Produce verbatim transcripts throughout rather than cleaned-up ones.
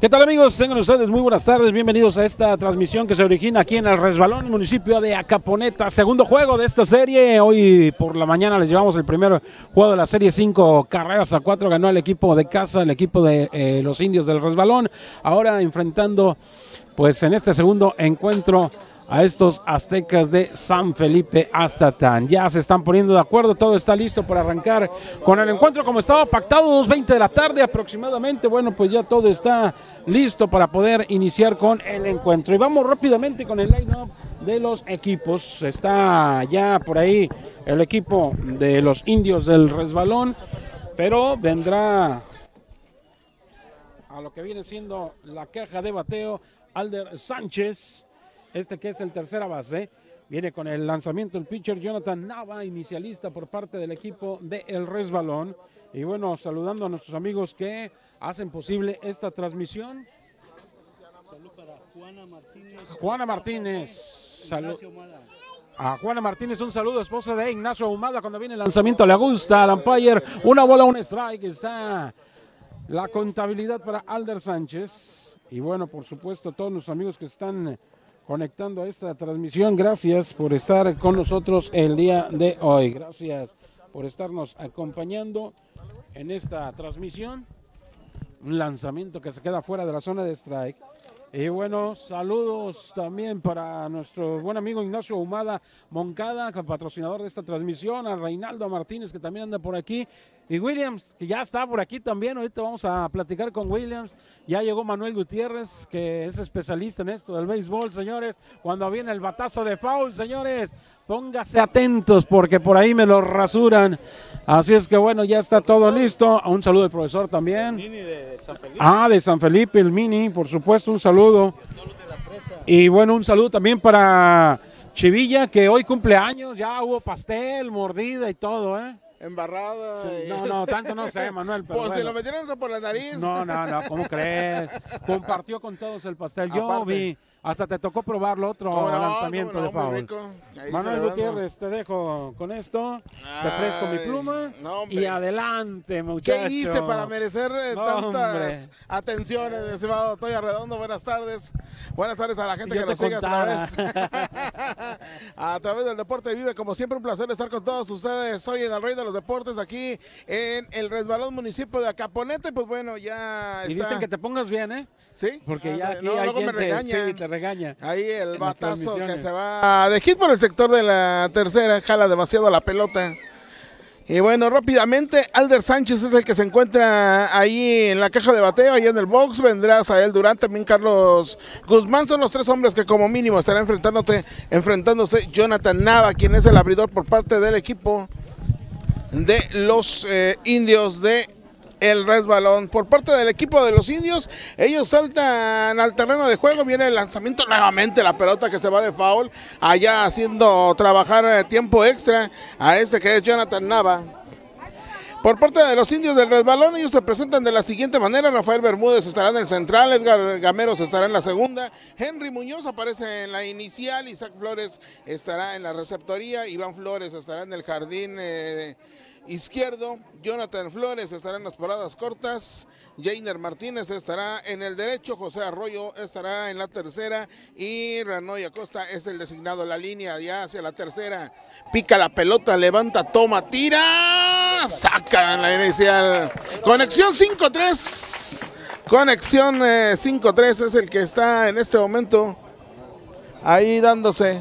¿Qué tal, amigos? Tengan ustedes muy buenas tardes, bienvenidos a esta transmisión que se origina aquí en El Resbalón, municipio de Acaponeta, segundo juego de esta serie. Hoy por la mañana les llevamos el primer juego de la serie, cinco carreras a cuatro, ganó el equipo de casa, el equipo de eh, los indios del Resbalón, ahora enfrentando pues en este segundo encuentro a estos aztecas de San Felipe Aztatán. Ya se están poniendo de acuerdo, todo está listo para arrancar con el encuentro como estaba pactado, dos veinte de la tarde aproximadamente. Bueno, pues ya todo está listo para poder iniciar con el encuentro. Y vamos rápidamente con el line-up de los equipos. Está ya por ahí el equipo de los indios del Resbalón, pero vendrá a lo que viene siendo la caja de bateo Alder Sánchez. Este que es el tercera base, viene con el lanzamiento el pitcher Jonathan Nava, inicialista por parte del equipo de El Resbalón. Y bueno, saludando a nuestros amigos que hacen posible esta transmisión. Salud para Juana Martínez. Juana Martínez. Salud. A Juana Martínez un saludo, esposa de Ignacio Ahumada. Cuando viene el lanzamiento le gusta al umpire. Una bola, un strike. Está la contabilidad para Alder Sánchez. Y bueno, por supuesto, todos los amigos que están conectando a esta transmisión, gracias por estar con nosotros el día de hoy, gracias por estarnos acompañando en esta transmisión. Un lanzamiento que se queda fuera de la zona de strike. Y bueno, saludos también para nuestro buen amigo Ignacio Ahumada Moncada, patrocinador de esta transmisión, a Reinaldo Martínez, que también anda por aquí, y Williams, que ya está por aquí también. Ahorita vamos a platicar con Williams. Ya llegó Manuel Gutiérrez, que es especialista en esto del béisbol, señores. Cuando viene el batazo de foul, señores, póngase atentos porque por ahí me lo rasuran. Así es que bueno, ya está todo listo. Un saludo al profesor también. Mini de San Felipe. Ah, de San Felipe, el Mini, por supuesto, un saludo. Y bueno, un saludo también para Chivilla, que hoy cumple años. Ya hubo pastel, mordida y todo, ¿eh? Embarrada. Sí, no, no, tanto no sé, Manuel. Pero Pues bueno. se lo metieron por la nariz. No, no, no, ¿cómo crees? Compartió con todos el pastel. Yo Aparte. vi, hasta te tocó probarlo otro ¿Cómo no? lanzamiento ¿Cómo no? de foul. Muy rico. Ahí Manuel celebrando. Gutiérrez, te dejo con esto. Te presto mi Ay, pluma. no, hombre. Y adelante, muchacho. ¿Qué hice para merecer eh, No, tantas hombre. atenciones, mi estimado Toya Redondo? Buenas tardes. Buenas tardes a la gente Si que yo nos te sigue a contara. través. a través del Deporte Vive. Como siempre, un placer estar con todos ustedes. Hoy en el Rey de los Deportes, aquí en El Resbalón, municipio de Acaponeta. Y pues bueno, ya Y está. dicen que te pongas bien, ¿eh? ¿Sí? Porque Ah, ya aquí no, hay luego quien me te, regaña. sí, te regaña. Ahí el en las batazo que transmisiones. se va de hit por el sector de la tercera, jala demasiado la pelota. Y bueno, rápidamente, Alder Sánchez es el que se encuentra ahí en la caja de bateo, ahí en el box. Vendrá Sael Durán, también Carlos Guzmán. Son los tres hombres que como mínimo estarán enfrentándote, enfrentándose Jonathan Nava, quien es el abridor por parte del equipo de los eh, indios de El Resbalón. Por parte del equipo de los indios, ellos saltan al terreno de juego, viene el lanzamiento nuevamente, la pelota que se va de foul, allá haciendo trabajar eh, tiempo extra a este que es Jonathan Nava. Por parte de los indios del Resbalón, ellos se presentan de la siguiente manera: Rafael Bermúdez estará en el central, Edgar Gameros estará en la segunda, Henry Muñoz aparece en la inicial, Isaac Flores estará en la receptoría, Iván Flores estará en el jardín eh, izquierdo, Jonathan Flores estará en las paradas cortas, Jainer Martínez estará en el derecho, José Arroyo estará en la tercera y Ranoy Acosta es el designado en la línea ya hacia la tercera. Pica la pelota, levanta, toma, tira, saca en la inicial. Conexión cinco tres, conexión eh, cinco tres es el que está en este momento ahí dándose.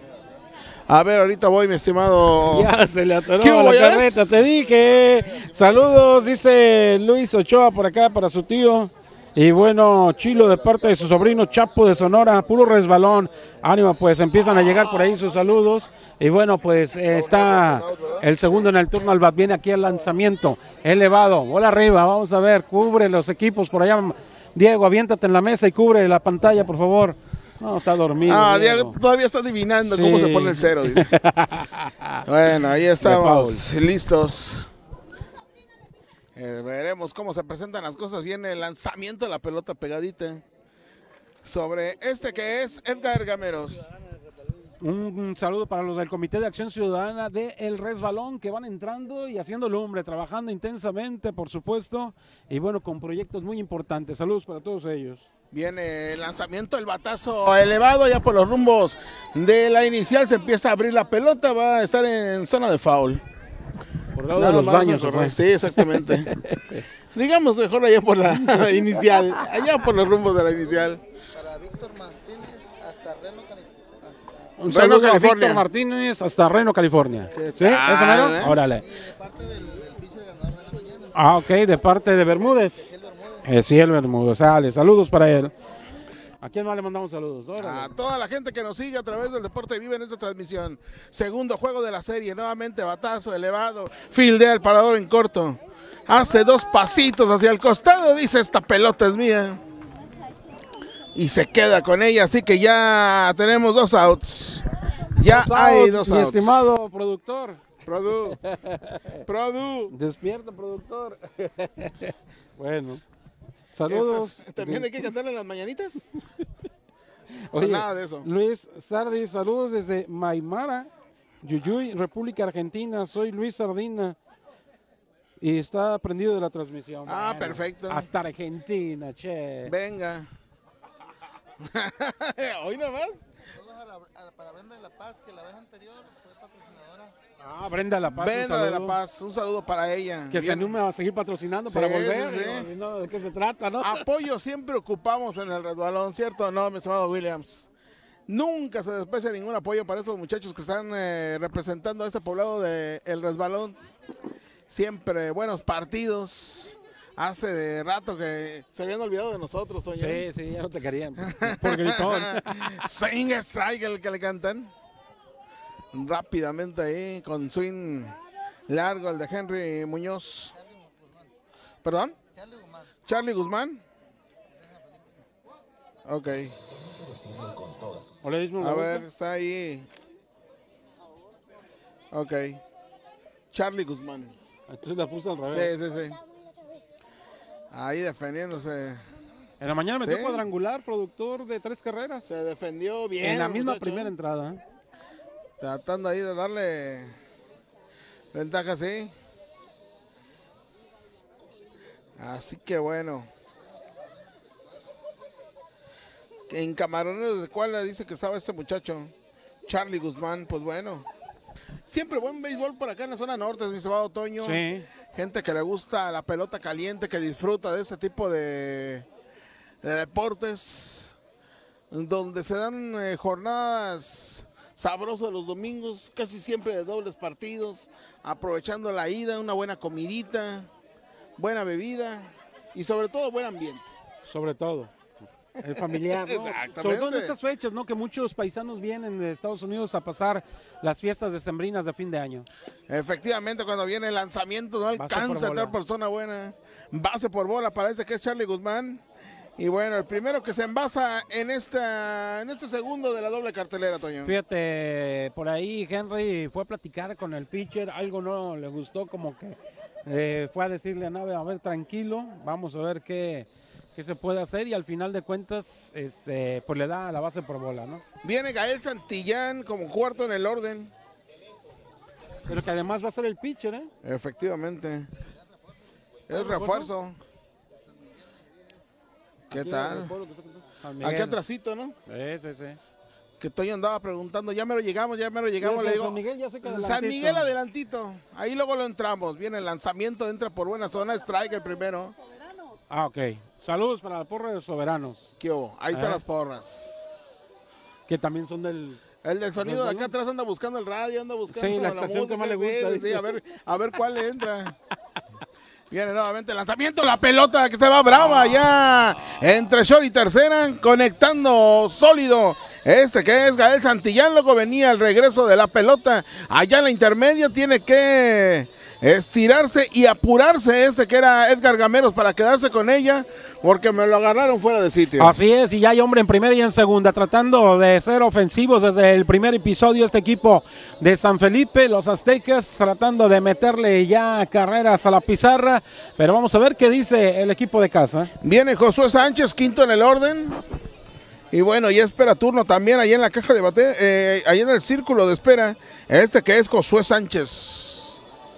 A ver, ahorita voy, mi estimado. Ya se le atoró ¿Qué hubo, la ya ves? carreta, te dije. Saludos, dice Luis Ochoa por acá para su tío. Y bueno, Chilo de parte de su sobrino Chapo de Sonora, puro resbalón. Ánimo, pues empiezan a llegar por ahí sus saludos. Y bueno, pues eh, está el segundo en el turno al bat. Viene aquí el lanzamiento elevado. Bola arriba, vamos a ver, cubre los equipos por allá. Diego, aviéntate en la mesa y cubre la pantalla, por favor. No, está dormido. Ah, Diego. Diego todavía está adivinando Sí. cómo se pone el cero, dice. Bueno, ahí estamos, listos. Eh, veremos cómo se presentan las cosas. Viene el lanzamiento de la pelota pegadita sobre este que es Edgar Gameros. Un, un saludo para los del Comité de Acción Ciudadana de El Resbalón, que van entrando y haciendo lumbre, trabajando intensamente, por supuesto, y bueno, con proyectos muy importantes. Saludos para todos ellos. Viene el lanzamiento, el batazo elevado ya por los rumbos de la inicial, se empieza a abrir la pelota, va a estar en zona de foul. Por lado de los baños, ¿se fue? Sí, exactamente. Digamos mejor allá por la, la inicial, allá por los rumbos de la inicial. Para Víctor Martínez hasta Reno, California. Un Reno, saludo a California. Víctor Martínez hasta Reno, California. ¿Qué ¿Sí? ¿Eso tal, mero? eh? Órale. De parte del, del pitcher ganador de la mañana, Ah, ok, de parte de Bermúdez. el Bermúdez. Eh, sí, el Bermúdez, sale. Saludos para él. ¿A quién más le mandamos saludos? Órale. A toda la gente que nos sigue a través del Deporte Vive en esta transmisión. Segundo juego de la serie, nuevamente batazo elevado, fildea el parador en corto. Hace dos pasitos hacia el costado, dice esta pelota es mía. Y se queda con ella, así que ya tenemos dos outs. Ya Dos hay outs, dos mi outs. estimado productor. Produ, Produ. Despierta, productor. Bueno, Estas- saludos. ¿También hay que cantarle las mañanitas? Oye, nada de eso. Luis Sardi, saludos desde Maimara, Yuyuy, República Argentina. Soy Luis Sardina y está prendido de la transmisión. Ah, perfecto. Hasta Argentina, che. Venga. Hoy nomás. Saludos a la- a- para Brenda de la Paz, que la vez anterior fue patrocinadora. Ah, Brenda La Paz. un Brenda de la saludo. Paz, un saludo para ella. Que se Bien. anime a seguir patrocinando Sí, para sí, volver. sí. digo, y no, ¿de qué se trata, no? Apoyo siempre ocupamos en el resbalón, ¿cierto o no, mi estimado Williams? Nunca se desprecia ningún apoyo para esos muchachos que están eh, representando a este poblado de El Resbalón. Siempre buenos partidos. Hace de rato que se habían olvidado de nosotros, Toño. Sí, sí, ya no te querían. Por gritón. Swing strike el que le cantan. Rápidamente ahí con swing largo el de Henry Muñoz. ¿Perdón? Charlie Guzmán. Charlie Guzmán. Ok. Hola, Ismo, A ¿me ver, gusta? está ahí. Ok. Charlie Guzmán. Entonces la puse al revés. Sí, sí, sí. Ahí defendiéndose. En la mañana metió Sí. cuadrangular, productor de tres carreras. Se defendió bien. en la el misma muchacho. primera entrada. ¿eh? Tratando ahí de darle ventaja, sí. Así que bueno. En Camarones de cuál le dice que estaba este muchacho. Charlie Guzmán, pues bueno. Siempre buen béisbol por acá en la zona norte, mi estimado Toño. Sí. Gente que le gusta la pelota caliente, que disfruta de ese tipo de, de deportes, donde se dan eh, jornadas sabrosas los domingos, casi siempre de dobles partidos, aprovechando la ida, una buena comidita, buena bebida y sobre todo buen ambiente. Sobre todo. El familiar, ¿no? Exactamente. Sobre todo en estas fechas, ¿no? Que muchos paisanos vienen de Estados Unidos a pasar las fiestas decembrinas de fin de año. Efectivamente, cuando viene el lanzamiento no Base por alcanza a bola. entrar por zona buena. Base por bola, parece que es Charlie Guzmán. Y bueno, el primero que se envasa en esta en este segundo de la doble cartelera, Toño. Fíjate, por ahí Henry fue a platicar con el pitcher, algo no le gustó, como que eh, fue a decirle a Nave, a ver, tranquilo, vamos a ver qué, qué se puede hacer, y al final de cuentas, este, pues le da la base por bola, ¿no? Viene Gael Santillán como cuarto en el orden. Pero que además va a ser el pitcher, ¿eh? Efectivamente. Es refuerzo. ¿Qué tal? San Miguel. Aquí atrásito, ¿no? Sí, sí, sí. Que Toño andaba preguntando, ya me lo llegamos, ya me lo llegamos, Sí, le digo. San Miguel ya sé que San adelantito. Miguel adelantito. Ahí luego lo entramos. Viene el lanzamiento, entra por buena zona, strike el primero. Ah, ok. Saludos para la porra de los soberanos, ¿Qué hubo? Ahí están Ah. las porras. que también son del... El del sonido de acá ¿Resbalón? atrás anda buscando el radio, anda buscando Sí, la estación que más le gusta, Sí, sí, dice. a ver, a ver cuál le entra. Viene nuevamente el lanzamiento, la pelota que se va brava ya entre short y tercera, conectando sólido. Este que es Gael Santillán, luego venía el regreso de la pelota allá en la intermedia, tiene que estirarse y apurarse este que era Edgar Gameros para quedarse con ella, porque me lo agarraron fuera de sitio. Así es, y ya hay hombre en primera y en segunda, tratando de ser ofensivos desde el primer episodio este equipo de San Felipe, los aztecas tratando de meterle ya carreras a la pizarra, pero vamos a ver qué dice el equipo de casa. Viene Josué Sánchez, quinto en el orden. Y bueno, ya espera turno también ahí en la caja de bateo, eh, ahí en el círculo de espera, este que es Josué Sánchez.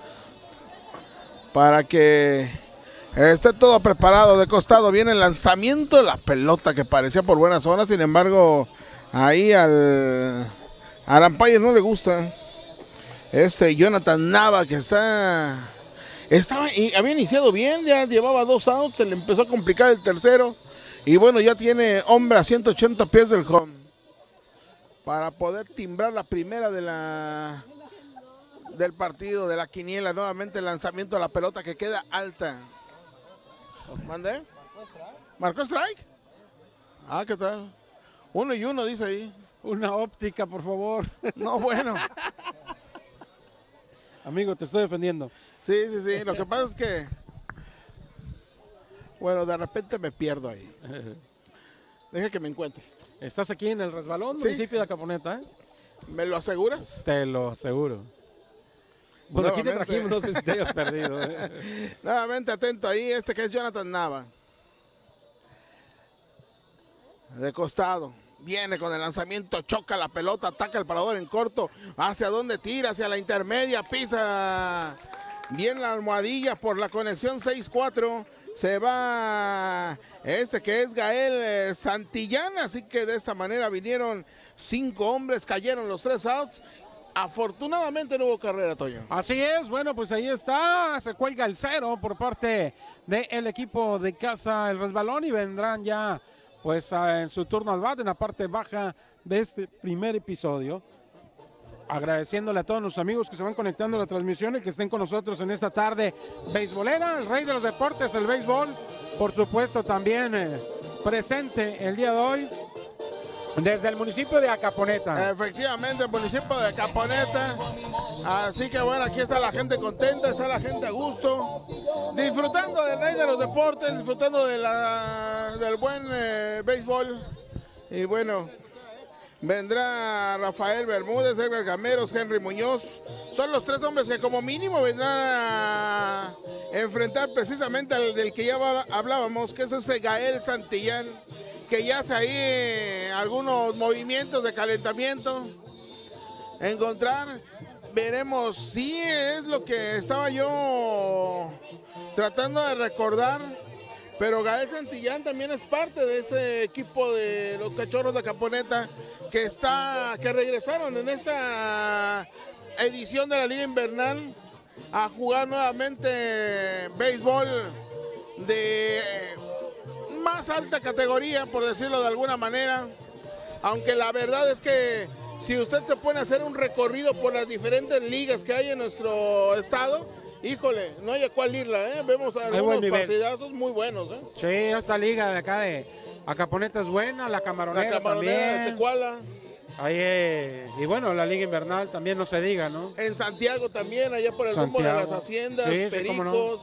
Para que esté todo preparado. De costado viene el lanzamiento de la pelota que parecía por buena zona, sin embargo, ahí al, al umpire no le gusta. Este Jonathan Nava que está, estaba, había iniciado bien, ya llevaba dos outs, se le empezó a complicar el tercero. Y bueno, ya tiene hombre a ciento ochenta pies del home para poder timbrar la primera de la del partido, de la quiniela. Nuevamente el lanzamiento de la pelota que queda alta. ¿Mandé? ¿Marcó strike? Ah, ¿qué tal? Uno y uno dice ahí. Una óptica, por favor. No, bueno. Amigo, te estoy defendiendo. Sí, sí, sí. Lo que pasa es que... Bueno, de repente me pierdo ahí. Deja que me encuentre. Estás aquí en el Resbalón, Sí. municipio de Acaponeta, ¿eh? ¿Me lo aseguras? Te lo aseguro. Bueno, aquí te Nuevamente. trajimos, no sé si te hayas perdido. ¿eh? Nuevamente atento ahí, este que es Jonathan Nava. De costado. Viene con el lanzamiento, choca la pelota, ataca el parador en corto. ¿Hacia dónde tira? Hacia la intermedia, pisa bien la almohadilla por la conexión seis cuatro. Se va este que es Gael eh, Santillán, así que de esta manera vinieron cinco hombres, cayeron los tres outs. Afortunadamente no hubo carrera, Toño. Así es, bueno, pues ahí está, se cuelga el cero por parte del equipo de casa, el Resbalón, y vendrán ya pues a, en su turno al bat en la parte baja de este primer episodio. Agradeciéndole a todos los amigos que se van conectando a la transmisión y que estén con nosotros en esta tarde beisbolera, el rey de los deportes, el béisbol, por supuesto también eh, presente el día de hoy desde el municipio de Acaponeta. Efectivamente, el municipio de Acaponeta. Así que bueno, aquí está la gente contenta, está la gente a gusto, disfrutando del rey de los deportes, disfrutando de la, del buen eh, béisbol. Y bueno, vendrá Rafael Bermúdez, Edgar Gameros, Henry Muñoz. Son los tres hombres que como mínimo vendrán a enfrentar precisamente al del que ya hablábamos, que es ese Gael Santillán, que ya hace ahí algunos movimientos de calentamiento. Encontrar, veremos si es lo que estaba yo tratando de recordar. Pero Gael Santillán también es parte de ese equipo de los Cachorros de Acaponeta que está, que regresaron en esa edición de la Liga Invernal a jugar nuevamente béisbol de más alta categoría, por decirlo de alguna manera. Aunque la verdad es que si usted se pone a hacer un recorrido por las diferentes ligas que hay en nuestro estado, híjole, no hay a cuál irla, ¿eh? Vemos algunos partidazos muy buenos, ¿eh? Sí, esta liga de acá de Acaponeta es buena, la Camaronera, La Camaronera también. de Tecuala. Ahí, eh, y bueno, la liga invernal también no se diga, ¿no? En Santiago también, allá por el rumbo de Santiago. las haciendas, Sí, sí, Pericos, cómo no.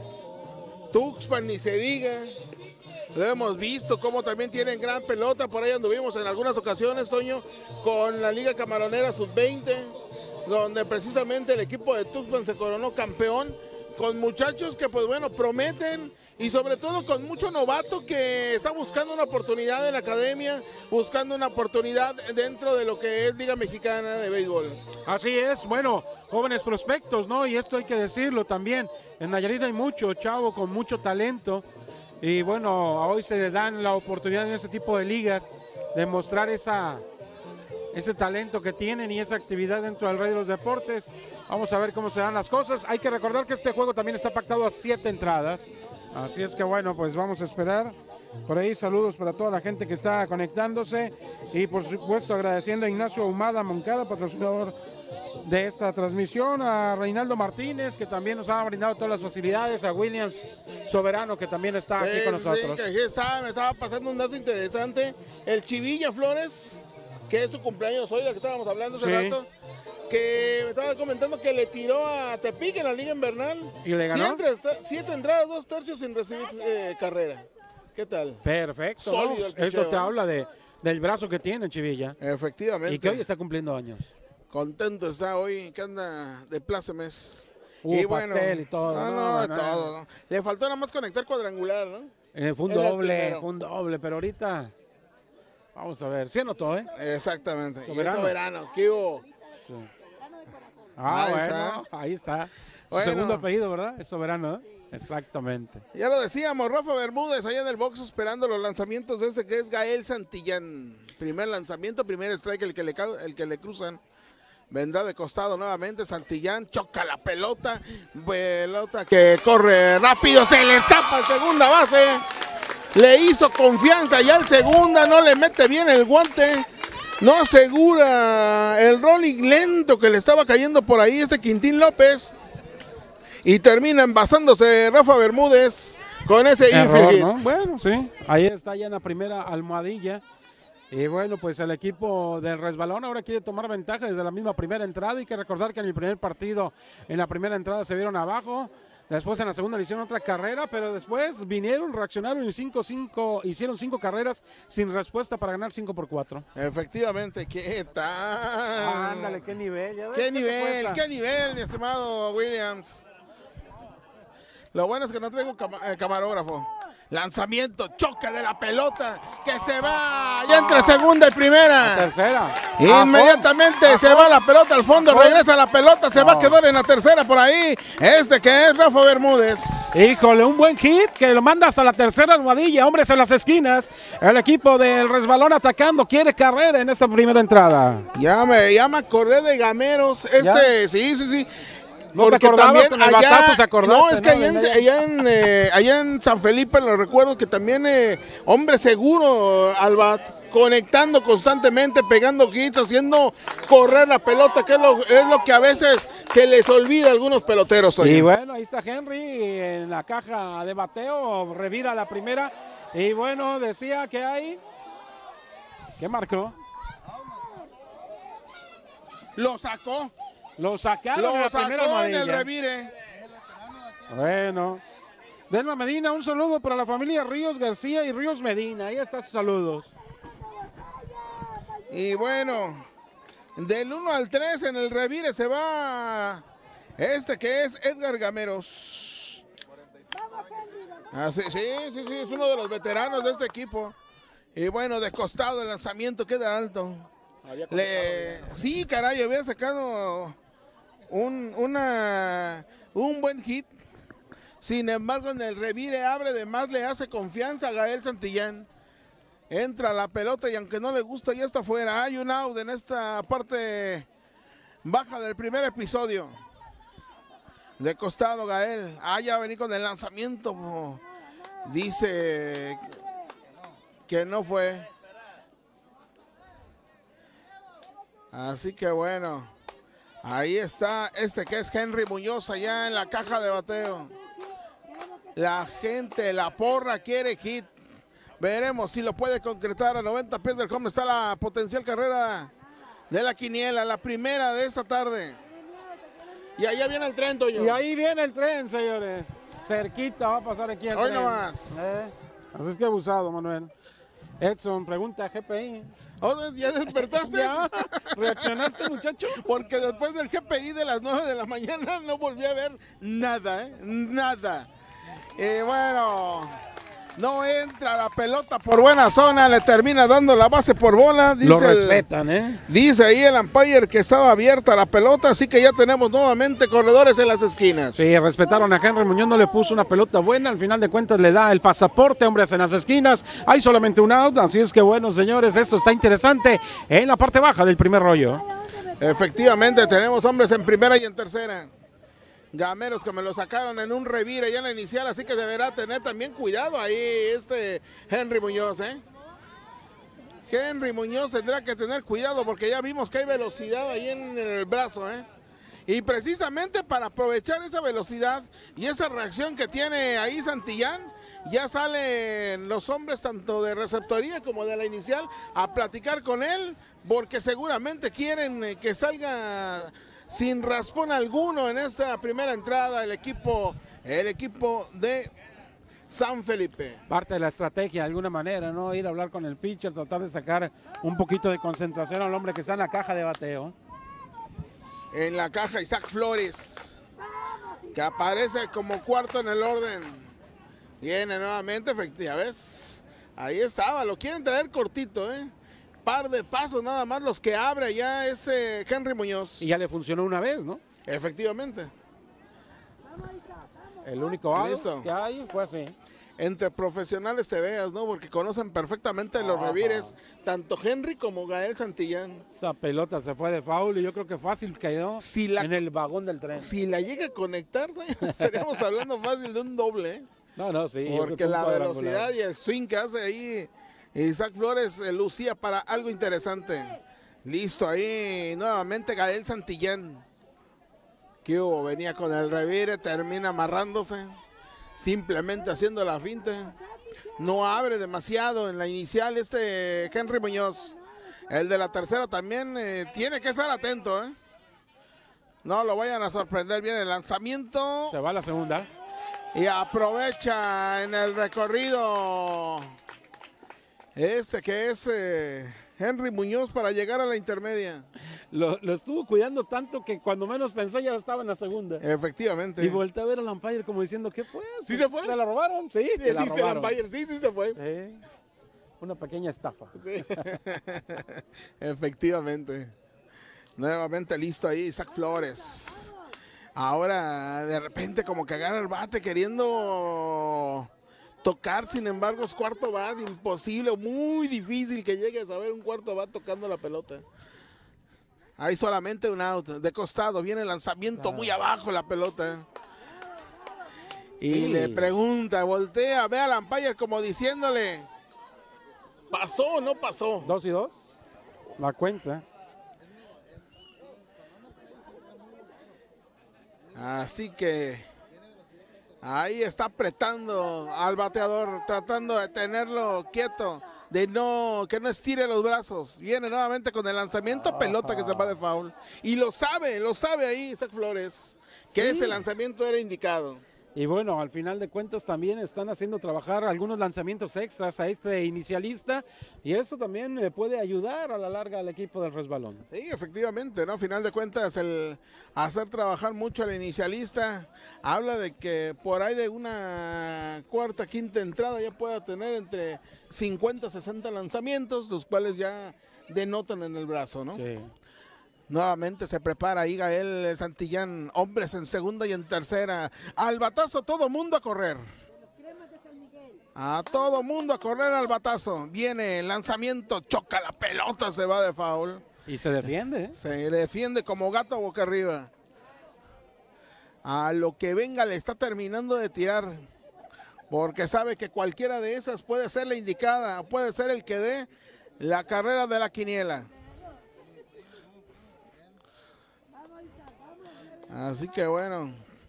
Tuxpan, ni se diga. Lo hemos visto, como también tienen gran pelota, por ahí anduvimos en algunas ocasiones, Toño, con la Liga Camaronera sub veinte, donde precisamente el equipo de Tuxpan se coronó campeón, con muchachos que pues bueno, prometen, y sobre todo con mucho novato que está buscando una oportunidad en la academia, buscando una oportunidad dentro de lo que es Liga Mexicana de Béisbol. Así es, bueno, jóvenes prospectos, ¿no? Y esto hay que decirlo también, en Nayarit hay mucho chavo con mucho talento, y bueno, hoy se le dan la oportunidad en este tipo de ligas de mostrar esa, ese talento que tienen y esa actividad dentro del rey de los deportes. Vamos a ver cómo se dan las cosas. Hay que recordar que este juego también está pactado a siete entradas. Así es que bueno, pues vamos a esperar. Por ahí saludos para toda la gente que está conectándose. Y por supuesto agradeciendo a Ignacio Ahumada Moncada, patrocinador de esta transmisión, a Reinaldo Martínez, que también nos ha brindado todas las facilidades, a Williams Soberano, que también está aquí Sí, con nosotros. sí, que aquí está, me estaba pasando un dato interesante. El Chivilla Flores, que es su cumpleaños hoy, del que estábamos hablando hace Sí. rato, que me estaba comentando que le tiró a Tepic en la Liga Invernal. ¿Y le ganó? Siete, siete entradas, dos tercios sin recibir eh, carrera. ¿Qué tal? Perfecto, ¿no? Sólido el Esto picheo, te ¿eh? habla de, del brazo que tiene Chivilla. Efectivamente. Y que hoy está cumpliendo años. Contento está hoy, que anda de plácemes. Uh, pastel y todo, No, no, no, de no. todo. ¿No? Le faltó nada más conectar cuadrangular, ¿no? Eh, fue un Es el doble, primero. fue un doble, pero ahorita Vamos a ver. ¿Sí anotó, eh? Exactamente. Soberano. Y soberano. ¿Qué hubo? Sí. Ah, Ahí bueno, está. ahí está. Su Bueno. segundo apellido, ¿verdad? Es Soberano, ¿eh? Exactamente. Ya lo decíamos, Rafa Bermúdez allá en el box esperando los lanzamientos de este que es Gael Santillán. Primer lanzamiento, primer strike, el que le, ca- el que le cruzan. Vendrá de costado nuevamente Santillán, choca la pelota. Pelota que corre rápido, se le escapa al segunda base. Le hizo confianza ya al segunda, no le mete bien el guante. No asegura el rolling lento que le estaba cayendo por ahí este Quintín López. Y termina envasándose Rafa Bermúdez con ese Error, infield hit. ¿no? Bueno, sí. Ahí está ya en la primera almohadilla. Y bueno, pues el equipo del Resbalón ahora quiere tomar ventaja desde la misma primera entrada. Hay que recordar que en el primer partido, en la primera entrada se vieron abajo. Después en la segunda le hicieron otra carrera, pero después vinieron, reaccionaron y cinco, cinco, hicieron cinco carreras sin respuesta para ganar cinco por cuatro. Efectivamente, ¿qué tal? Ah, ándale, qué nivel. ¿Ya ves ¿Qué te nivel? cuesta? ¿Qué nivel, mi estimado Williams? Lo bueno es que no traigo cama- eh, camarógrafo. Lanzamiento, choque de la pelota, que se va ya entre segunda y primera. Tercera. Inmediatamente Ajón, se va la pelota al fondo, Ajón. regresa la pelota, se va a No. quedar en la tercera por ahí. Este que es Rafa Bermúdez. Híjole, un buen hit que lo manda hasta la tercera almohadilla, hombres en las esquinas. El equipo del Resbalón atacando, quiere carrera en esta primera entrada. Ya me, ya me acordé de Gameros. Este, sí, sí, sí. ¿No te acordabas? Con el batazo se acordaste, no, es que ¿no? allá, en, De- allá, en, eh, allá en San Felipe lo recuerdo que también eh, hombre seguro al bat, conectando constantemente, pegando hits, haciendo correr la pelota, que es lo, es lo que a veces se les olvida a algunos peloteros. Oye. Y bueno, ahí está Henry en la caja de bateo, revira la primera. Y bueno, decía que hay... ¿Qué marcó? Lo sacó, Lo sacaron en lo la primera sacó en el almohadilla. revire. Bueno. Delma Medina, un saludo para la familia Ríos García y Ríos Medina. Ahí están sus saludos. Y bueno, del uno al tres en el revire se va este que es Edgar Gameros. Ah, sí, sí, sí, sí, es uno de los veteranos de este equipo. Y bueno, de costado el lanzamiento queda alto. Le, sí, caray, había sacado un, una, un buen hit. Sin embargo, en el revire abre de más, le hace confianza a Gael Santillán. Entra la pelota y aunque no le gusta, ya está fuera. Hay un out en esta parte baja del primer episodio. De costado Gael. Ah, ya vení con el lanzamiento. Dice que no fue. Así que bueno. Ahí está este que es Henry Muñoz allá en la caja de bateo. La gente, la porra quiere hit. Veremos si lo puede concretar a noventa pies del home. Está la potencial carrera de la quiniela, la primera de esta tarde. Y allá viene el tren, Toño. Y ahí viene el tren, señores. Cerquita va a pasar aquí el Hoy tren. nomás. Eh, Así es que abusado, Manuel. Edson, pregunta a G P I. Oh, ¿ya despertaste? ¿Ya? ¿Reaccionaste, muchacho? Porque después del G P I de las nueve de la mañana no volví a ver nada, ¿eh? Nada. Y bueno, no entra la pelota por buena zona, le termina dando la base por bola. Dice Lo el- respetan, ¿eh? Dice ahí el umpire que estaba abierta la pelota, así que ya tenemos nuevamente corredores en las esquinas. Sí, respetaron a Henry Muñoz, no le puso una pelota buena, al final de cuentas le da el pasaporte, hombres en las esquinas, hay solamente un out, así es que bueno, señores, esto está interesante en la parte baja del primer rollo. Efectivamente, tenemos hombres en primera y en tercera. Gameros que me lo sacaron en un revire ya en la inicial, así que deberá tener también cuidado ahí este Henry Muñoz, ¿eh? Henry Muñoz tendrá que tener cuidado porque ya vimos que hay velocidad ahí en el brazo, ¿eh? Y precisamente para aprovechar esa velocidad y esa reacción que tiene ahí Santillán, ya salen los hombres tanto de receptoría como de la inicial a platicar con él, porque seguramente quieren eh, que salga sin raspón alguno en esta primera entrada el equipo, el equipo de San Felipe. Parte de la estrategia de alguna manera, ¿no? Ir a hablar con el pitcher, tratar de sacar un poquito de concentración al hombre que está en la caja de bateo. En la caja Isaac Flores, que aparece como cuarto en el orden. Viene nuevamente, efectivamente, ¿ves? Ahí estaba, lo quieren traer cortito, ¿eh? par de pasos nada más los que abre ya este Henry Muñoz. Y ya le funcionó una vez, ¿no? Efectivamente. El único out Listo. que hay fue así. Entre profesionales te veas, ¿no? Porque conocen perfectamente los Ajá. revires, tanto Henry como Gael Santillán. Esa pelota se fue de foul y yo creo que fácil quedó Si la- en el vagón del tren. Si la llega a conectar, ¿no? Estaríamos hablando fácil de un doble, ¿eh? No, no, sí. yo creo Porque que un la cuadrangular. velocidad y el swing que hace ahí Isaac Flores eh, lucía para algo interesante. Listo, ahí nuevamente Gael Santillán. Que hubo, venía con el revire, termina amarrándose, simplemente haciendo la finta. No abre demasiado en la inicial este Henry Muñoz. El de la tercera también eh, tiene que estar atento, ¿eh? No lo vayan a sorprender bien el lanzamiento. Se va la segunda. Y aprovecha en el recorrido este que es eh, Henry Muñoz para llegar a la intermedia. Lo, lo estuvo cuidando tanto que cuando menos pensó ya estaba en la segunda. Efectivamente. Y volteé a ver al umpire como diciendo, ¿qué fue? ¿Sí se fue? ¿Te la robaron? Sí, te la Dice el robaron. umpire, sí, sí se fue. Eh, una pequeña estafa. Sí. Efectivamente. Nuevamente listo ahí Isaac Flores. Ahora de repente como que agarra el bate queriendo tocar, sin embargo es cuarto bat, imposible, muy difícil que llegues a ver un cuarto bat tocando la pelota. Hay solamente un out, de costado, viene el lanzamiento Claro. muy abajo la pelota. Y Sí. le pregunta, voltea, ve al umpire como diciéndole, ¿pasó o no pasó? Dos y dos. La cuenta. Así que ahí está apretando al bateador, tratando de tenerlo quieto, de no que no estire los brazos. Viene nuevamente con el lanzamiento, pelota que se va de foul. Y lo sabe, lo sabe ahí Isaac Flores, que Sí. ese lanzamiento era indicado. Y bueno, al final de cuentas también están haciendo trabajar algunos lanzamientos extras a este inicialista y eso también eh, puede ayudar a la larga al equipo del resbalón. Sí, efectivamente, ¿no? A final de cuentas, el hacer trabajar mucho al inicialista habla de que por ahí de una cuarta, quinta entrada ya pueda tener entre cincuenta, sesenta lanzamientos, los cuales ya denotan en el brazo, ¿no? Sí. Nuevamente se prepara ahí Gael Santillán, hombres en segunda y en tercera. Al batazo todo mundo a correr. A todo mundo a correr al batazo. Viene el lanzamiento, choca la pelota, se va de foul. Y se defiende. ¿eh? Se defiende como gato boca arriba. A lo que venga le está terminando de tirar. Porque sabe que cualquiera de esas puede ser la indicada, puede ser el que dé la carrera de la quiniela. Así que bueno,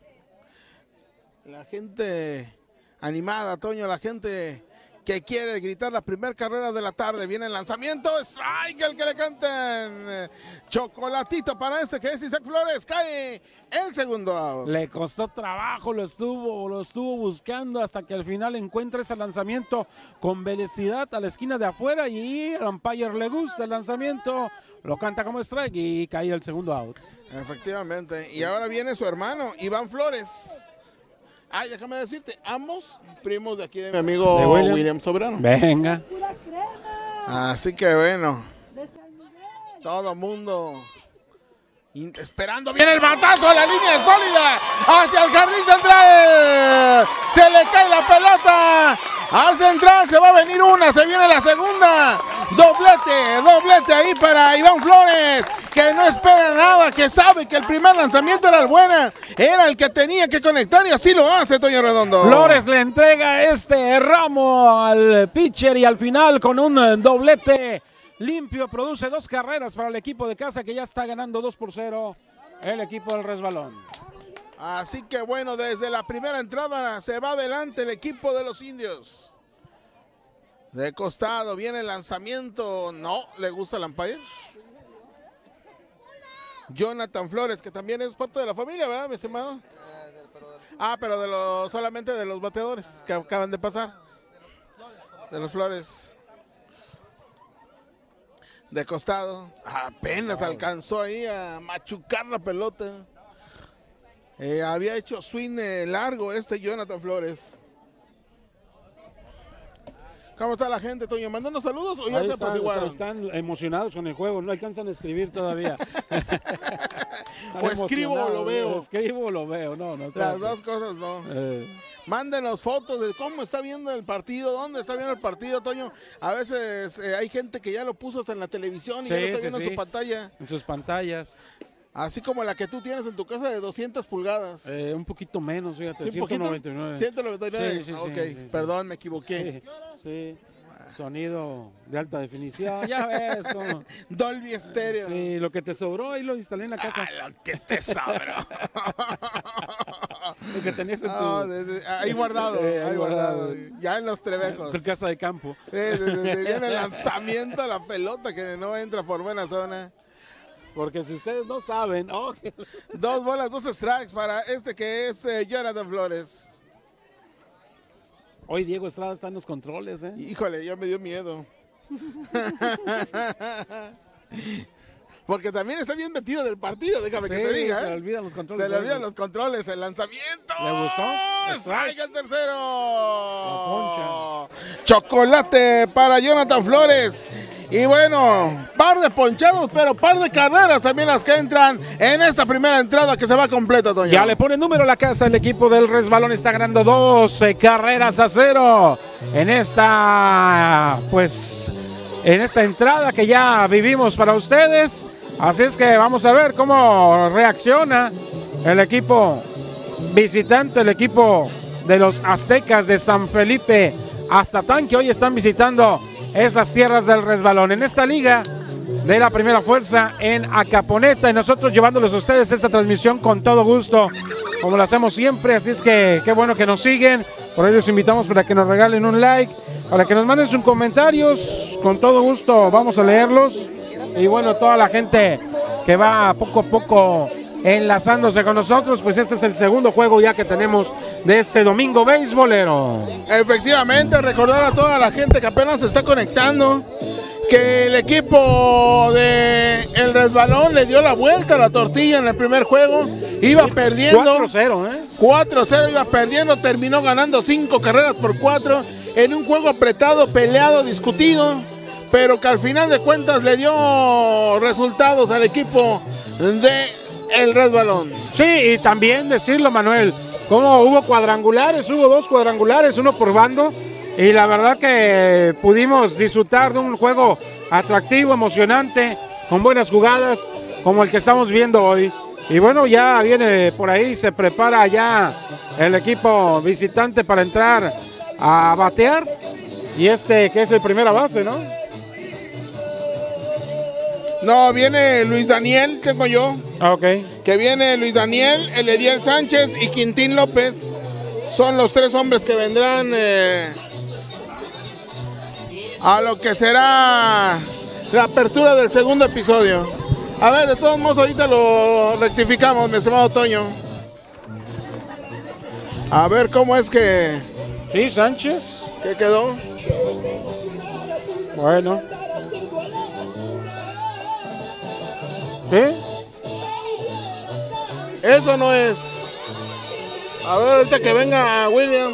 la gente animada, Toño, la gente que quiere gritar la primera carrera de la tarde. Viene el lanzamiento, strike el que le cantan. Chocolatito para este que es Isaac Flores, cae el segundo out. Le costó trabajo, lo estuvo, lo estuvo buscando hasta que al final encuentra ese lanzamiento con velocidad a la esquina de afuera y al umpire le gusta el lanzamiento, lo canta como strike y cae el segundo out. Efectivamente, y ahora viene su hermano, Iván Flores. Ah, déjame decirte, ambos primos de aquí de mi amigo ¿De William? William Sobrano. Venga. Así que bueno, todo mundo in- esperando. Viene el batazo a la línea sólida hacia el jardín central. Se le cae la pelota al central. Se va a venir una, se viene la segunda. Doblete, doblete ahí para Iván Flores, que no espera nada, que sabe que el primer lanzamiento era el buena, era el que tenía que conectar y así lo hace Toño Redondo. Flores le entrega este ramo al pitcher y al final con un eh, doblete limpio produce dos carreras para el equipo de casa que ya está ganando dos por cero el equipo del resbalón. Así que bueno, desde la primera entrada se va adelante el equipo de los indios. De costado viene el lanzamiento, no le gusta el umpire. Jonathan Flores, que también es parte de la familia, ¿verdad, mi estimado? Ah, pero de los, solamente de los bateadores que acaban de pasar. De los Flores. De costado, apenas alcanzó ahí a machucar la pelota. Eh, había hecho swing eh, largo este Jonathan Flores. ¿Cómo está la gente, Toño? ¿Mandando saludos o ya Ahí se están, apaciguaron? están emocionados con el juego, no alcanzan a escribir todavía. O escribo o lo veo. Escribo o lo veo, no, no. Las dos cosas no. Eh, Mándenos fotos de cómo está viendo el partido, dónde está viendo el partido, Toño. A veces eh, hay gente que ya lo puso hasta en la televisión y Sí, ya lo está sí, viendo sí. en su pantalla. en sus pantallas, Así como la que tú tienes en tu casa de doscientas pulgadas. eh, un poquito menos, fíjate, ¿Sí, un poquito? ciento noventa y nueve. ciento noventa y nueve. Sí, sí, Ah, sí, ok, sí, sí. perdón, me equivoqué. Sí, sí, sonido de alta definición, ya ves. cómo- Dolby Stereo. Sí, lo que te sobró ahí lo instalé en la casa. Ah, lo que te sobra. Lo que tenías en tu, Ah, de- de- ahí guardado, Eh, ahí ahí guardado. guardado. Ya en los trebejos. tu casa de campo. Sí, de- de- de- viene el lanzamiento a la pelota que no entra por buena zona. Porque si ustedes no saben, oh, que- Dos bolas, dos strikes para este que es eh, Jonathan Flores. hoy Diego Estrada está en los controles, ¿eh? Híjole, ya me dio miedo. Porque también está bien metido del partido, déjame que Sí, te diga. se ¿eh? le olvidan los controles. Se le olvidan los controles, el lanzamiento. ¿Le gustó? Strike el tercero. La Chocolate para Jonathan Flores. Y bueno, par de ponchados, pero par de carreras también las que entran en esta primera entrada que se va completa, Toño. Ya le pone número a la casa, el equipo del Resbalón está ganando doce carreras a cero en esta, pues, en esta entrada que ya vivimos para ustedes. Así es que vamos a ver cómo reacciona el equipo visitante, el equipo de los Aztecas de San Felipe Aztatán, que hoy están visitando esas tierras del Resbalón en esta liga de la primera fuerza en Acaponeta, y nosotros llevándoles a ustedes esta transmisión con todo gusto, como lo hacemos siempre. Así es que qué bueno que nos siguen. Por ello los invitamos para que nos regalen un like, para que nos manden sus comentarios, con todo gusto vamos a leerlos. Y bueno, toda la gente que va poco a poco enlazándose con nosotros, pues este es el segundo juego ya que tenemos de este domingo beisbolero. Efectivamente, recordar a toda la gente que apenas se está conectando que el equipo de El Resbalón le dio la vuelta a la tortilla en el primer juego, iba perdiendo cuatro cero, ¿eh? cuatro cero, iba perdiendo, terminó ganando cinco carreras por cuatro en un juego apretado, peleado, discutido, pero que al final de cuentas le dio resultados al equipo de El Resbalón. Sí, y también decirlo, Manuel, como hubo cuadrangulares, hubo dos cuadrangulares, uno por bando, y la verdad que pudimos disfrutar de un juego atractivo, emocionante, con buenas jugadas, como el que estamos viendo hoy. Y bueno, ya viene por ahí, se prepara ya el equipo visitante para entrar a batear, y este que es el primera base, ¿no? No, viene Luis Daniel, tengo yo. Ah, ok. Que viene Luis Daniel, Elediel Sánchez y Quintín López. Son los tres hombres que vendrán eh, a lo que será la apertura del segundo episodio. A ver, de todos modos ahorita lo rectificamos, mi estimado Toño. A ver cómo es que, Sí, Sánchez. que quedó. Bueno. ¿Sí? Eso no es. A ver, ahorita que venga William.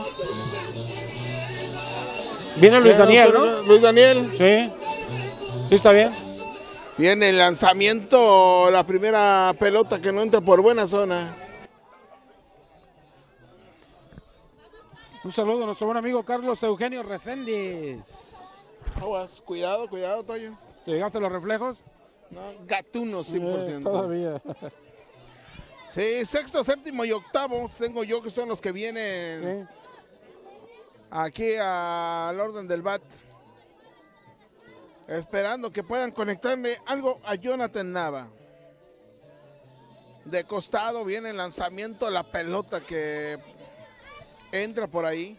Viene Luis Daniel, ¿no? Luis Daniel. Sí. Sí, está bien. Viene el lanzamiento, la primera pelota que no entra por buena zona. Un saludo a nuestro buen amigo Carlos Eugenio Reséndiz. Aguas, cuidado, cuidado, Toño. ¿Te llegaste los reflejos? No, gatuno cien por ciento. Eh, todavía. Sí, sexto, séptimo y octavo tengo yo que son los que vienen Sí. aquí al orden del bat. Esperando que puedan conectarle algo a Jonathan Nava. De costado viene el lanzamiento, la pelota que entra por ahí.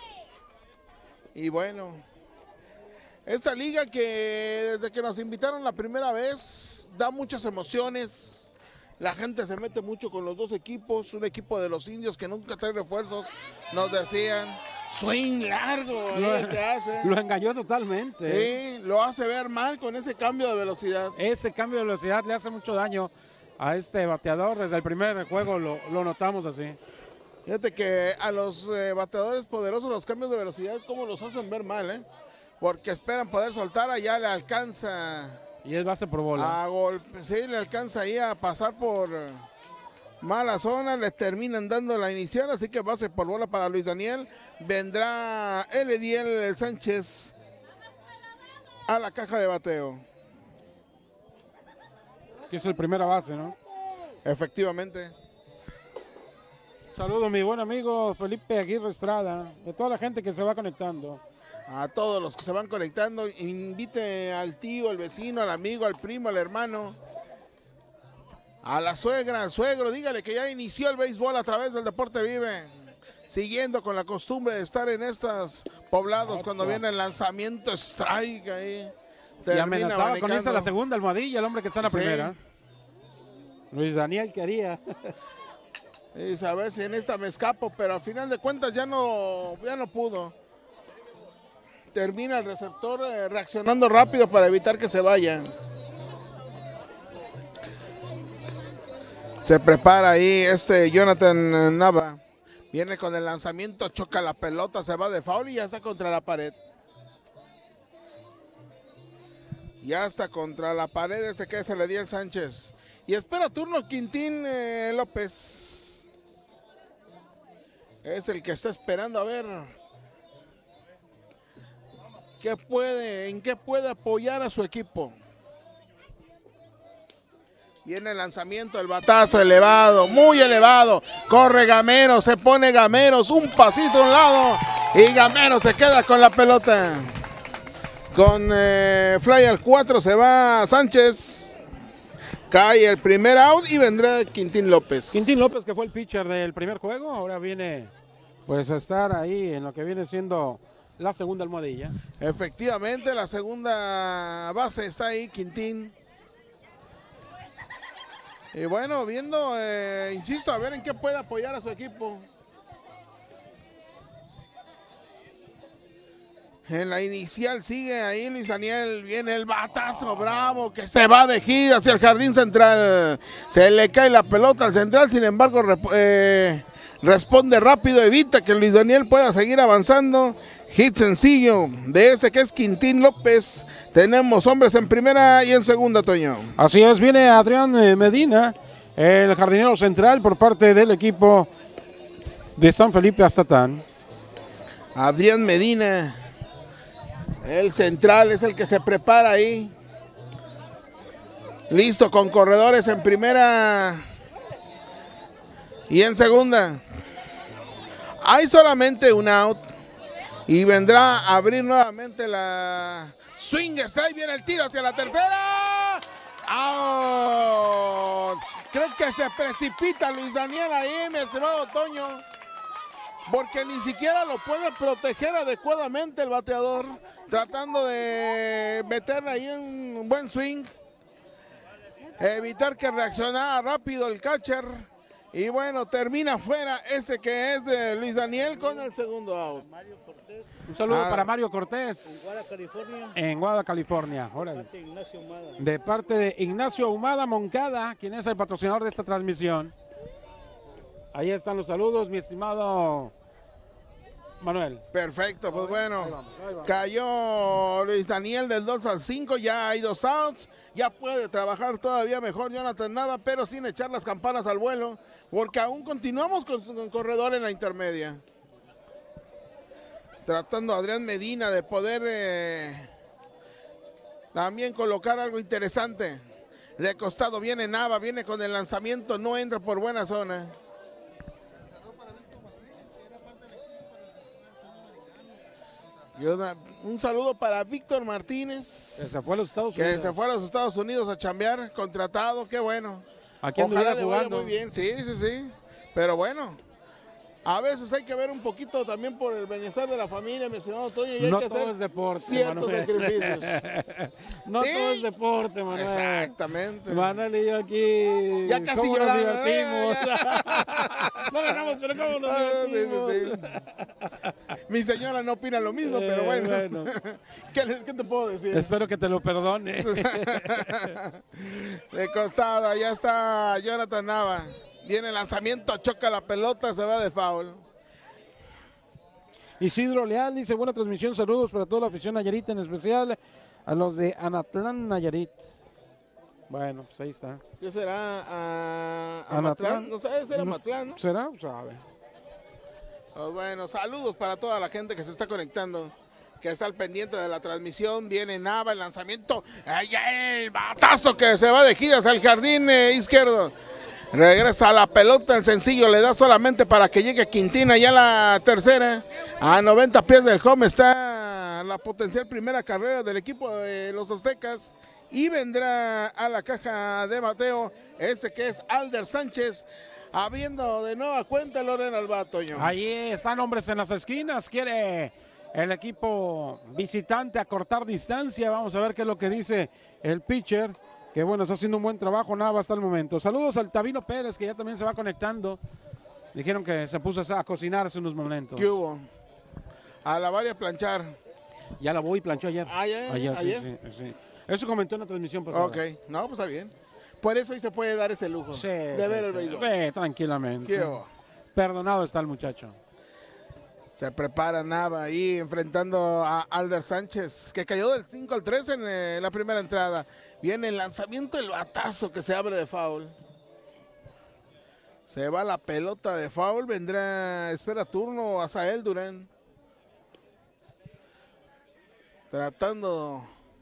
Y bueno, esta liga que desde que nos invitaron la primera vez da muchas emociones. La gente se mete mucho con los dos equipos. Un equipo de los indios que nunca trae refuerzos, nos decían. Swing largo, Lo, lo que hace. lo engañó totalmente. Sí, lo hace ver mal con ese cambio de velocidad. Ese cambio de velocidad le hace mucho daño a este bateador. Desde el primer juego lo, lo notamos así. Fíjate que a los eh, bateadores poderosos los cambios de velocidad, cómo los hacen ver mal, ¿eh? porque esperan poder soltar, allá le alcanza Y es base por bola. a golpe, sí, le alcanza ahí a pasar por mala zona, le terminan dando la inicial, así que base por bola para Luis Daniel. Vendrá Elediel Sánchez a la caja de bateo. Que es el primera base, ¿no? Efectivamente. Saludo a mi buen amigo Felipe Aguirre Estrada, de toda la gente que se va conectando. A todos los que se van conectando, invite al tío, al vecino, al amigo, al primo, al hermano, a la suegra, al suegro, dígale que ya inició el béisbol a través del Deporte Vive, siguiendo con la costumbre de estar en estos poblados cuando viene el lanzamiento strike ahí. Y amenazaba con abanicando. irse a la segunda almohadilla, el hombre que está en la Sí. primera. Luis Daniel quería. Y a ver si en esta me escapo, pero al final de cuentas ya no, ya no pudo. Termina el receptor eh, reaccionando rápido para evitar que se vaya. Se prepara ahí este Jonathan Nava. Viene con el lanzamiento, choca la pelota, se va de foul y ya está contra la pared. Ya está contra la pared ese que es Elediel Sánchez. Y espera turno Quintín eh, López. Es el que está esperando a ver qué puede, en qué puede apoyar a su equipo. Viene el lanzamiento, el batazo elevado, muy elevado. Corre Gamero, se pone Gameros, un pasito a un lado y Gamero se queda con la pelota. Con eh, fly al cuatro se va Sánchez. Cae el primer out y vendrá Quintín López. Quintín López, que fue el pitcher del primer juego, ahora viene pues a estar ahí en lo que viene siendo la segunda almohadilla. Efectivamente, la segunda base está ahí, Quintín. Y bueno, viendo, eh, insisto, a ver en qué puede apoyar a su equipo. En la inicial sigue ahí Luis Daniel, viene el batazo bravo que se va de gira hacia el jardín central. Se le cae la pelota al central, sin embargo rep eh, responde rápido, evita que Luis Daniel pueda seguir avanzando. Hit sencillo de este que es Quintín López. Tenemos hombres en primera y en segunda, Toño. Así es, viene Adrián Medina, el jardinero central por parte del equipo de San Felipe Aztatán. Adrián Medina, el central, es el que se prepara ahí. Listo, con corredores en primera y en segunda. Hay solamente un out y vendrá a abrir nuevamente la swing strike. Viene el tiro hacia la tercera. Out. Creo que se precipita Luis Daniel ahí, mi estimado Toño, porque ni siquiera lo puede proteger adecuadamente el bateador, tratando de meterle ahí un buen swing, evitar que reaccionara rápido el catcher, y bueno, termina fuera ese que es de Luis Daniel con el segundo out. Mario Cortés, Un saludo Ah. para Mario Cortés en Guadalajara, California. en Guadalajara, California. Órale. Parte Ignacio Humada. De parte de Ignacio Humada Moncada, quien es el patrocinador de esta transmisión. Ahí están los saludos, mi estimado Manuel. Perfecto, pues bueno, Ahí vamos, ahí vamos. cayó Luis Daniel del dos al cinco, ya hay dos outs, ya puede trabajar todavía mejor Jonathan Nava, pero sin echar las campanas al vuelo, porque aún continuamos con su corredor en la intermedia. Tratando Adrián Medina de poder eh, también colocar algo interesante. De costado viene Nava, viene con el lanzamiento, no entra por buena zona. Y una- un saludo para Víctor Martínez, Que se fue a los Estados que Unidos. se fue a los Estados Unidos a chambear, contratado, qué bueno. Aquí Ojalá anduviera le vaya jugando. muy bien, sí, sí, sí. Pero bueno, a veces hay que ver un poquito también por el bienestar de la familia, mi estimado Toño, y hay No que todo hacer es deporte, ciertos Manuel. sacrificios. No Sí. todo es deporte, Manuel. Exactamente. Manuel y yo aquí. Ya casi ¿cómo nos llorando, divertimos? ¿eh? No ganamos, pero ¿cómo nos Ah, sí, divertimos? sí, sí. Mi señora no opina lo mismo, pero Eh, bueno. bueno. ¿Qué, les- qué te puedo decir? Espero que te lo perdone. De costado, ya está Jonathan Nava. Viene el lanzamiento, choca la pelota, se va de foul. Isidro Leal dice, buena transmisión, saludos para toda la afición Nayarita, en especial a los de Anatlán, Nayarit. Bueno, pues ahí está. ¿Qué será? ¿A, a Anatlán? Matlán? No sabes, será No, Matlán, ¿no? ¿Será? Sabe. Pues bueno, saludos para toda la gente que se está conectando, que está al pendiente de la transmisión. Viene Nava, el lanzamiento. ¡Ay, el batazo que se va de giras al jardín eh, izquierdo! Regresa a la pelota, el sencillo le da solamente para que llegue Quintina ya la tercera. A noventa pies del home está la potencial primera carrera del equipo de los Aztecas. Y vendrá a la caja de bateo este que es Alder Sánchez, habiendo de nueva cuenta Lorena Albatoño. Ahí están hombres en las esquinas, quiere el equipo visitante acortar distancia. Vamos a ver qué es lo que dice el pitcher, que bueno, está haciendo un buen trabajo Nava hasta el momento. Saludos al Tabino Pérez, que ya también se va conectando. Dijeron que se puso a cocinar hace unos momentos. ¿Qué hubo? A lavar y a planchar. Ya la voy y planchó ayer. Ayer, Ayer, sí, ayer. sí, sí. Eso comentó en la transmisión pasada. Ok, no, pues está bien. Por eso hoy se puede dar ese lujo Sí, de ver el sí, béisbol. ve, tranquilamente. ¿Qué hubo? Perdonado está el muchacho. Se prepara Nava ahí enfrentando a Alder Sánchez, que cayó del cinco al tres en eh, la primera entrada. Viene el lanzamiento, el batazo que se abre de foul. Se va la pelota de foul, vendrá, espera turno Azael Durán. Tratando,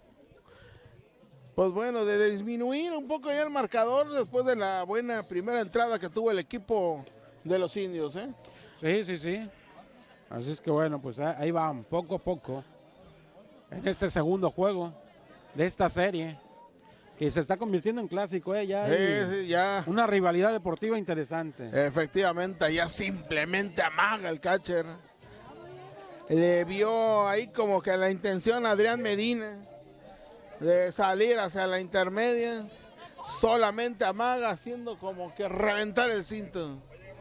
pues bueno, de disminuir un poco ya el marcador después de la buena primera entrada que tuvo el equipo de los indios, ¿eh? Sí, sí, sí. Así es que bueno, pues ahí van, poco a poco, en este segundo juego de esta serie, que se está convirtiendo en clásico, ¿eh? Ya, Sí, hay sí, ya. una rivalidad deportiva interesante. Efectivamente, ya simplemente amaga el catcher. Le vio ahí como que la intención a Adrián Medina de salir hacia la intermedia. Solamente amaga, haciendo como que reventar el cinto.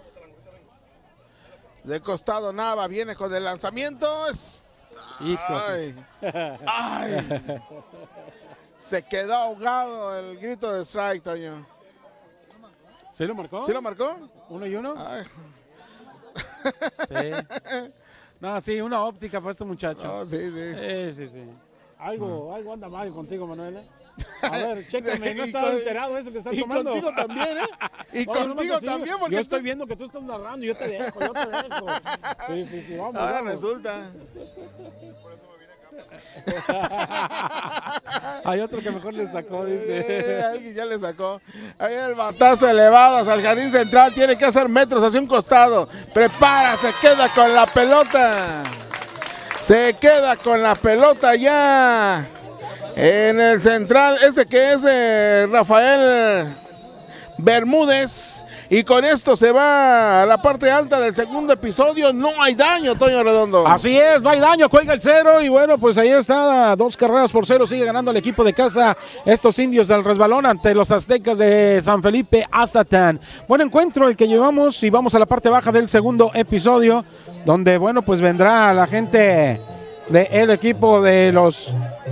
De costado Nava viene con el lanzamiento. Es... Ay, ay. Se quedó ahogado el grito de strike, Toño. ¿Sí lo marcó? ¿Sí lo marcó? ¿Uno y uno? Ay. Sí. No, sí, una óptica para este muchacho. No, sí, sí. Sí, sí, sí. Algo, algo anda mal contigo, Manuel. ¿eh? A ver, chécame, no Y estaba con- enterado de eso que estás Y tomando. contigo también, ¿eh? Y Oye, no me contigo consigo. también, porque Yo estoy tú- viendo que tú estás narrando, yo te dejo, yo te dejo. Sí, sí, sí, vamos, Ahora vamos. resulta. Hay otro que mejor le sacó, Eh, dice. alguien ya le sacó. Ahí el batazo elevado hacia el jardín central. Tiene que hacer metros hacia un costado. Prepara, se queda con la pelota. Se queda con la pelota ya. En el central, ese que es eh, Rafael Bermúdez. Y con esto se va a la parte alta del segundo episodio. No hay daño, Toño Redondo. Así es, no hay daño, cuelga el cero y bueno, pues ahí está, dos carreras por cero, sigue ganando el equipo de casa, estos indios del resbalón ante los aztecas de San Felipe Aztlán. Buen encuentro el que llevamos y vamos a la parte baja del segundo episodio, donde bueno, pues vendrá la gente del equipo de los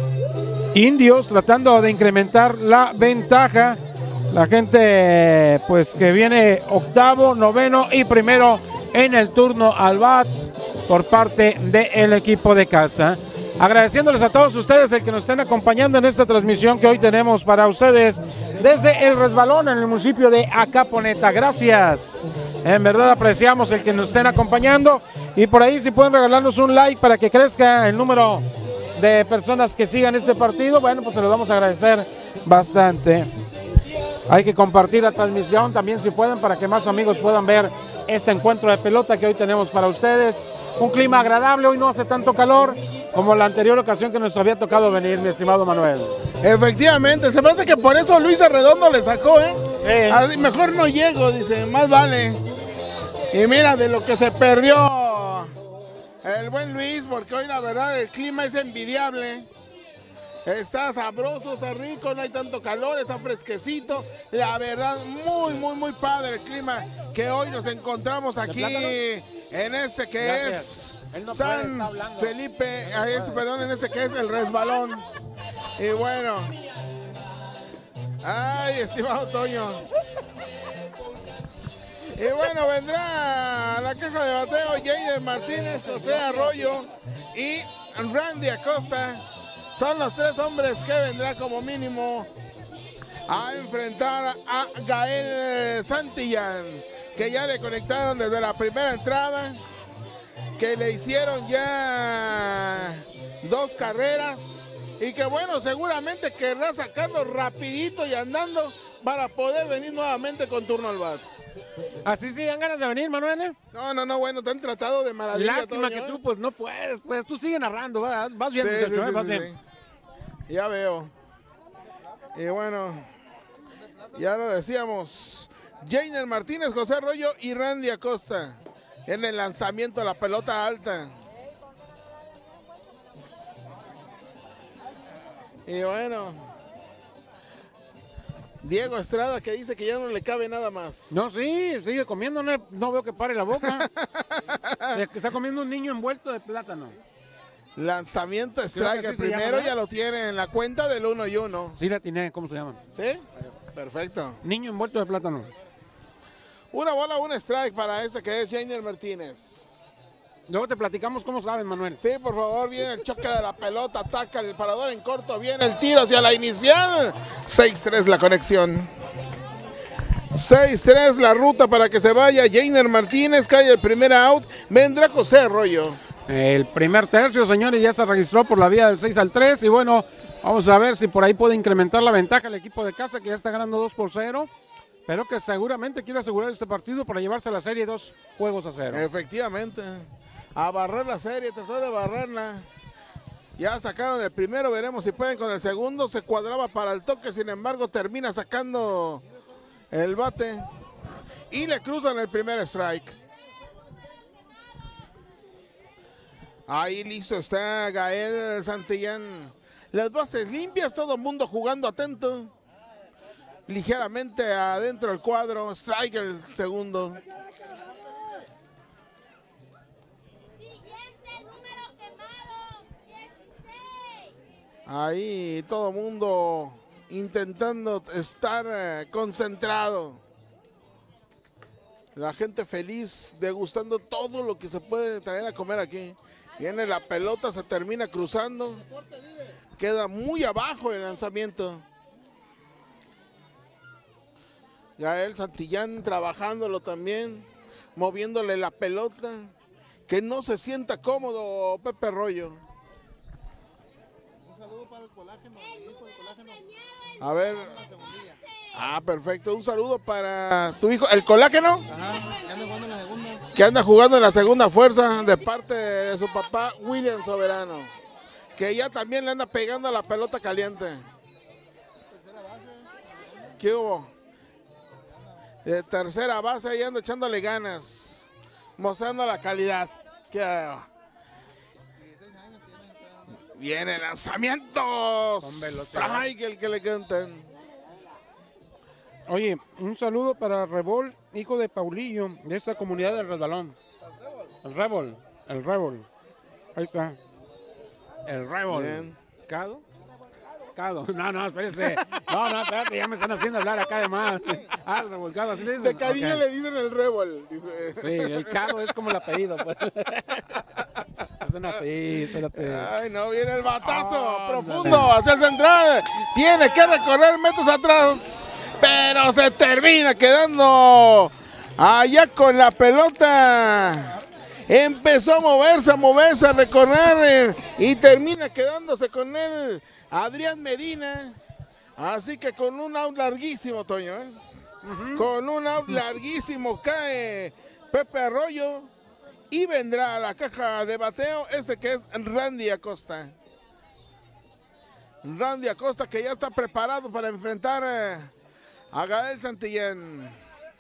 indios tratando de incrementar la ventaja. La gente pues que viene octavo, noveno y primero en el turno al bat por parte del equipo de casa. Agradeciéndoles a todos ustedes el que nos estén acompañando en esta transmisión que hoy tenemos para ustedes desde el resbalón en el municipio de Acaponeta. Gracias. En verdad apreciamos el que nos estén acompañando y por ahí si pueden regalarnos un like para que crezca el número de personas que sigan este partido, bueno, pues se los vamos a agradecer bastante. Hay que compartir la transmisión también si pueden para que más amigos puedan ver este encuentro de pelota que hoy tenemos para ustedes. Un clima agradable, hoy no hace tanto calor como la anterior ocasión que nos había tocado venir, mi estimado Manuel. Efectivamente, se me hace que por eso Luis Arredondo le sacó, ¿eh? Sí. Así, mejor no llego, dice, más vale. Y mira de lo que se perdió el buen Luis, porque hoy la verdad el clima es envidiable. Está sabroso, está rico, no hay tanto calor, está fresquecito. La verdad, muy, muy, muy padre el clima que hoy nos encontramos aquí en este que Gracias. es Él no puede, San está hablando. Felipe, ah, es, perdón, en este que es el resbalón. Y bueno, ay, estimado Toño. Y bueno, vendrá a la caja de bateo Jader Martínez, José Arroyo y Randy Acosta. Son los tres hombres que vendrán como mínimo a enfrentar a Gael Santillán, que ya le conectaron desde la primera entrada, que le hicieron ya dos carreras y que bueno, seguramente querrá sacarlo rapidito y andando para poder venir nuevamente con turno al bat. Así sí dan ganas de venir, Manuel. No, no, no, bueno, te han tratado de maravilla. Lástima Toño, que ¿eh? tú pues no puedes, pues tú sigue narrando, vas, vas bien, Sí, muchacho, sí, ¿eh? sí, vas sí, bien. sí. Ya veo. Y bueno, ya lo decíamos. Jainer Martínez, José Arroyo y Randy Acosta en el lanzamiento de la pelota alta. Y bueno, Diego Estrada que dice que ya no le cabe nada más. No, sí, sigue comiendo, no, no veo que pare la boca. Se- que está comiendo un niño envuelto de plátano. Lanzamiento strike, así el se llama, primero ¿verdad? ya lo tiene en la cuenta del uno y uno. Sí, la tiene, ¿cómo se llama? ¿Sí? Perfecto. Niño envuelto de plátano. Una bola, un strike para ese que es Jainer Martínez. Luego te platicamos cómo sabes, Manuel. Sí, por favor, viene el choque de la pelota, ataca el parador en corto, viene el tiro hacia la inicial. seis tres la conexión. seis tres la ruta para que se vaya Jainer Martínez, cae el primer out, vendrá José Arroyo. El primer tercio, señores, ya se registró por la vía del seis al tres. Y bueno, vamos a ver si por ahí puede incrementar la ventaja el equipo de casa, que ya está ganando dos por cero. Pero que seguramente quiere asegurar este partido para llevarse la serie dos juegos a cero. Efectivamente, a barrer la serie, trató de barrerla. Ya sacaron el primero, veremos si pueden con el segundo. Se cuadraba para el toque, sin embargo termina sacando el bate. Y le cruzan el primer strike. Ahí listo está Gael Santillán. Las bases limpias, todo el mundo jugando atento. Ligeramente adentro del cuadro, strike el segundo. Siguiente número quemado, dieciséis. Ahí todo el mundo intentando estar eh, concentrado. La gente feliz, degustando todo lo que se puede traer a comer aquí. Viene la pelota, se termina cruzando. Queda muy abajo el lanzamiento. Gael Santillán trabajándolo también, moviéndole la pelota. Que no se sienta cómodo Pepe Arroyo. Un saludo para el colágeno, mi hijo, el colágeno. A ver. La segundilla. Ah, perfecto. Un saludo para tu hijo, el colágeno, Ajá, ya ando jugando en la segunda. que anda jugando en la segunda fuerza de parte de su papá, William Soberano. Que ya también le anda pegando a la pelota caliente. ¿Qué hubo? De tercera base, ahí anda echándole ganas, mostrando la calidad. ¿Qué? Viene lanzamientos. Con velocidad. Strike el que le cantan. Oye, un saludo para Rebol, hijo de Paulillo, de esta comunidad del Resbalón. El Rebol, el Rebol. Ahí está. El Rebol. Bien. ¿Cado? Cado. No, no, espérese. No, no, espérate, ya me están haciendo hablar acá de más. Ah, el revolcado, así le dicen. De cariño Ok. le dicen el Rebel, dice. Sí, el Cado es como el apellido, pues. Es así, espérate. Ay, no, viene el batazo Ah, profundo ándale. hacia el central. Tiene que recorrer metros atrás, pero se termina quedando allá con la pelota. Empezó a moverse, a moverse, a recorrer eh, y termina quedándose con él Adrián Medina. Así que con un out larguísimo, Toño, ¿eh? Con un out larguísimo cae Pepe Arroyo. Y vendrá a la caja de bateo este que es Randy Acosta. Randy Acosta que ya está preparado para enfrentar eh, a Gael Santillán.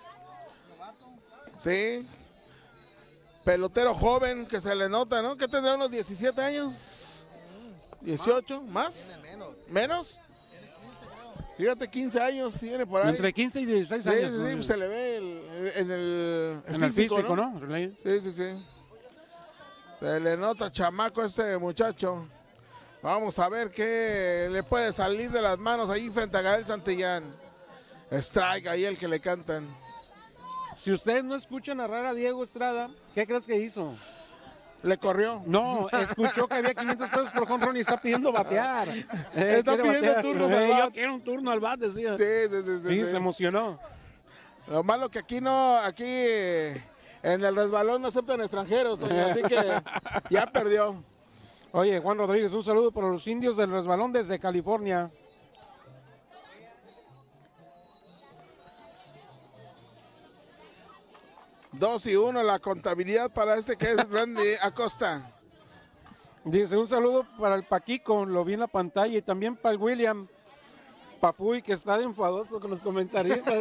Sí. Pelotero joven que se le nota, ¿no? Que tendrá unos diecisiete años. dieciocho, ¿más? Tiene menos. ¿Menos? Fíjate, quince años tiene por ahí. Entre quince y dieciséis Sí, años. sí, sí, ¿no? se le ve el- en el, En el físico, ¿no? Sí, sí, sí. Se le nota chamaco a este muchacho. Vamos a ver qué le puede salir de las manos ahí frente a Gael Santillán. Strike ahí el que le cantan. Si ustedes no escuchan narrar a Diego Estrada, ¿qué crees que hizo? Le corrió. No, escuchó que había quinientos pesos por jonrón y está pidiendo batear. Eh, Está quiere pidiendo batear. turnos Eh, al Yo bat. quiero un turno al bat, decía. Sí, sí, sí, sí, Sí, sí. se emocionó. Lo malo que aquí no, aquí eh, en el resbalón no aceptan extranjeros, Toño, así que ya perdió. Oye, Juan Rodríguez, un saludo para los indios del resbalón desde California. Dos y uno la contabilidad para este que es Randy Acosta. Dice, un saludo para el Paquico, lo vi en la pantalla, y también para el William Papuy, que está de enfadoso con los comentaristas.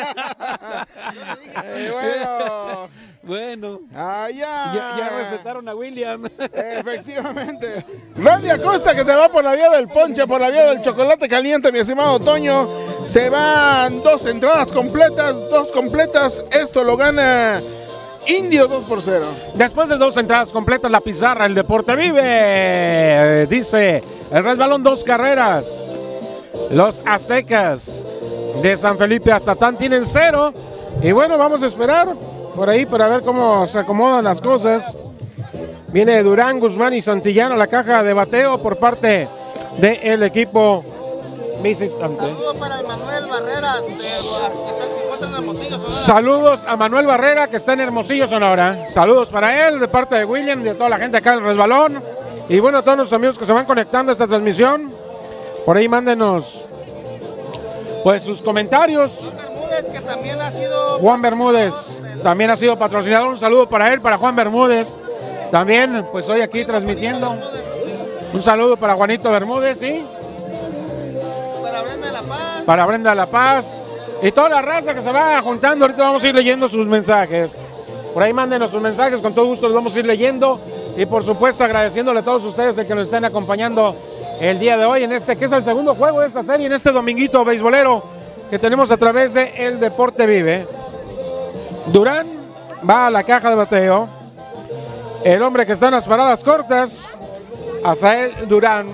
Eh, bueno, Bueno, allá. ya, ya recetaron a William. Efectivamente. Randy Acosta que se va por la vía del ponche, por la vía del chocolate caliente, mi estimado Toño. Se van dos entradas completas, dos completas. Esto lo gana Indio dos por cero. Después de dos entradas completas, la pizarra, el deporte vive. Eh, Dice, el resbalón, dos carreras. Los aztecas de San Felipe Aztatán tienen cero. Y bueno, vamos a esperar por ahí para ver cómo se acomodan las cosas. Viene Durán, Guzmán y Santillán a la caja de bateo por parte del equipo visitante. Saludos para Manuel Barreras, de, que se encuentra en Hermosillo, Sonora. Saludos a Manuel Barrera, que está en Hermosillo, Sonora. Saludos para él, de parte de William, de toda la gente acá en el resbalón. Y bueno, a todos los amigos que se van conectando a esta transmisión. Por ahí mándenos pues sus comentarios. Bermúdez, que también ha sido Juan Bermúdez también ha sido patrocinador. Un saludo para él, para Juan Bermúdez. También, pues hoy aquí transmitiendo. Un saludo para Juanito Bermúdez, ¿sí? para Brenda de la Paz. Para Brenda de la Paz. Y toda la raza que se va juntando. Ahorita vamos a ir leyendo sus mensajes. Por ahí mándenos sus mensajes, con todo gusto los vamos a ir leyendo. Y por supuesto agradeciéndole a todos ustedes de que nos estén acompañando el día de hoy en este, que es el segundo juego de esta serie, en este dominguito beisbolero que tenemos a través de El Deporte Vive. Durán va a la caja de bateo. El hombre que está en las paradas cortas, Azael Durán.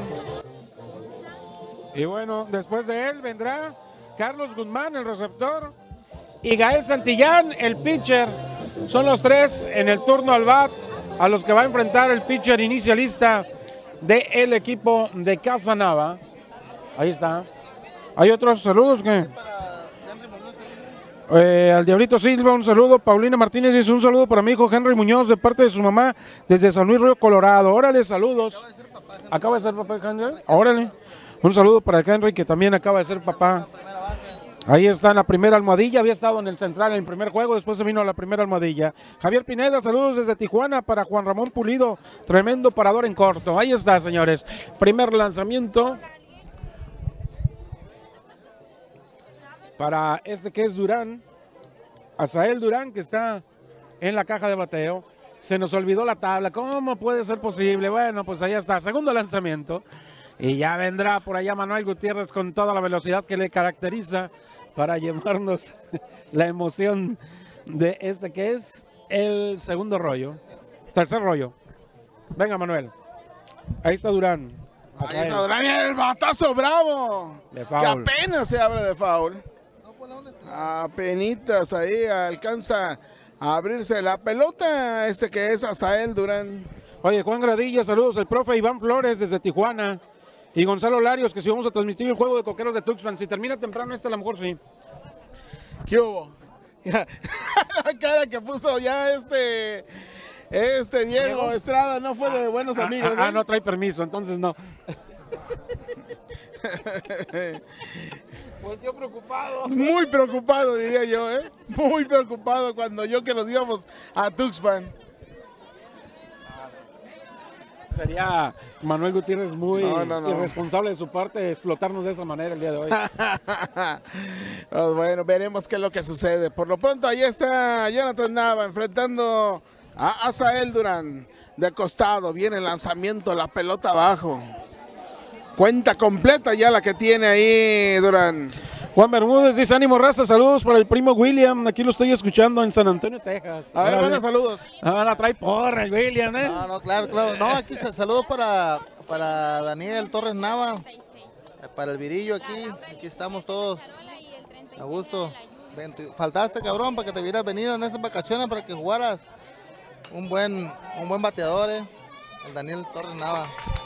Y bueno, después de él vendrá Carlos Guzmán, el receptor, y Gael Santillán, el pitcher. Son los tres en el turno al bat a los que va a enfrentar el pitcher inicialista del equipo de Casanava. Ahí está. ¿Hay otros saludos que? Eh, al Diablito Silva, un saludo. Paulina Martínez dice un saludo para mi hijo Henry Muñoz de parte de su mamá desde San Luis Río Colorado. Órale, saludos. Acaba de ser papá de Henry. Órale. Un saludo para Henry, que también acaba de ser papá. Ahí está en la primera almohadilla, había estado en el central en el primer juego, después se vino a la primera almohadilla. Javier Pineda, saludos desde Tijuana para Juan Ramón Pulido, tremendo parador en corto. Ahí está, señores, primer lanzamiento para este que es Durán, Azael Durán, que está en la caja de bateo. Se nos olvidó la tabla, ¿cómo puede ser posible? Bueno, pues ahí está, segundo lanzamiento. Y ya vendrá por allá Manuel Gutiérrez con toda la velocidad que le caracteriza para llevarnos la emoción de este que es el segundo rollo. Tercer rollo. Venga, Manuel. Ahí está Durán. Ahí está Durán, el batazo bravo. De Que foul. apenas se abre de foul. Apenitas ahí alcanza a abrirse la pelota. Este que es Azael Durán. Oye, Juan Gradilla, saludos. El profe Iván Flores desde Tijuana. Y Gonzalo Larios, que si vamos a transmitir el juego de coqueros de Tuxpan. Si termina temprano este, a lo mejor sí. ¿Qué hubo? Ya, la cara que puso ya este este Diego ¿Diego? Estrada no fue de buenos Ah, amigos. ah, ah, ¿eh? no trae permiso, entonces no. Volteó preocupado. Muy preocupado, diría yo, ¿eh? Muy preocupado cuando yo que nos íbamos a Tuxpan. Sería Manuel Gutiérrez muy No, no, no. irresponsable de su parte explotarnos de esa manera el día de hoy. Pues bueno, veremos qué es lo que sucede. Por lo pronto, ahí está Jonathan Nava enfrentando a Azael Durán. De costado, viene el lanzamiento, la pelota abajo. Cuenta completa ya la que tiene ahí Durán. Juan Bermúdez dice, ánimo raza, saludos para el primo William, aquí lo estoy escuchando en San Antonio, Texas. A ver, Órale. manda saludos. Ahora trae porra el William, ¿eh? No, no, claro, claro. No, aquí se saludos para, para Daniel Torres Nava, para el Virillo aquí. Aquí estamos todos a gusto. ven, tú- faltaste, cabrón, para que te hubieras venido en estas vacaciones para que jugaras. Un buen, un buen bateador, eh. El Daniel Torres Nava.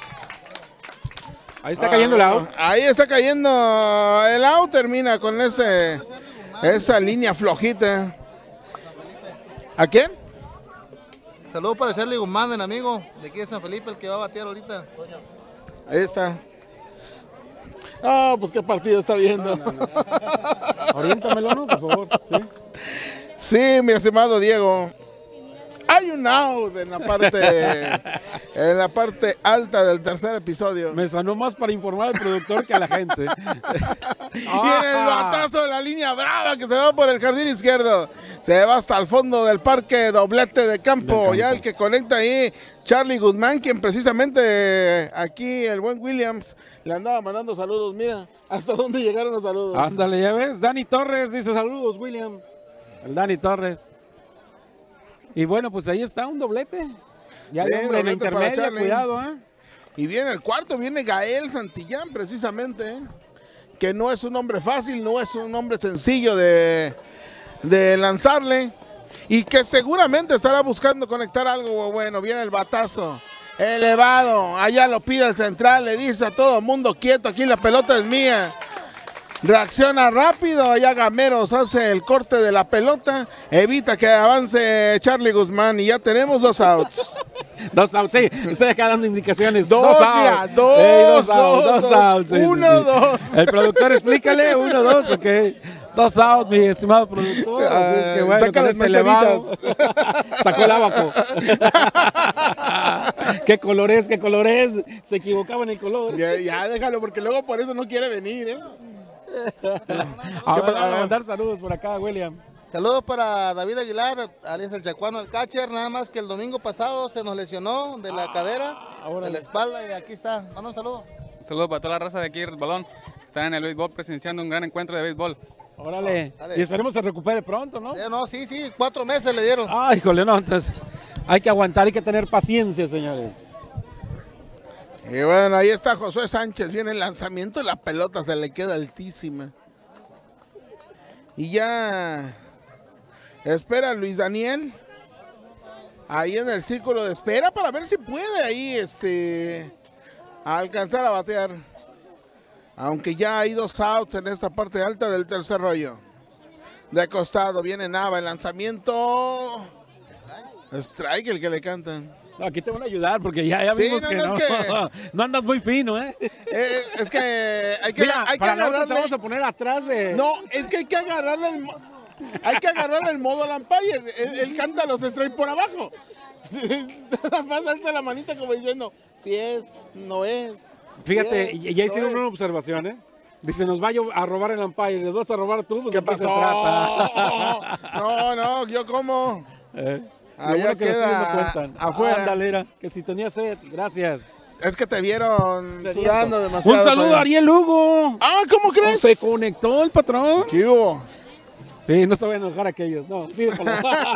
Ahí está cayendo el out. Ah, ahí está cayendo el out, termina con ese esa línea flojita. ¿A quién? Saludos para Charlie Guzmán, el amigo de aquí de San Felipe, el que va a batear ahorita. Ahí está. Ah, pues qué partido está viendo. No, no, no. Oriéntamelo, ¿no? Por favor. ¿Sí? Sí, mi estimado Diego. Hay un out en la parte en la parte alta del tercer episodio. Me sanó más para informar al productor que a la gente. Y en el batazo de la línea brava que se va por el jardín izquierdo. Se va hasta el fondo del parque, doblete de campo. Del campo. Ya el que conecta ahí, Charlie Guzmán, quien precisamente aquí el buen Williams le andaba mandando saludos. Mira, hasta dónde llegaron los saludos. Ándale, ya ves. Dani Torres dice saludos, William. El Dani Torres. Y bueno, pues ahí está un doblete. Ya hay Sí, hombre en la doblete para intermedia, Charlie. cuidado, ¿eh? Y viene el cuarto, viene Gael Santillán precisamente, ¿eh? Que no es un hombre fácil, no es un hombre sencillo de, de lanzarle y que seguramente estará buscando conectar algo bueno. Viene el batazo elevado, allá lo pide el central, le dice a todo el mundo quieto, aquí la pelota es mía. Reacciona rápido, allá Gameros hace el corte de la pelota, evita que avance Charlie Guzmán y ya tenemos dos outs. Dos outs, sí. Estoy acá dando indicaciones. Dos, dos outs. mira, dos, Ey, dos, dos, outs, dos dos. outs. sí, sí, Uno, sí. dos. El productor, explícale. Uno, dos, ok. Dos outs, mi estimado productor. Así es que Ah, bueno, saca con las ese elevado. Sacó el abaco. ¿Qué color es? ¿Qué color es? Se equivocaba en el color. Ya, ya déjalo, porque luego por eso no quiere venir, ¿eh? A ver, pasa? vamos a mandar saludos por acá, William. Saludos para David Aguilar, alias el Chacuano, el catcher, nada más que el domingo pasado se nos lesionó de la cadera, de la espalda y aquí está. Manda un saludo. Saludos para toda la raza de aquí del balón. Están en el béisbol presenciando un gran encuentro de béisbol. Órale. Dale. Y esperemos se recupere pronto, ¿no? Eh, no, sí, sí, cuatro meses le dieron. Ay, híjole, no, entonces hay que aguantar, hay que tener paciencia, señores. Y bueno, ahí está Josué Sánchez, viene el lanzamiento, la pelota se le queda altísima. Y ya espera Luis Daniel, ahí en el círculo de espera para ver si puede ahí este, alcanzar a batear. Aunque ya hay dos outs en esta parte alta del tercer rollo. De costado viene Nava, el lanzamiento. Strike el que le cantan. No, aquí te van a ayudar porque ya, ya Sí, vimos no, que no, no. es que- No andas muy fino, ¿eh? Eh, es que hay que, Mira, hay que para la otra te agarrarle. vamos a poner atrás de... No, es que hay que agarrarle el, mo- hay que agarrarle el modo Lampire. Él, él canta los strikes por abajo. Nada más alza la manita como diciendo, si es, no es. Fíjate, si es, y- ya no hicieron es". una observación, ¿eh? Dice, nos va a robar el umpire, ¿les vas a robar tú? Pues, ¿Qué ¿de qué se pasó? trata? No, no, yo como. Eh, Lo Allá bueno que los queda tíos no cuentan. afuera. Ándale, era, que si tenía sed, gracias. Es que te vieron Sediento. sudando demasiado. Un saludo a todavía. Ariel Hugo. Ah, ¿cómo crees? Se conectó el patrón. ¿Qué hubo? Sí, no se vayan a enojar aquellos. No, sí, déjalo.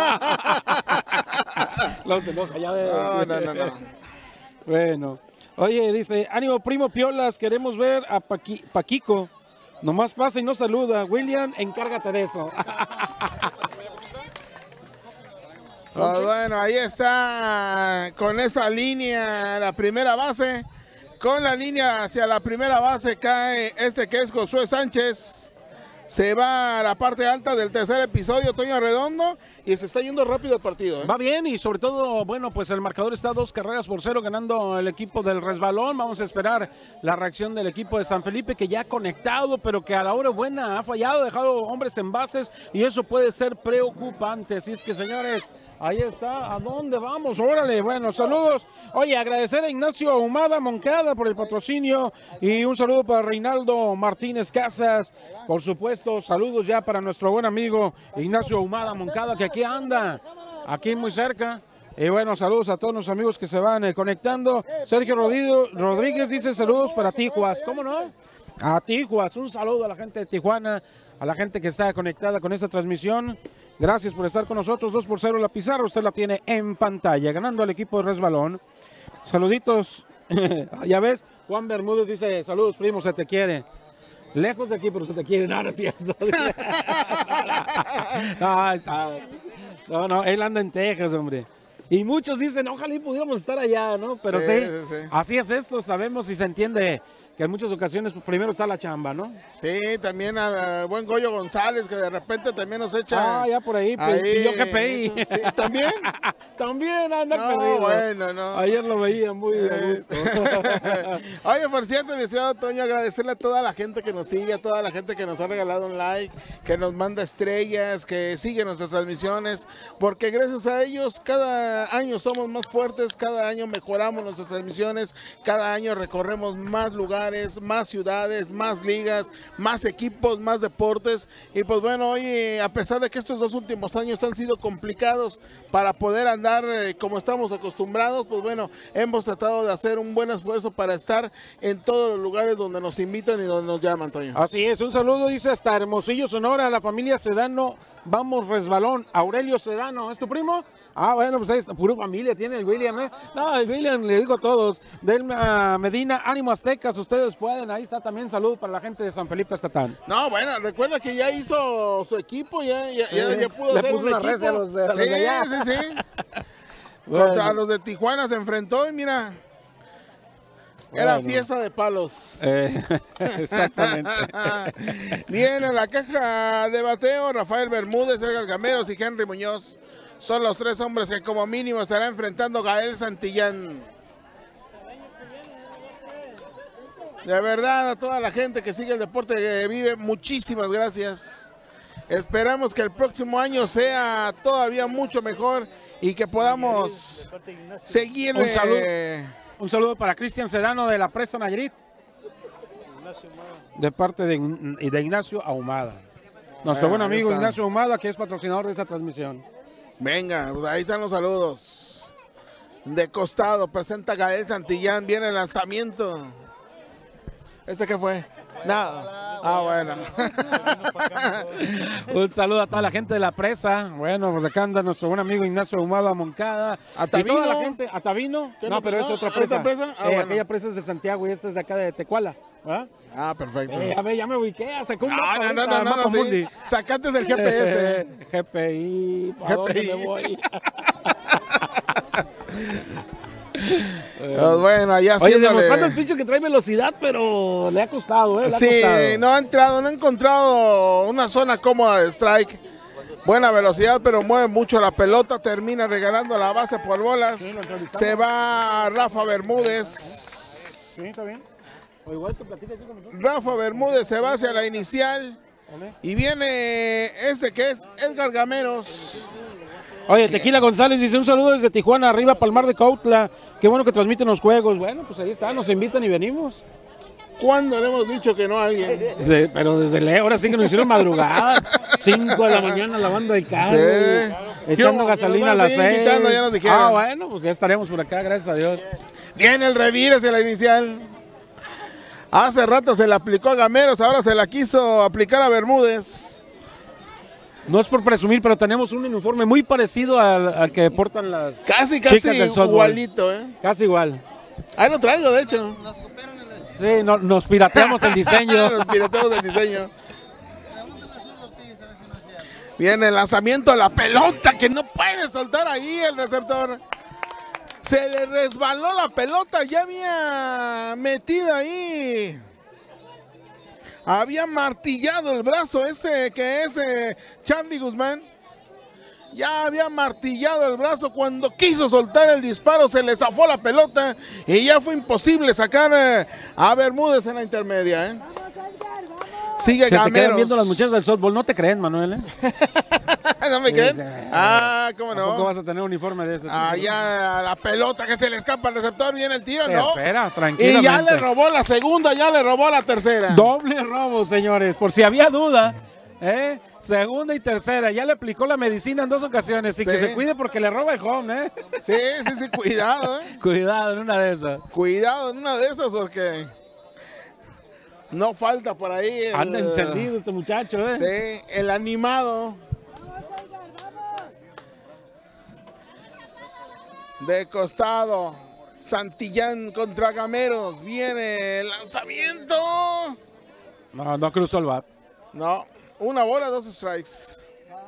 No se enoja, ya ves. No, no, no, no. Bueno. Oye, dice, ánimo primo Piolas, queremos ver a Paqui- Paquico. Nomás pasa y no saluda. William, encárgate de eso. Ah, bueno, ahí está con esa línea la primera base. Con la línea hacia la primera base cae este que es Josué Sánchez. Se va a la parte alta del tercer episodio, Toño Redondo, y se está yendo rápido el partido, ¿eh? Va bien y sobre todo, bueno, pues el marcador está dos carreras por cero ganando el equipo del Resbalón. Vamos a esperar la reacción del equipo de San Felipe que ya ha conectado, pero que a la hora buena ha fallado, ha dejado hombres en bases y eso puede ser preocupante. Así es que, señores, ahí está. ¿A dónde vamos? Órale, bueno, saludos. Oye, agradecer a Ignacio Ahumada Moncada por el patrocinio y un saludo para Reinaldo Martínez Casas. Por supuesto, saludos ya para nuestro buen amigo Ignacio Ahumada Moncada, que aquí anda, aquí muy cerca. Y bueno, saludos a todos los amigos que se van eh, conectando. Sergio Rodido, Rodríguez dice saludos para Tijuas. ¿Cómo no? A Tijuas, un saludo a la gente de Tijuana, a la gente que está conectada con esta transmisión. Gracias por estar con nosotros. dos por cero la pizarra, usted la tiene en pantalla, ganando al equipo de Resbalón. Saluditos. Ya ves, Juan Bermúdez dice, saludos primo, se te quiere. Lejos de aquí, pero se te quiere. No, no es cierto. No, está. No, no, él anda en Texas, hombre. Y muchos dicen, ojalá y pudiéramos estar allá, ¿no? Pero sí, Sí, sí, sí. así es esto, sabemos y se entiende que en muchas ocasiones pues, primero está la chamba, ¿no? Sí, también al buen Goyo González, que de repente también nos echa. Ah, ya por ahí, ahí, pidió G P I. sí, ¿también? También anda No, pedido. bueno, no. Ayer lo veía muy a Eh, gusto. Oye, por cierto, mi estimado Toño, agradecerle a toda la gente que nos sigue, a toda la gente que nos ha regalado un like, que nos manda estrellas, que sigue nuestras transmisiones, porque gracias a ellos cada año somos más fuertes, cada año mejoramos nuestras transmisiones, cada año recorremos más lugares, más ciudades, más ligas, más equipos, más deportes. Y pues bueno, hoy a pesar de que estos dos últimos años han sido complicados para poder andar eh, como estamos acostumbrados, pues bueno, hemos tratado de hacer un buen esfuerzo para estar en todos los lugares donde nos invitan y donde nos llaman, Antonio. Así es, un saludo, dice hasta Hermosillo, Sonora, la familia Sedano, vamos resbalón. Aurelio Sedano, ¿es tu primo? Ah, bueno, pues ahí está, pura familia tiene el William, ¿eh? No, el William, le digo a todos, Delma Medina, ánimo Aztecas, ustedes pueden, ahí está también, saludos para la gente de San Felipe Estatán. No, bueno, recuerda que ya hizo su equipo, ya, ya, ya, ya pudo Le hacer puso un una equipo. recia a los de- a los sí, de allá. sí, sí. Bueno. Contra los de Tijuana se enfrentó y mira, era Bueno. fiesta de palos. Eh, exactamente. Bien, en la caja de bateo, Rafael Bermúdez, Edgar Gameros y Henry Muñoz son los tres hombres que como mínimo estará enfrentando Gael Santillán. De verdad, a toda la gente que sigue el deporte que vive, muchísimas gracias. Esperamos que el próximo año sea todavía mucho mejor y que podamos seguir. Un saludo. eh, Un saludo para Cristian Sedano de la Presta Nayarit, de parte de, de Ignacio Ahumada. Nuestro Ah, buen ahí amigo está. Ignacio Ahumada, que es patrocinador de esta transmisión. Venga, pues ahí están los saludos. De costado, presenta Gael Santillán, viene el lanzamiento. ¿Ese qué fue? Nada. Ah, bueno. Un saludo a toda la gente de la presa. Bueno, pues acá anda nuestro buen amigo Ignacio Ahumada Moncada. ¿A Y toda Tabino? la gente, ¿a Tabino? ¿Qué No, no- pero es no? otra ¿Otra presa. presa? Ah, Eh, bueno. Aquella presa es de Santiago y esta es de acá de Tecuala. ¿verdad? Ah, perfecto. Eh, ya, me, ya me ubiqué, sacó un No, mapa no, no, ahorita, no, no, mapa no, sí. mundi. Sacaste el G P S. G P I, ¿para dónde G P I. me voy? Pues bueno, allá Oye, haciéndole- demostrando el pinche que trae velocidad, pero le ha costado, ¿eh? Le ha Sí, costado. no ha entrado, no ha encontrado una zona cómoda de strike. Buena velocidad, pero mueve mucho la pelota. Termina regalando la base por bolas. Sí, lo entrevistamos. Se va Rafa Bermúdez. Sí, está bien. O igual te platica aquí con nosotros. Rafa Bermúdez se va hacia la inicial. Vale. Y viene este que es Edgar Gameros. Oye, Tequila González dice un saludo desde Tijuana, arriba Palmar de Cautla. Qué bueno que transmiten los juegos. Bueno, pues ahí está, nos invitan y venimos. ¿Cuándo le hemos dicho que no a alguien? De- pero desde la hora sí que nos hicieron madrugada. cinco de la mañana lavando el carro. Sí. Echando Yo, gasolina a nos van a las seguir seis. invitando, ya nos dijeron. Ah, bueno, pues ya estaremos por acá, gracias a Dios. Viene el revir hacia la inicial. Hace rato se le aplicó a Gameros, ahora se la quiso aplicar a Bermúdez. No es por presumir, pero tenemos un uniforme muy parecido al, al que portan las Casi, casi chicas del softball. igualito, ¿eh? Casi igual. Ahí lo traigo, de hecho. Sí, no- nos pirateamos el diseño. Los pirateros del diseño. Viene el lanzamiento a la pelota que no puede soltar ahí el receptor. Se le resbaló la pelota, ya había metido ahí. Había martillado el brazo este que es eh, Charlie Guzmán. Ya había martillado el brazo cuando quiso soltar el disparo, se le zafó la pelota y ya fue imposible sacar eh, a Bermúdez en la intermedia. ¿eh? Sigue Se te quedan Gameros. viendo las muchachas del softball, no te creen, Manuel. ¿eh? ¿No me creen? Sí, sí. Ah, ¿cómo ¿A poco no? vas a tener uniforme de ese? Ah, ya la pelota que se le escapa al receptor, viene el tiro, Espera, ¿no? espera, Y tranquilamente. ya le robó la segunda, ya le robó la tercera. Doble robo, señores, por si había duda. ¿eh? Segunda y tercera, ya le aplicó la medicina en dos ocasiones. Y Sí. que se cuide porque le roba el home, ¿eh? Sí, sí, sí, cuidado, ¿eh? Cuidado en una de esas. Cuidado en una de esas porque no falta por ahí el, Anda encendido este muchacho, ¿eh? sí, el animado. De costado, Santillán contra Gameros. Viene el lanzamiento. No, no cruzó el bat. No, una bola, dos strikes.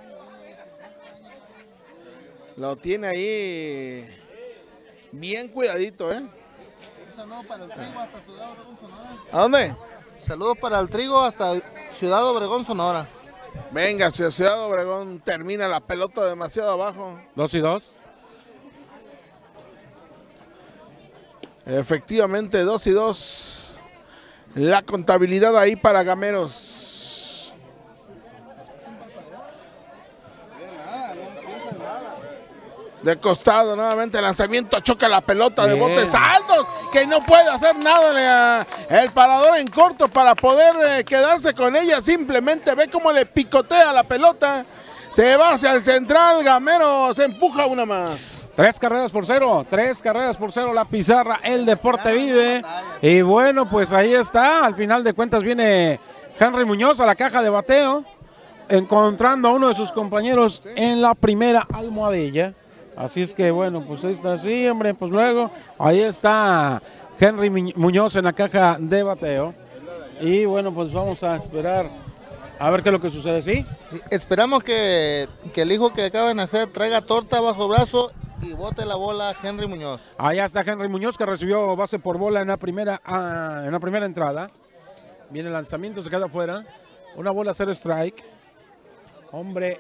Lo tiene ahí bien cuidadito, ¿eh? Un saludo para el trigo hasta Ciudad Obregón, Sonora. ¿A dónde? Saludos para el trigo hasta Ciudad Obregón, Sonora. Venga, hacia Ciudad Obregón, termina la pelota demasiado abajo. Dos y dos. Efectivamente, dos y dos. La contabilidad ahí para Gameros. De costado, nuevamente el lanzamiento, choca la pelota de Bien. botes altos, que no puede hacer nada el parador en corto para poder eh, quedarse con ella. Simplemente ve cómo le picotea la pelota. Se va hacia el central, Gameros empuja una más. Tres carreras por cero, tres carreras por cero la pizarra, el deporte vive. Y bueno, pues ahí está, al final de cuentas viene Henry Muñoz a la caja de bateo, encontrando a uno de sus compañeros en la primera almohadilla. Así es que bueno, pues ahí está así, hombre, pues luego ahí está Henry Muñoz en la caja de bateo. Y bueno, pues vamos a esperar a ver qué es lo que sucede, ¿sí? Sí, esperamos que, que el hijo que acaba de nacer traiga torta bajo brazo y bote la bola Henry Muñoz. Allá está Henry Muñoz, que recibió base por bola en la primera, ah, en la primera entrada. Viene el lanzamiento, se queda afuera. Una bola, cero strike. Hombre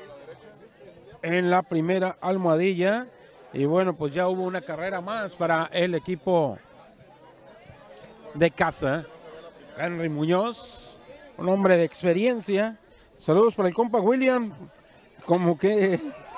en la primera almohadilla. Y bueno, pues ya hubo una carrera más para el equipo de casa. Henry Muñoz, un hombre de experiencia. Saludos para el compa William. Como que...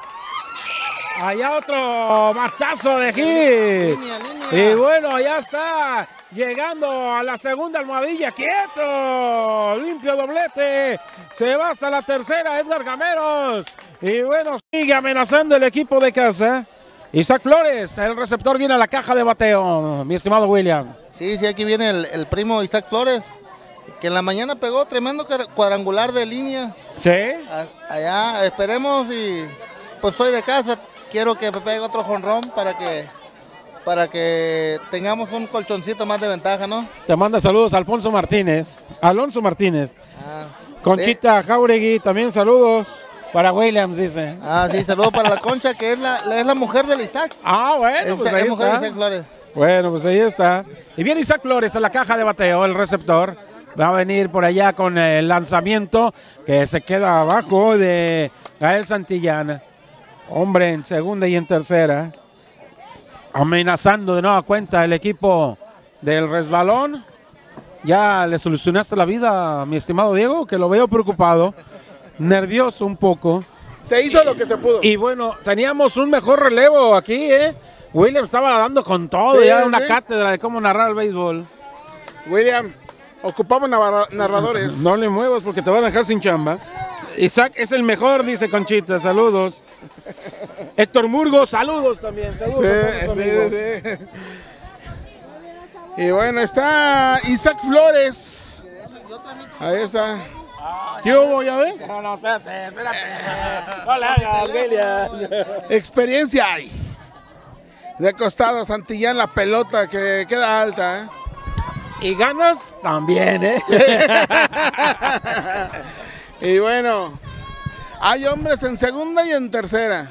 Allá otro batazo de hit. Línea, línea. Y bueno, ya está llegando a la segunda almohadilla. ¡Quieto! Limpio doblete. Se va hasta la tercera Edgar Gameros. Y bueno, sigue amenazando el equipo de casa. Isaac Flores, el receptor, viene a la caja de bateo, mi estimado William. Sí, sí, aquí viene el, el primo Isaac Flores, que en la mañana pegó tremendo cuadrangular de línea. Sí. A- allá, esperemos y pues soy de casa, quiero que me pegue otro jonrón para que para que tengamos un colchoncito más de ventaja, ¿no? Te manda saludos Alfonso Martínez. Alonso Martínez. Ah, Conchita Jauregui, también saludos para Williams, dice. ah, sí, saludo para la Concha, que es la, la- es la mujer del Isaac. Ah, bueno, Es, pues es ahí mujer de está. Isaac Flores. Bueno, pues ahí está. Y viene Isaac Flores a la caja de bateo, el receptor. Va a venir por allá con el lanzamiento que se queda abajo de Gael Santillana. Hombre en segunda y en tercera. Amenazando de nueva cuenta el equipo del resbalón. Ya le solucionaste la vida a mi estimado Diego, que lo veo preocupado, nervioso un poco. Se hizo lo que se pudo. Y bueno, teníamos un mejor relevo aquí, ¿eh? William estaba dando con todo, Sí, ya una sí. cátedra de cómo narrar el béisbol. William, ocupamos narra- narradores. No le muevas porque te van a dejar sin chamba. Isaac es el mejor, dice Conchita, saludos. Héctor Murgo, saludos también, saludos. Sí, a todos, amigos. sí, sí. Y bueno, está Isaac Flores. Ahí está. ¿Qué hubo, ya ves? No, no, espérate, espérate. No le hagas, William. Experiencia hay. De costado, Santillán, la pelota que queda alta. ¿eh? Y ganas también, ¿eh? Y bueno, hay hombres en segunda y en tercera.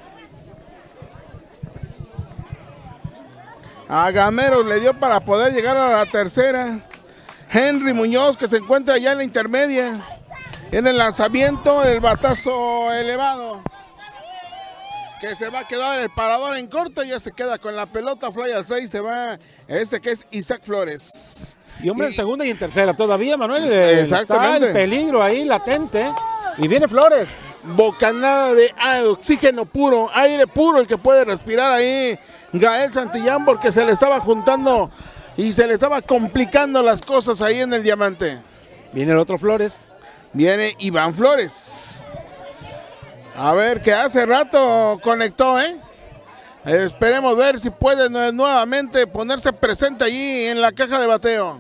A Gameros le dio para poder llegar a la tercera. Henry Muñoz, que se encuentra ya en la intermedia. En el lanzamiento, el batazo elevado. Que se va a quedar el parador en corto. Ya se queda con la pelota, fly al seis. Se va este que es Isaac Flores. Y hombre en segunda y en tercera todavía, Manuel. eh, Exactamente. Está el peligro ahí latente. Y viene Flores. Bocanada de ah, oxígeno puro, aire puro el que puede respirar ahí Gael Santillán, porque se le estaba juntando y se le estaba complicando las cosas ahí en el diamante. Viene el otro Flores. Viene Iván Flores. A ver, que hace rato conectó, ¿eh? Esperemos ver si puede nue- nuevamente ponerse presente allí en la caja de bateo.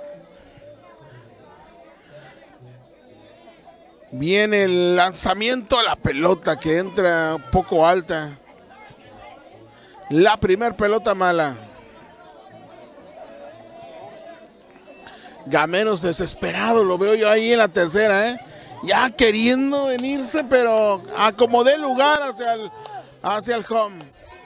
Viene el lanzamiento a la pelota que entra un poco alta. La primer pelota mala. Gameros desesperado, lo veo yo ahí en la tercera, ¿eh? Ya queriendo venirse, pero acomodé lugar hacia el, hacia el home.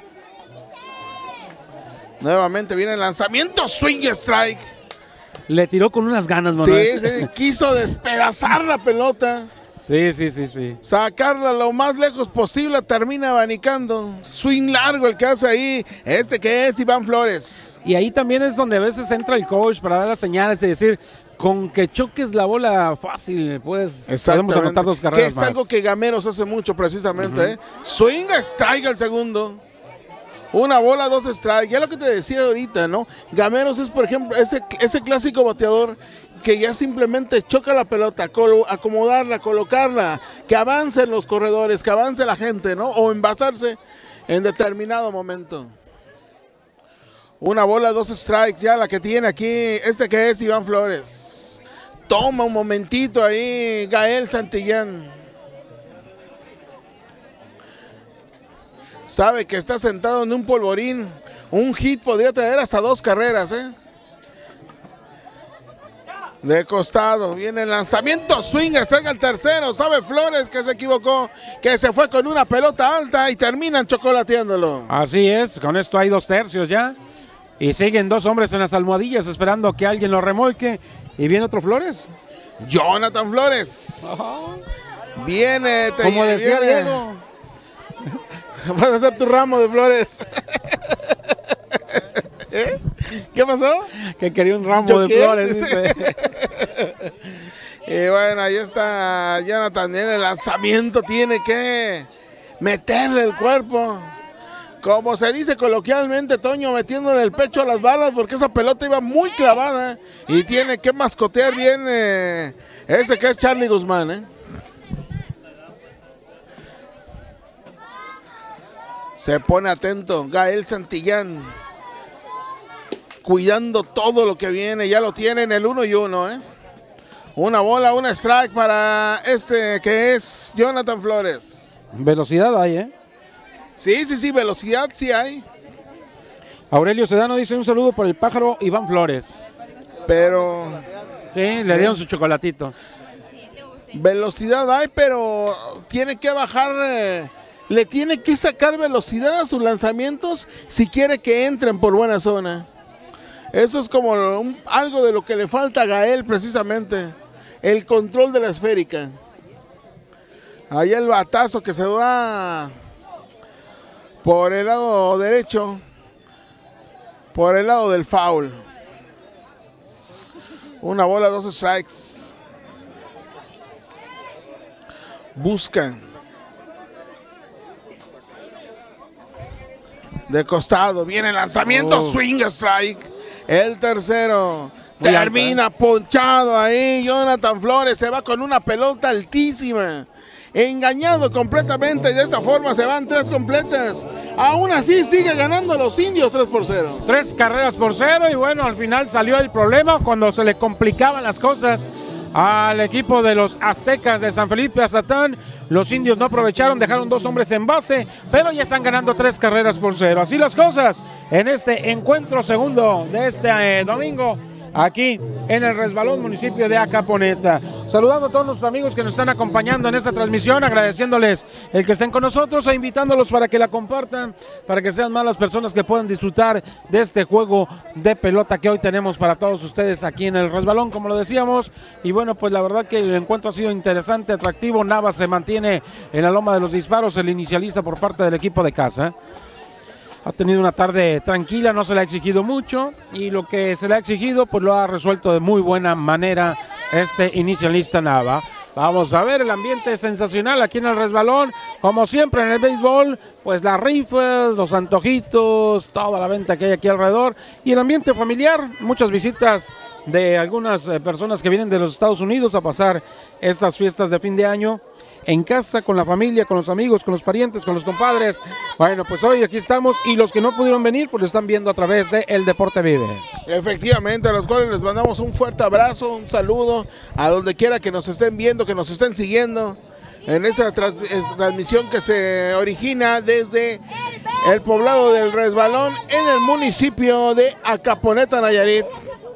Nuevamente viene el lanzamiento, swing strike. Le tiró con unas ganas, Manuel. Sí, sí, quiso despedazar la pelota. Sí, sí, sí, sí. Sacarla lo más lejos posible, termina abanicando. Swing largo el que hace ahí, este que es Iván Flores. Y ahí también es donde a veces entra el coach para dar las señales y decir, con que choques la bola fácil, pues podemos anotar dos carreras que es más. algo que Gameros hace mucho precisamente, uh-huh. ¿eh? Swing strike al segundo. Una bola, dos strikes. Ya lo que te decía ahorita, ¿no? Gameros es, por ejemplo, ese, ese clásico bateador que ya simplemente choca la pelota, acomodarla, colocarla, que avancen los corredores, que avance la gente, ¿no? O envasarse en determinado momento. Una bola, dos strikes, ya la que tiene aquí, este que es Iván Flores. Toma un momentito ahí, Gael Santillán. Sabe que está sentado en un polvorín. Un hit podría traer hasta dos carreras, ¿eh? De costado, viene el lanzamiento, swing, strike al tercero. Sabe Flores que se equivocó, que se fue con una pelota alta y terminan chocolateándolo. Así es, con esto hay dos tercios ya. Y siguen dos hombres en las almohadillas esperando que alguien lo remolque. Y viene otro Flores. Jonathan Flores. Ajá. Viene, te Como decía viene. Diego. Vas a hacer tu ramo de flores. ¿Eh? ¿Qué pasó? Que quería un ramo ¿Yo de qué? flores, dice. Y bueno, ahí está Jonathan. En el lanzamiento tiene que meterle el cuerpo. Como se dice coloquialmente, Toño, metiéndole el pecho a las balas, porque esa pelota iba muy clavada. Y tiene que mascotear bien eh, ese que es Charlie Guzmán, ¿eh? Se pone atento Gael Santillán, cuidando todo lo que viene. Ya lo tiene en el uno y uno, ¿eh? Una bola, una strike para este que es Jonathan Flores. Velocidad hay, ¿eh? Sí, sí, sí, velocidad sí hay. Aurelio Sedano dice un saludo por el pájaro Iván Flores. Pero... Sí, le dieron su chocolatito. Velocidad hay, pero tiene que bajar... Eh, le tiene que sacar velocidad a sus lanzamientos si quiere que entren por buena zona. Eso es como un, algo de lo que le falta a Gael precisamente. El control de la esférica. Ahí el batazo que se va por el lado derecho. Por el lado del foul. Una bola, dos strikes. Buscan. De costado, viene el lanzamiento, oh. Swing strike. El tercero. Muy termina alta. Ponchado ahí. Jonathan Flores se va con una pelota altísima. Engañado completamente. De esta forma se van tres completas. Aún así sigue ganando los indios tres por cero. Tres carreras por cero. Y bueno, al final salió el problema cuando se le complicaban las cosas al equipo de los Aztecas de San Felipe Aztlán. Los indios no aprovecharon, dejaron dos hombres en base, pero ya están ganando tres carreras por cero. Así las cosas en este encuentro segundo de este eh, domingo, aquí en el Resbalón, municipio de Acaponeta. Saludando a todos nuestros amigos que nos están acompañando en esta transmisión, agradeciéndoles el que estén con nosotros e invitándolos para que la compartan, para que sean más las personas que puedan disfrutar de este juego de pelota que hoy tenemos para todos ustedes aquí en el Resbalón, como lo decíamos. Y bueno, pues la verdad que el encuentro ha sido interesante, atractivo. Navas se mantiene en la loma de los disparos, el inicialista por parte del equipo de casa. Ha tenido una tarde tranquila, no se le ha exigido mucho y lo que se le ha exigido pues lo ha resuelto de muy buena manera este inicialista Nava. Vamos a ver el ambiente sensacional aquí en el Resbalón, como siempre en el béisbol, pues las rifas, los antojitos, toda la venta que hay aquí alrededor y el ambiente familiar, muchas visitas de algunas eh, personas que vienen de los Estados Unidos a pasar estas fiestas de fin de año en casa, con la familia, con los amigos, con los parientes, con los compadres. Bueno, pues hoy aquí estamos y los que no pudieron venir, pues lo están viendo a través de El Deporte Vive. Efectivamente, a los cuales les mandamos un fuerte abrazo, un saludo, a donde quiera que nos estén viendo, que nos estén siguiendo, en esta trans transmisión que se origina desde el poblado del Resbalón, en el municipio de Acaponeta, Nayarit.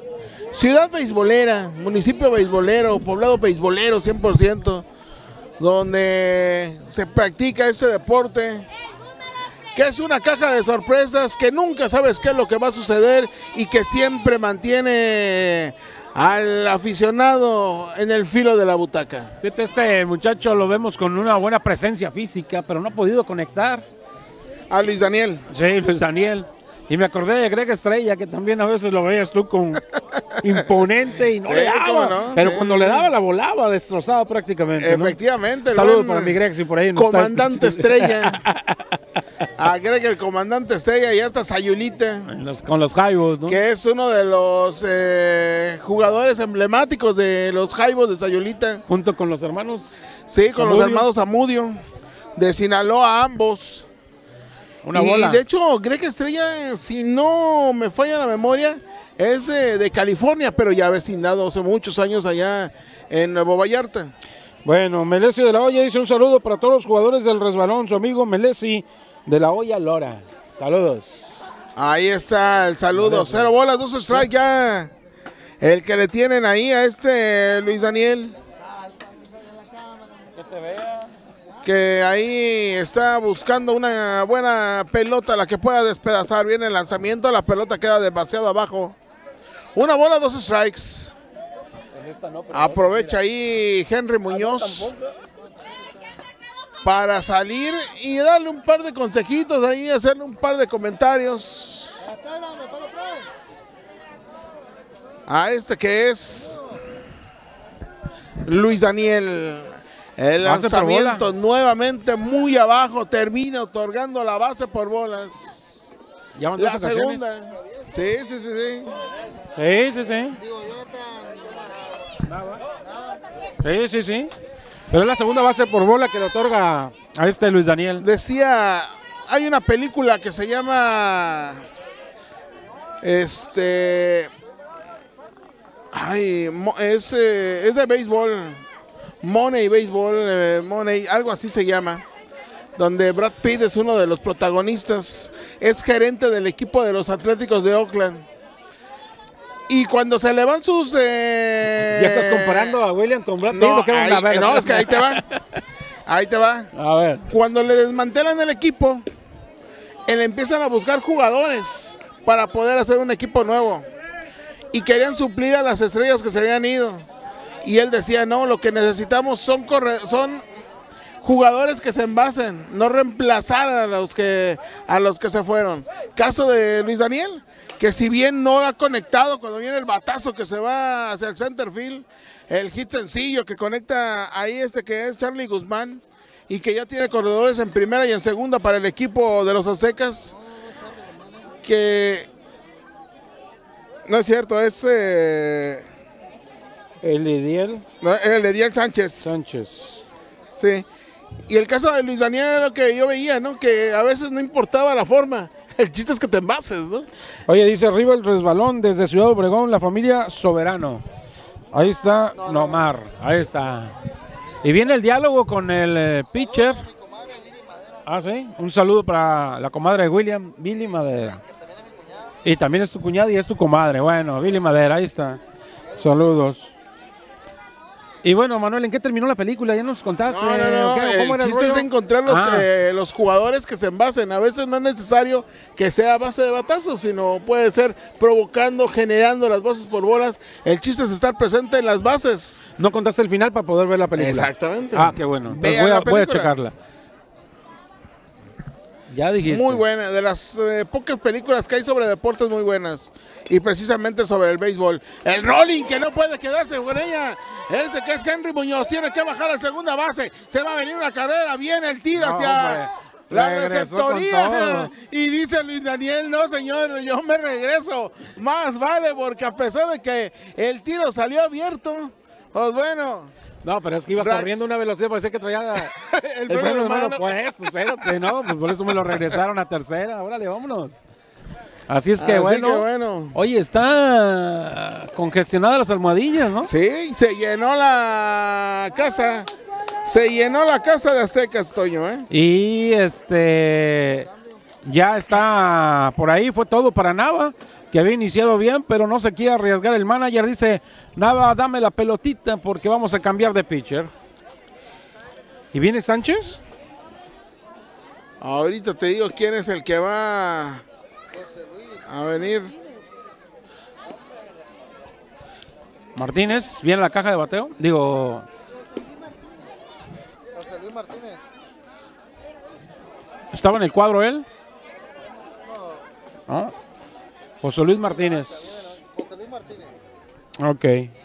ciudad beisbolera, municipio beisbolero, poblado beisbolero cien por ciento, donde se practica este deporte, que es una caja de sorpresas, que nunca sabes qué es lo que va a suceder y que siempre mantiene al aficionado en el filo de la butaca. Fíjate, este muchacho lo vemos con una buena presencia física, pero no ha podido conectar. A Luis Daniel. Sí, Luis Daniel. Y me acordé de Greg Estrella, que también a veces lo veías tú con imponente y no Sí, le daba. cómo no, Pero sí. cuando le daba, la volaba, destrozaba prácticamente, ¿no? Efectivamente. el Saludos buen para mi Greg, si por ahí nos está Comandante escuchando. Estrella. A Greg, el comandante Estrella, y hasta Sayulita, En los- con los Jaibos, ¿no? que es uno de los eh, jugadores emblemáticos de los Jaibos de Sayulita. Junto con los hermanos. Sí, con Zamudio. los hermanos Zamudio, de Sinaloa ambos. Una y bola. de hecho, Greg Estrella, si no me falla la memoria, es de, de California, pero ya vecindado hace muchos años allá en Nuevo Vallarta. Bueno, Melesi de la Hoya dice un saludo para todos los jugadores del resbalón, su amigo Melesi de la Hoya Lora. Saludos. Ahí está el saludo. Cero bolas, dos strikes ya. El que le tienen ahí a este Luis Daniel. Que te vea. Que ahí está buscando una buena pelota, la que pueda despedazar. Viene el lanzamiento, la pelota queda demasiado abajo. Una bola, dos strikes. Aprovecha ahí Henry Muñoz para salir y darle un par de consejitos ahí, hacerle un par de comentarios a este que es Luis Daniel. El Base por lanzamiento bola. nuevamente muy abajo, termina otorgando la base por bolas. Ya van La dos ocasiones. segunda. Sí, sí, sí, sí. Sí, sí, sí. Sí, sí, sí. Pero es la segunda base por bola que le otorga a este Luis Daniel. Decía, hay una película que se llama este ay, mo- es, eh, es de béisbol, Money Béisbol, eh, Money, algo así se llama, donde Brad Pitt es uno de los protagonistas, es gerente del equipo de los Atléticos de Oakland. Y cuando se le van sus... eh, ¿Ya estás comparando a William con Brad Pitt? No, ¿O qué onda? ahí- A ver, no, es que ahí te va. Ahí te va. A ver. Cuando le desmantelan el equipo, él empiezan a buscar jugadores para poder hacer un equipo nuevo. Y querían suplir a las estrellas que se habían ido. Y él decía, no, lo que necesitamos son, corre son jugadores que se envasen, no reemplazar a los que, a los que se fueron. Caso de Luis Daniel, que si bien no ha conectado cuando viene el batazo que se va hacia el center field, el hit sencillo que conecta ahí este que es Charlie Guzmán y que ya tiene corredores en primera y en segunda para el equipo de los Aztecas, que no es cierto, es eh, El Lidiel no, el Ediel Sánchez. Sánchez. Sí. Y el caso de Luis Daniel era lo que yo veía, ¿no? Que a veces no importaba la forma. El chiste es que te envases, ¿no? Oye, dice arriba el resbalón desde Ciudad Obregón, la familia Soberano. Ahí está Nomar, ahí está. Y viene el diálogo con el eh, pitcher. Ah, sí. Un saludo para la comadre de William, Billy Madera. Y también es tu cuñada y es tu comadre. Bueno, Billy Madera, ahí está. Saludos. Y bueno, Manuel, ¿en qué terminó la película? ¿Ya nos contaste? No, no, no. ¿Qué? ¿Cómo El era chiste es rollo? encontrar los, Ah. eh, los jugadores que se envasen. A veces no es necesario que sea a base de batazos, sino puede ser provocando, generando las bases por bolas. El chiste es estar presente en las bases. No contaste el final para poder ver la película. Exactamente. Ah, qué bueno. Entonces Vean voy, a, la voy a película. checarla. Ya dijiste. Muy buena, de las eh, pocas películas que hay sobre deportes muy buenas. Y precisamente sobre el béisbol. El rolling que no puede quedarse con ella. Este que es Henry Muñoz. Tiene que bajar a la segunda base. Se va a venir una carrera. Viene el tiro No, hacia hombre, la regresó con receptoría. todo. Y dice Luis Daniel, no señor, yo me regreso. Más vale, porque a pesar de que el tiro salió abierto, pues bueno. No, pero es que iba Rax. corriendo a una velocidad, parecía que traía El el freno freno de de mano mano. puesto. Espérate, no, pues por eso me lo regresaron a tercera. Órale, vámonos. Así es que, Así bueno, que bueno. Oye, está congestionada las almohadillas, ¿no? Sí, se llenó la casa. Se llenó la casa de Aztecas, Toño, ¿eh? Y este ya está por ahí, fue todo para Nava. que había iniciado bien, pero no se quiere arriesgar. El manager dice, nada, dame la pelotita porque vamos a cambiar de pitcher. ¿Y viene Sánchez? Ahorita te digo quién es el que va a venir. Martínez, viene la caja de bateo. Digo, José Luis Martínez. ¿estaba en el cuadro él? No. José Luis Martínez. José Luis Martínez. Ok.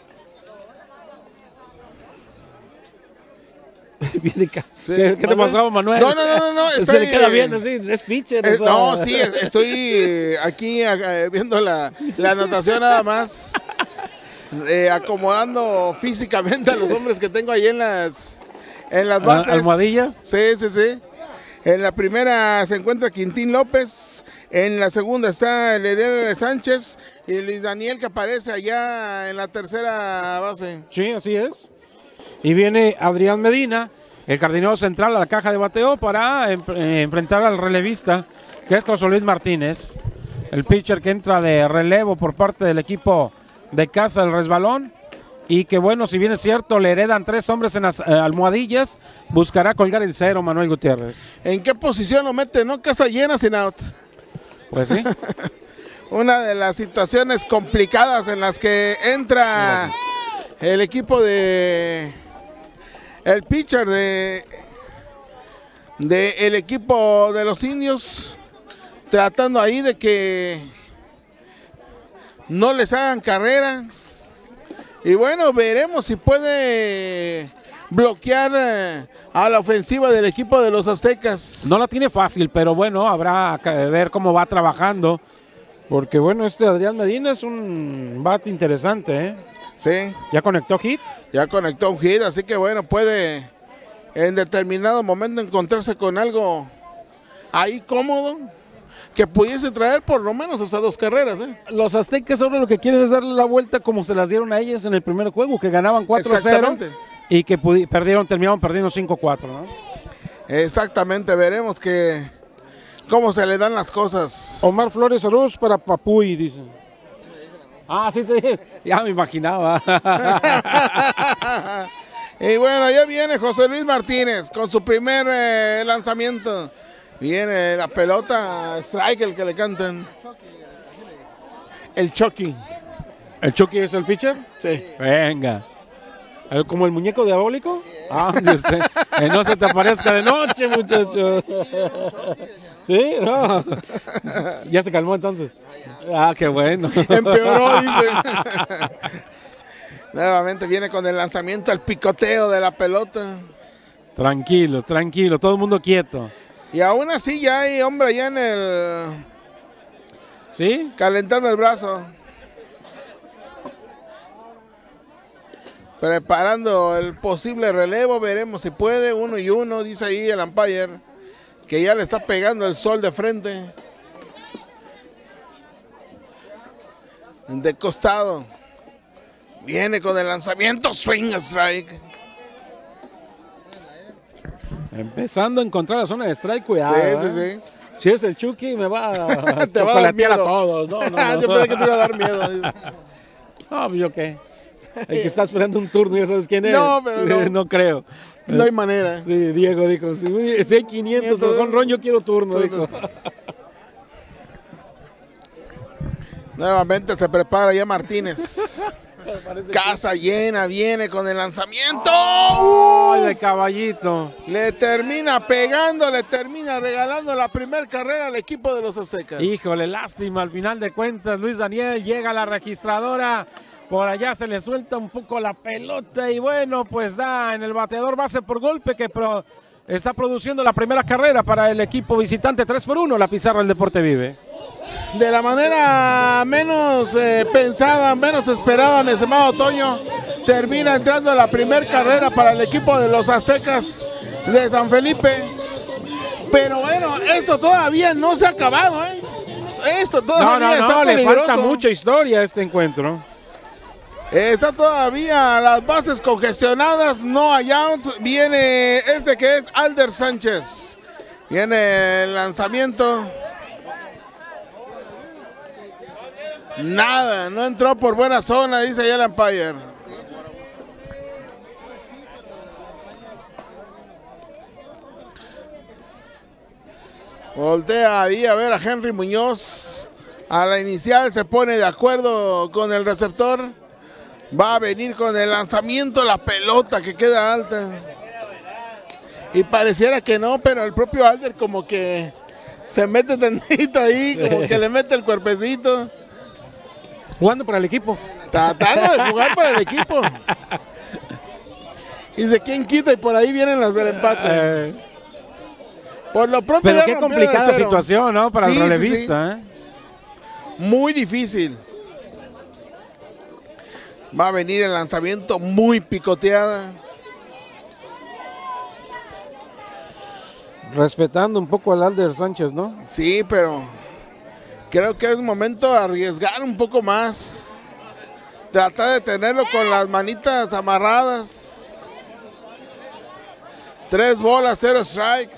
Viene ca- Sí, ¿Qué, qué te ¿vale? pasó, Manuel? No, no, no, no, no, Se está le queda bien. bien, así, es pitcher. Eh, o sea. no, sí, es- estoy eh, aquí eh, viendo la, la anotación nada más. Eh, acomodando físicamente a los hombres que tengo ahí en las, en las Ah, bases. ¿almohadillas? Sí, sí, sí. En la primera se encuentra Quintín López. En la segunda está el Eder Sánchez y Luis Daniel que aparece allá en la tercera base. Sí, así es. Y viene Adrián Medina, el jardinero central, a la caja de bateo para em- eh, enfrentar al relevista, que es José Luis Martínez, el pitcher que entra de relevo por parte del equipo de Casa del Resbalón. Y que bueno, si bien es cierto, le heredan tres hombres en las eh, almohadillas, buscará colgar el cero Manuel Gutiérrez. ¿En qué posición lo mete? ¿No? Casa llena sin out. Pues sí. Una de las situaciones complicadas en las que entra el equipo de el pitcher de de el equipo de los indios, tratando ahí de que no les hagan carrera. Y bueno, veremos si puede bloquear eh, a la ofensiva del equipo de los aztecas. No la tiene fácil, pero bueno, habrá que ver cómo va trabajando. Porque bueno, este Adrián Medina es un bat interesante, ¿eh? Sí. ¿Ya conectó hit? Ya conectó un hit, así que bueno, puede en determinado momento encontrarse con algo ahí cómodo que pudiese traer por lo menos hasta dos carreras. ¿eh? Los aztecas ahora lo que quieren es darle la vuelta como se las dieron a ellos en el primer juego, que ganaban cuatro a cero Exactamente. y que pudi- perdieron, terminaron perdiendo cinco a cuatro, ¿no? Exactamente, veremos que cómo se le dan las cosas. Omar Flores Arús para Papuy, dicen. Ah, sí te dije, ya me imaginaba. Y bueno, ya viene José Luis Martínez con su primer eh, lanzamiento. Viene la pelota, strike el que le cantan. El Chucky. ¿El Chucky es el pitcher? Sí. Venga. ¿El- ¿Como el muñeco diabólico? Ah, Dios te- que no se te aparezca de noche, muchacho. ¿Sí? No. ¿Ya se calmó entonces? Ah, qué bueno. Empeoró, dice. Nuevamente viene con el lanzamiento, el picoteo de la pelota. Tranquilo, tranquilo, todo el mundo quieto. Y aún así ya hay hombre allá en el... ¿Sí? calentando el brazo. Preparando el posible relevo, veremos si puede, uno y uno, dice ahí el umpire, que ya le está pegando el sol de frente. De costado. Viene con el lanzamiento, swing strike. Empezando a encontrar la zona de strike, cuidado. Sí, ¿eh? sí, sí. Si es el Chucky, me va a Te va a dar chocolatear a miedo. todos. No, no, no. Yo pensé que te iba a dar miedo. No, yo qué. El que está esperando un turno, ya sabes quién es. No, pero no. No creo. No hay manera. Sí, Diego dijo, si, si hay quinientos por jonrón, yo quiero turno. Dijo. Nuevamente se prepara ya Martínez. Casa llena, viene con el lanzamiento. ¡Ay, de caballito! Le termina pegando, le termina regalando la primera carrera al equipo de los aztecas. Híjole, lástima, al final de cuentas, Luis Daniel llega a la registradora, por allá se le suelta un poco la pelota y bueno, pues da en el bateador base por golpe que pro- está produciendo la primera carrera para el equipo visitante, tres por uno, la pizarra del Deporte Vive. De la manera menos eh, pensada, menos esperada, mi estimado Toño, termina entrando la primera carrera para el equipo de los aztecas de San Felipe. Pero bueno, esto todavía no se ha acabado, ¿eh? Esto No, todavía no, está no, le peligroso. falta mucha historia a este encuentro. Está todavía las bases congestionadas, no hay out. Viene este que es Alder Sánchez. Viene el lanzamiento. Nada, no entró por buena zona, dice ya el umpire. Voltea ahí a ver a Henry Muñoz. A la inicial se pone de acuerdo con el receptor. Va a venir con el lanzamiento, la pelota que queda alta. Y pareciera que no, pero el propio Alder como que se mete tantito ahí, como que le mete el cuerpecito. Jugando para el equipo. Tratando de jugar para el equipo. Dice, ¿quién quita? Y por ahí vienen las del empate. Eh, Por lo pronto pero ya qué rompieron complicada el cero. situación, ¿no? Para Sí, el sí, relevista, ¿eh? Muy difícil. Va a venir el lanzamiento muy picoteada. Respetando un poco al Alder Sánchez, ¿no? Sí, pero creo que es momento de arriesgar un poco más. Tratar de tenerlo con las manitas amarradas. Tres bolas, cero strike.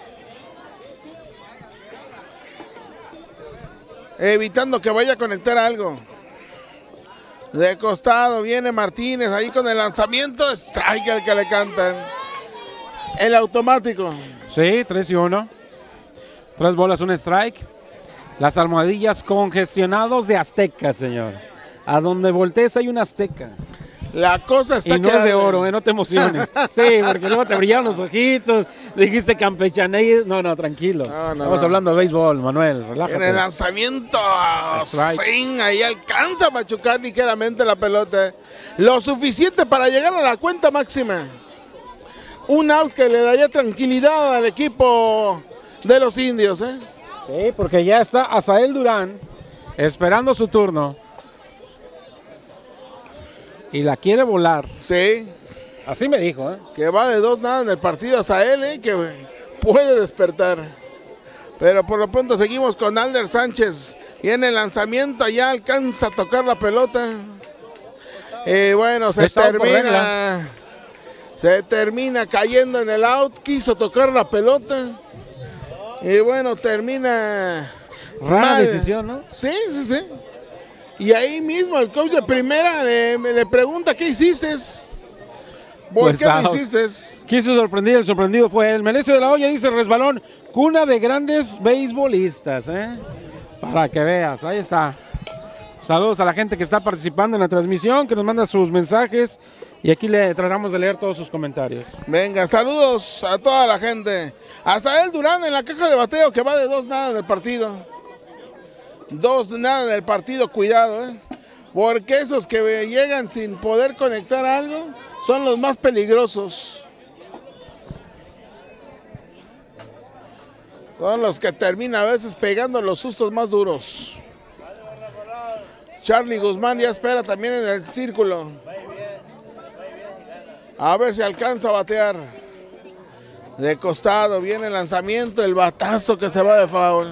Evitando que vaya a conectar algo. De costado viene Martínez ahí con el lanzamiento. Strike al que le cantan. El automático. Sí, tres y uno. Tres bolas, un strike. Las almohadillas congestionados de Azteca, señor. A donde voltees hay una Azteca. La cosa está Y no es de quedando- oro, ¿eh? No te emociones. Sí, porque luego te brillaron los ojitos. Dijiste campechaneí. No, no, tranquilo. No, no, Estamos no. hablando de béisbol, Manuel. En el Relájate. lanzamiento, Strike. swing, ahí alcanza a machucar ligeramente la pelota. Lo suficiente para llegar a la cuenta máxima. Un out que le daría tranquilidad al equipo de los indios. ¿eh? Sí, porque ya está Azael Durán esperando su turno. Y la quiere volar. Sí, Así me dijo, ¿eh? que va de dos nada en el partido hasta él, ¿eh? que puede despertar. Pero por lo pronto seguimos con Alder Sánchez. Viene el lanzamiento, allá alcanza a tocar la pelota. Y bueno, se Es out por termina. regla. Se termina cayendo en el out. Quiso tocar la pelota. Y bueno, termina. Rara mal. decisión, ¿no? Sí, sí, sí. Y ahí mismo el coach de primera le, le pregunta: ¿qué hiciste? ¿Por Pues qué lo out. hiciste? Quiso sorprender, el sorprendido fue el Melesio de la Hoya, dice Resbalón, cuna de grandes beisbolistas, ¿eh? Para que veas, ahí está. Saludos a la gente que está participando en la transmisión, que nos manda sus mensajes y aquí le tratamos de leer todos sus comentarios. Venga, saludos a toda la gente. A Azael Durán en la caja de bateo que va de dos nada del partido. Dos nada del partido, cuidado, ¿eh? Porque esos que llegan sin poder conectar algo son los más peligrosos. Son los que terminan a veces pegando los sustos más duros. Charlie Guzmán ya espera también en el círculo. A ver si alcanza a batear. De costado viene el lanzamiento, el batazo que se va de foul.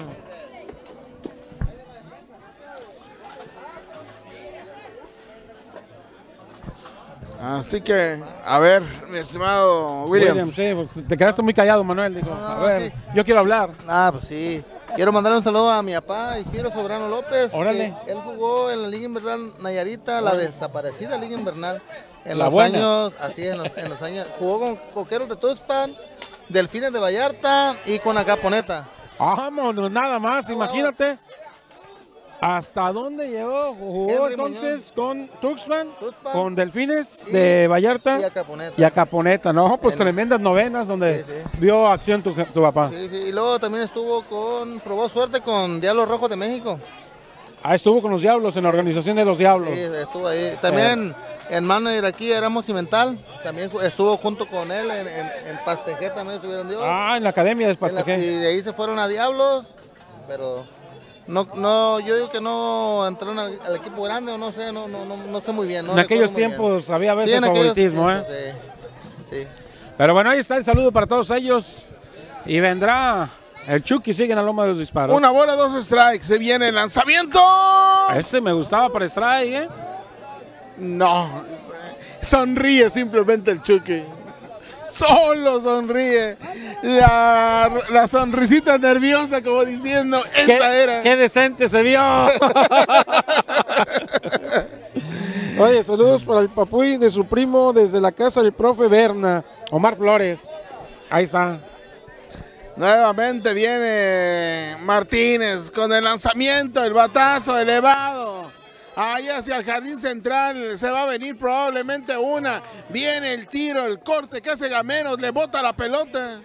Así que, a ver, mi estimado Williams. William, sí, te quedaste muy callado, Manuel. Dijo, a No, ver, sí. yo quiero hablar. Ah, pues sí. Quiero mandarle un saludo a mi papá, Isidro Sobrano López. Órale. que él jugó en la Liga Invernal Nayarita, la desaparecida Liga Invernal. En La los buena. años, así, en los, en los años. Jugó con Coqueros de Tuxpan, Delfines de Vallarta y con Acaponeta. Vámonos, nada más, imagínate. ¿Hasta dónde llegó? Jugó Henry entonces con Tuxpan, Tuxpan. con Delfines Y- de Vallarta y Acaponeta. y Acaponeta. No, pues El- tremendas novenas donde Sí, sí. vio acción tu, tu papá. Sí, sí, y luego también estuvo con, probó suerte con Diablos Rojos de México. Ah, estuvo con los Diablos, en la organización de los Diablos. Sí, estuvo ahí. También en manager aquí éramos Cimental, también ju- estuvo junto con él en, en, en Pastejé, también estuvieron Dios. Ah, en la academia de En la- Pastejé. y de ahí se fueron a Diablos, pero no, no, yo digo que no entraron al, al equipo grande o no sé, no, no, no, no sé muy bien. no en aquellos recuerdo muy bien. tiempos había a Sí, veces en aquellos favoritismo, ¿eh? tiempos, sí, sí. Pero bueno, ahí está el saludo para todos ellos. Y vendrá el Chucky, sigue en la loma de los disparos. Una bola, dos strikes. Se viene el lanzamiento. Ese me gustaba para strike, ¿eh? No, sonríe simplemente el Chucky. Solo sonríe. La, la sonrisita nerviosa como diciendo, esa ¿Qué, era. qué decente se vio. Oye, saludos para el papuy de su primo desde la casa del profe Berna, Omar Flores. Ahí está. Nuevamente viene Martínez con el lanzamiento, el batazo elevado. Ahí hacia el jardín central se va a venir probablemente una. Viene el tiro, el corte que hace Gameros, le bota la pelota.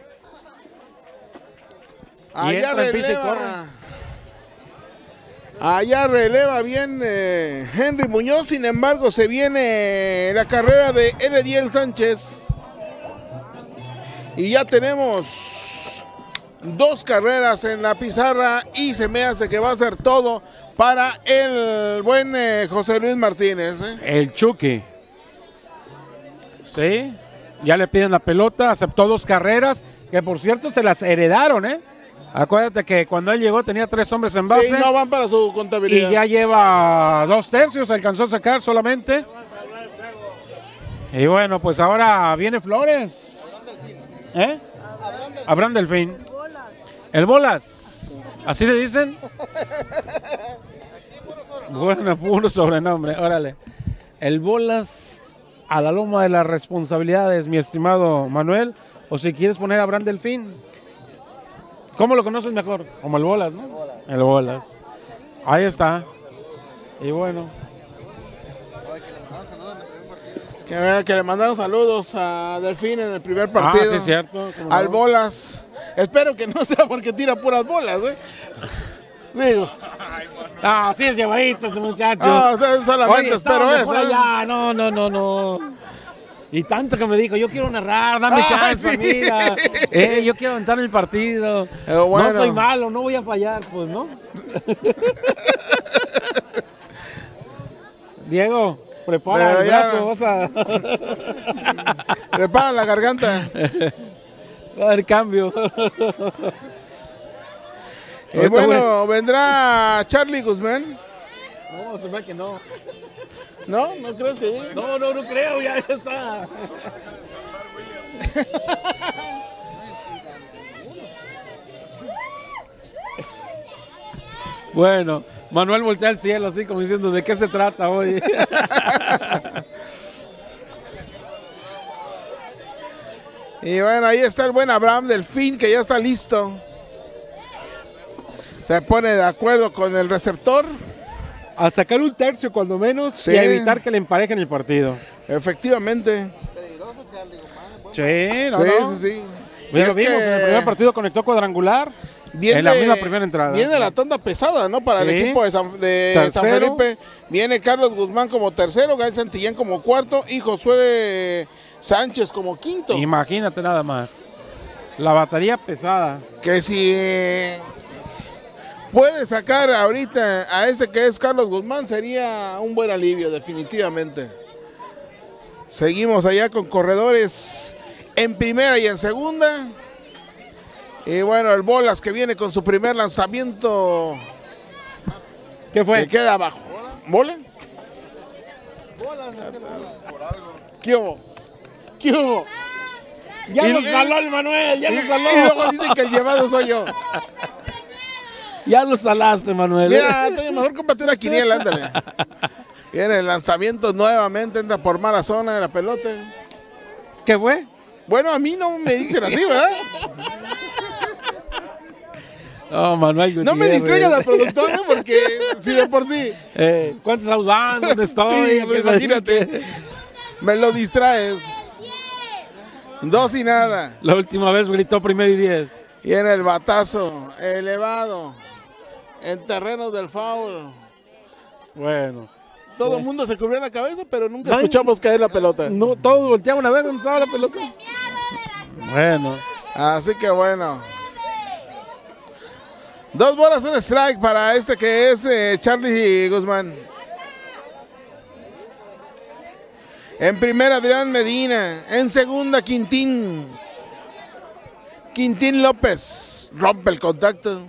Allá entra en piso y releva. corre. Allá releva bien eh, Henry Muñoz, sin embargo se viene la carrera de Erediel Sánchez. Y ya tenemos dos carreras en la pizarra y se me hace que va a ser todo para el buen eh, José Luis Martínez. ¿eh? El Chucky. Sí, ya le piden la pelota, aceptó dos carreras, que por cierto se las heredaron, ¿eh? Acuérdate que cuando él llegó tenía tres hombres en base. Sí, no van para su Y contabilidad. ya lleva dos tercios, alcanzó a sacar solamente. Y bueno, pues ahora viene Flores. ¿Eh? Abraham Delfín. El Bolas. ¿Así le dicen? Bueno, puro sobrenombre, órale. El Bolas a la loma de las responsabilidades, mi estimado Manuel. O si quieres poner a Abraham Delfín. ¿Cómo lo conoces mejor? Como el Bolas, ¿no? El Bolas. Ahí está. Y bueno. Que, que le mandaron saludos a Delfín en el primer Ah, partido. sí, es cierto. ¿Cómo Al no? Bolas. Espero que no sea porque tira puras bolas, ¿eh? Digo. Ah, sí es llevadito este muchacho. Ah, o sea, solamente Oye, espero estaba eso. mejor ¿eh? allá. No, no, no, no. Y tanto que me dijo, yo quiero narrar, dame Ah, chance, sí. mira. Eh, yo quiero aventar el partido. Pero bueno. No soy malo, no voy a fallar, pues, ¿no? Diego, prepara Pero el ya- brazo, vas a... Prepara la garganta. Va a haber cambio. Y Ahorita bueno, vendrá Charlie Guzmán. No, se ve que no. ¿No? ¿No crees que llegue? No, no, no creo, ya está. Bueno, Manuel voltea al cielo así como diciendo, ¿de qué se trata hoy? Y bueno, ahí está el buen Abraham Delfín, que ya está listo. Se pone de acuerdo con el receptor. A sacar un tercio cuando menos Sí. y a evitar que le emparejen el partido. Efectivamente. Sí, no, sí, no. sí, sí. Ya Y lo es vimos, que en el primer partido conectó cuadrangular. viene, en la misma primera entrada. Viene la tanda pesada, ¿no? Para el Sí. equipo de, San, de San Tercero. Felipe. Viene Carlos Guzmán como tercero, Gael Santillán como cuarto y Josué Sánchez como quinto. Imagínate nada más. La batería pesada. Que si eh, puede sacar ahorita a ese que es Carlos Guzmán, sería un buen alivio, definitivamente. Seguimos allá con corredores en primera y en segunda. Y bueno, el Bolas que viene con su primer lanzamiento, ¿Qué fue? que queda abajo. ¿Bola? ¿Qué hubo? ¿Qué hubo? Ya Y- lo saló el Manuel, ya Y, lo y saló. luego dicen que el llevado soy yo. Ya lo salaste, Manuel. Mira, Antonio, mejor cómprate una quiniela, ándale. Viene el lanzamiento nuevamente, entra por mala zona de la pelota. ¿Qué fue? Bueno, a mí no me dicen así, ¿verdad? Oh, Manuel No me Gutiérrez. distraigas al productor, ¿eh? Porque si de por sí. Eh, ¿Cuántos out van? ¿Dónde estoy? Sí, pues ¿Qué- imagínate. Me lo distraes. Dos y nada. La última vez gritó primero y diez. Viene el batazo elevado en terrenos del foul. Bueno. Todo el mundo se cubrió la cabeza, pero nunca Ay. escuchamos caer la pelota. No, todos volteaban a ver dónde estaba la pelota. Bueno. Así que bueno. Dos bolas, un strike para este que es eh, Charlie Guzmán. En primera, Adrián Medina. En segunda, Quintín. Quintín López. Rompe el contacto.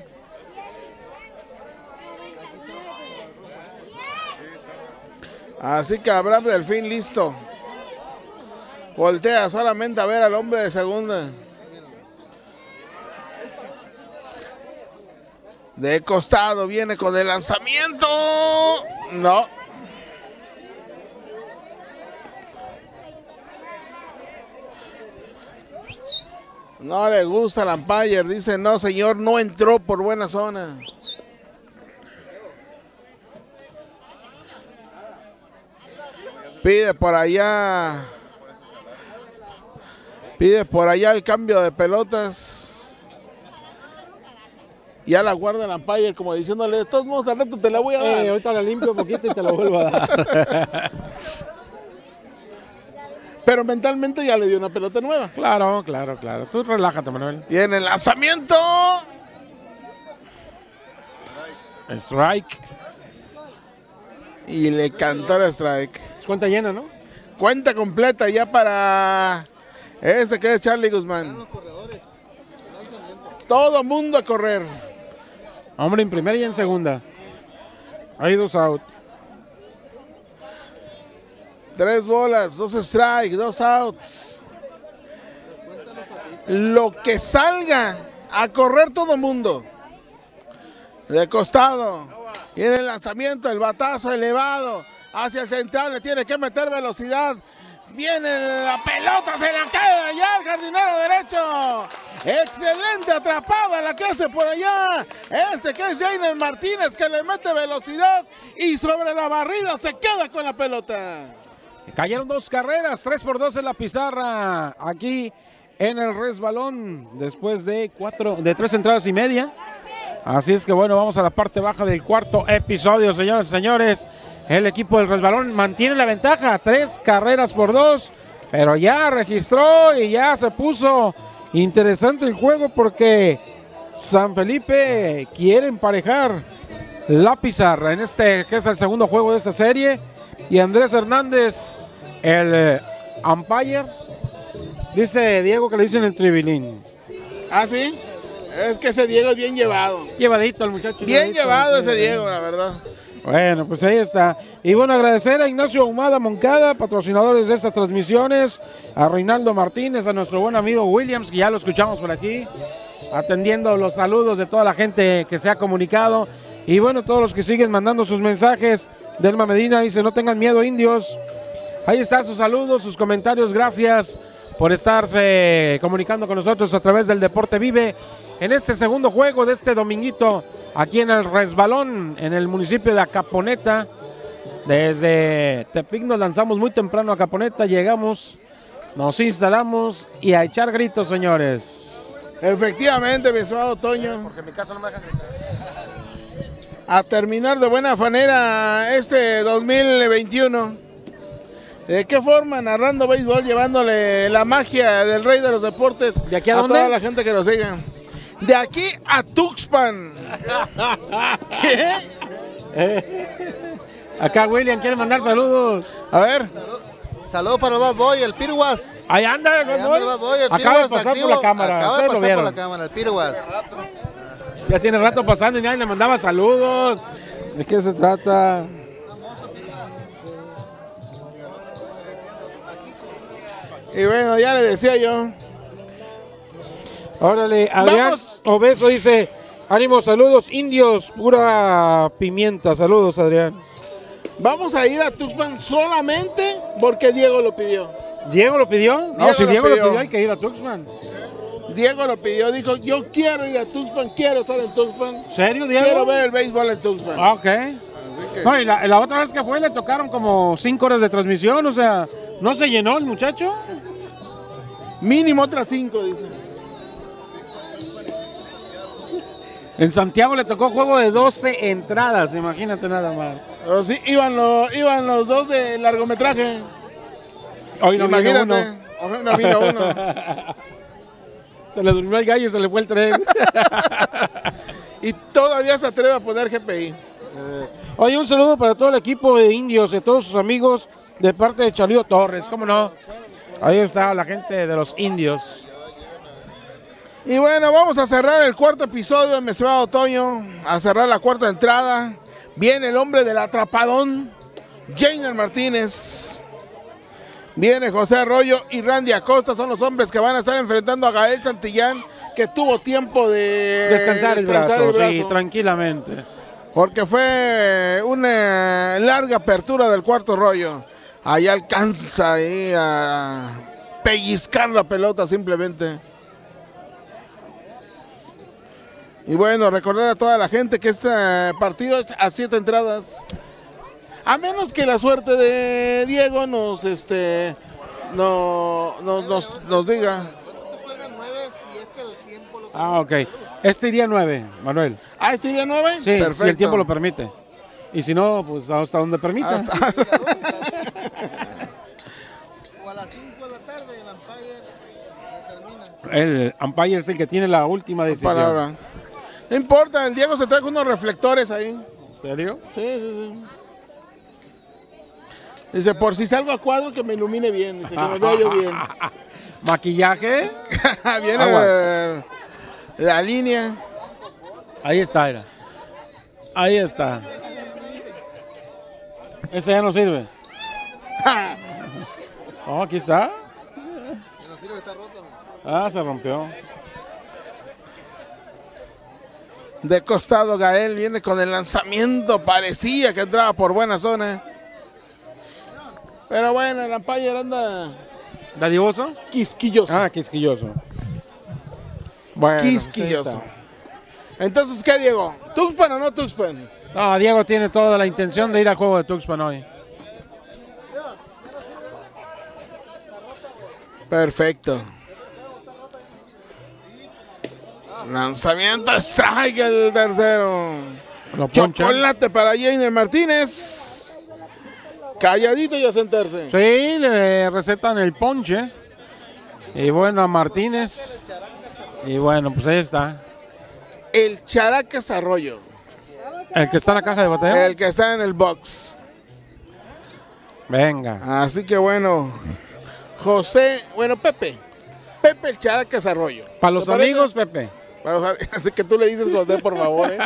Así que Abraham Delfín listo. Voltea solamente a ver al hombre de segunda. De costado viene con el lanzamiento. No. No le gusta al umpire. Dice, no, señor, no entró por buena zona. Pide por allá. Pide por allá el cambio de pelotas. Ya la guarda el umpire como diciéndole, de todos modos al rato te la voy a dar. Eh, ahorita la limpio un poquito y te la vuelvo a dar. Pero mentalmente ya le dio una pelota nueva. Claro, claro, claro. Tú relájate, Manuel. Viene el lanzamiento. Strike. Y le cantó el strike. Cuenta llena, ¿no? Cuenta completa ya para ese que es Charlie Guzmán. Todo mundo a correr. Hombre, en primera y en segunda. Hay dos out. Tres bolas, dos strikes, dos outs. Lo que salga a correr todo mundo. De costado. Viene el lanzamiento, el batazo elevado hacia el central. Le tiene que meter velocidad. Viene la pelota, se la queda allá el jardinero derecho. Excelente atrapada la que hace por allá. Este que es Jainer Martínez, que le mete velocidad y sobre la barrida se queda con la pelota. Cayeron dos carreras, tres por dos en la pizarra, aquí en el resbalón, después de cuatro, de tres entradas y media. Así es que bueno, vamos a la parte baja del cuarto episodio, señores y señores. El equipo del resbalón mantiene la ventaja, tres carreras por dos, pero ya registró y ya se puso interesante el juego porque San Felipe quiere emparejar la pizarra en este que es el segundo juego de esta serie. Y Andrés Hernández, el eh, umpire, dice Diego que le dicen el tribilín. ¿Ah, sí? Es que ese Diego es bien llevado. Llevadito el muchacho. Bien llevadito, llevado sí, ese sí. Diego, la verdad. Bueno, pues ahí está. Y bueno, agradecer a Ignacio Ahumada Moncada, patrocinadores de estas transmisiones, a Reinaldo Martínez, a nuestro buen amigo Williams, que ya lo escuchamos por aquí, atendiendo los saludos de toda la gente que se ha comunicado. Y bueno, todos los que siguen mandando sus mensajes. Delma Medina dice, no tengan miedo, indios. Ahí están sus saludos, sus comentarios. Gracias por estarse comunicando con nosotros a través del Deporte Vive en este segundo juego de este dominguito aquí en el Resbalón, en el municipio de Acaponeta. Desde Tepic nos lanzamos muy temprano a Acaponeta, llegamos, nos instalamos y a echar gritos, señores. Efectivamente, mi estimado Toño. Porque en mi casa no me dejan gritar. A terminar de buena manera este dos mil veintiuno. ¿De qué forma? Narrando béisbol, llevándole la magia del rey de los deportes ¿De aquí a a dónde? toda la gente que nos siga. De aquí a Tuxpan. ¿Qué? Acá William quiere mandar saludos. A ver. Saludos para el Bad Boy, el Piruas. Ahí anda, Ahí anda el Bad Boy, el acaba de Piruas pasar activo. por la cámara. Acaba de Ustedes lo pasar por vieron. la cámara, el Piruas. Ya tiene rato pasando y nadie le mandaba saludos. ¿De qué se trata? Y bueno, ya le decía yo. Órale, Adrián Vamos. Obeso dice, ánimo, saludos, indios, pura pimienta. Saludos, Adrián. Vamos a ir a Tuxpan solamente porque Diego lo pidió. ¿Diego lo pidió? No, Diego si lo Diego lo pidió. pidió hay que ir a Tuxpan. Diego lo pidió, dijo, yo quiero ir a Tuxpan, quiero estar en Tuxpan. ¿Serio, Diego? Quiero ver el béisbol en Tuxpan. Ah, ok. Así que- No, y la, la otra vez que fue le tocaron como cinco horas de transmisión, o sea, ¿no se llenó el muchacho? Mínimo otras cinco, dice. En Santiago le tocó juego de doce entradas, imagínate nada más. Pero sí, iban, lo- iban los dos de largometraje. Hoy no vino uno. Imagínate. Hoy no vino uno. Se le durmió el gallo y se le fue el tren. Y todavía se atreve a poner G P I. Oye, un saludo para todo el equipo de indios, de todos sus amigos, de parte de Chalío Torres, ¿cómo no? Ahí está la gente de los indios. Y bueno, vamos a cerrar el cuarto episodio, mi estimado Toño. A cerrar la cuarta entrada. Viene el hombre del atrapadón, Jainer Martínez. Viene José Arroyo y Randy Acosta, son los hombres que van a estar enfrentando a Gael Santillán, que tuvo tiempo de Descansar, el, brazo, el brazo. sí, tranquilamente. porque fue una larga apertura del cuarto rollo. Ahí alcanza ahí a pellizcar la pelota simplemente. Y bueno, recordar a toda la gente que este partido es a siete entradas. A menos que la suerte de Diego nos este no, nos, nos, nos diga. Ah, ok. Este iría nueve, Manuel. Ah, ¿este iría nueve? Sí, perfecto. si el tiempo lo permite. Y si no, pues hasta donde permita. Hasta- O a las cinco de la tarde el umpire determina. El umpire es el que tiene la última decisión. palabra. No importa, el Diego se trajo unos reflectores ahí. ¿En serio? Sí, sí, sí. Dice, por si salgo a cuadro que me ilumine bien, dice, que me vea yo bien. Maquillaje. Viene Agua. la, la línea. Ahí está, era. Ahí está. Ese ya no sirve. Oh, aquí está. Ah, se rompió. De costado Gael viene con el lanzamiento, parecía que entraba por buena zona. Pero bueno, el umpire anda ¿Dadivoso? quisquilloso. Ah, quisquilloso. Bueno, pues ahí quisquilloso. está. Entonces, ¿qué, Diego? ¿Tuxpan o no Tuxpan? No, Diego tiene toda la intención de ir al juego de Tuxpan hoy. Perfecto. Lanzamiento, strike el tercero. Lo poncha. Chocolate para Jainer Martínez. Calladito y a sentarse. Sí, le recetan el ponche. Y bueno, a Martínez. Y bueno, pues ahí está. El Characas Arroyo, El que está en la caja de bateo. el que está en el box. Venga. Así que bueno, José, bueno, Pepe. Pepe el Characas Arroyo. Para los ¿Te parece? amigos, Pepe. Para los- Así que tú le dices José, por favor, ¿eh?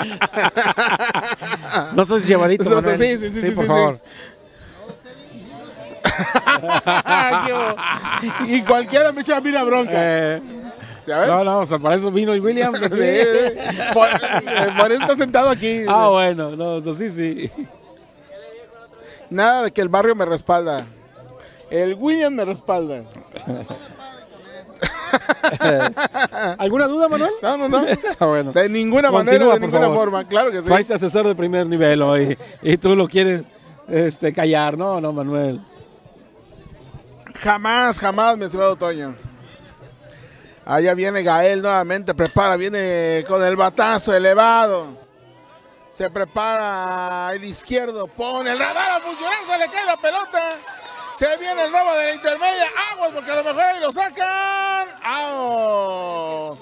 No seas llevadito, No, Manuel. sí, sí, sí, sí, por sí, favor. Qué bo- y cualquiera me echa mira bronca. Eh, ¿Ya ves? no, no, o sea, para eso vino y Williams. Sí, sí. por, eh, por eso está sentado aquí. Ah, bueno, no, o sea, sí, sí. Nada de que el barrio me respalda. El William me respalda. ¿Alguna duda, Manuel? No, no, no. Ah, bueno. De ninguna Continúa, manera, de por ninguna favor. forma. Claro que sí. Traiste asesor de primer nivel hoy y tú lo quieres este, callar. No, no, Manuel. Jamás, jamás, mi estimado Toño. Allá viene Gael nuevamente, prepara, viene con el batazo elevado. Se prepara el izquierdo, pone el radar a funcionar, se le cae la pelota. Se viene el robo de la intermedia, aguas porque a lo mejor ahí lo sacan. ¡Out!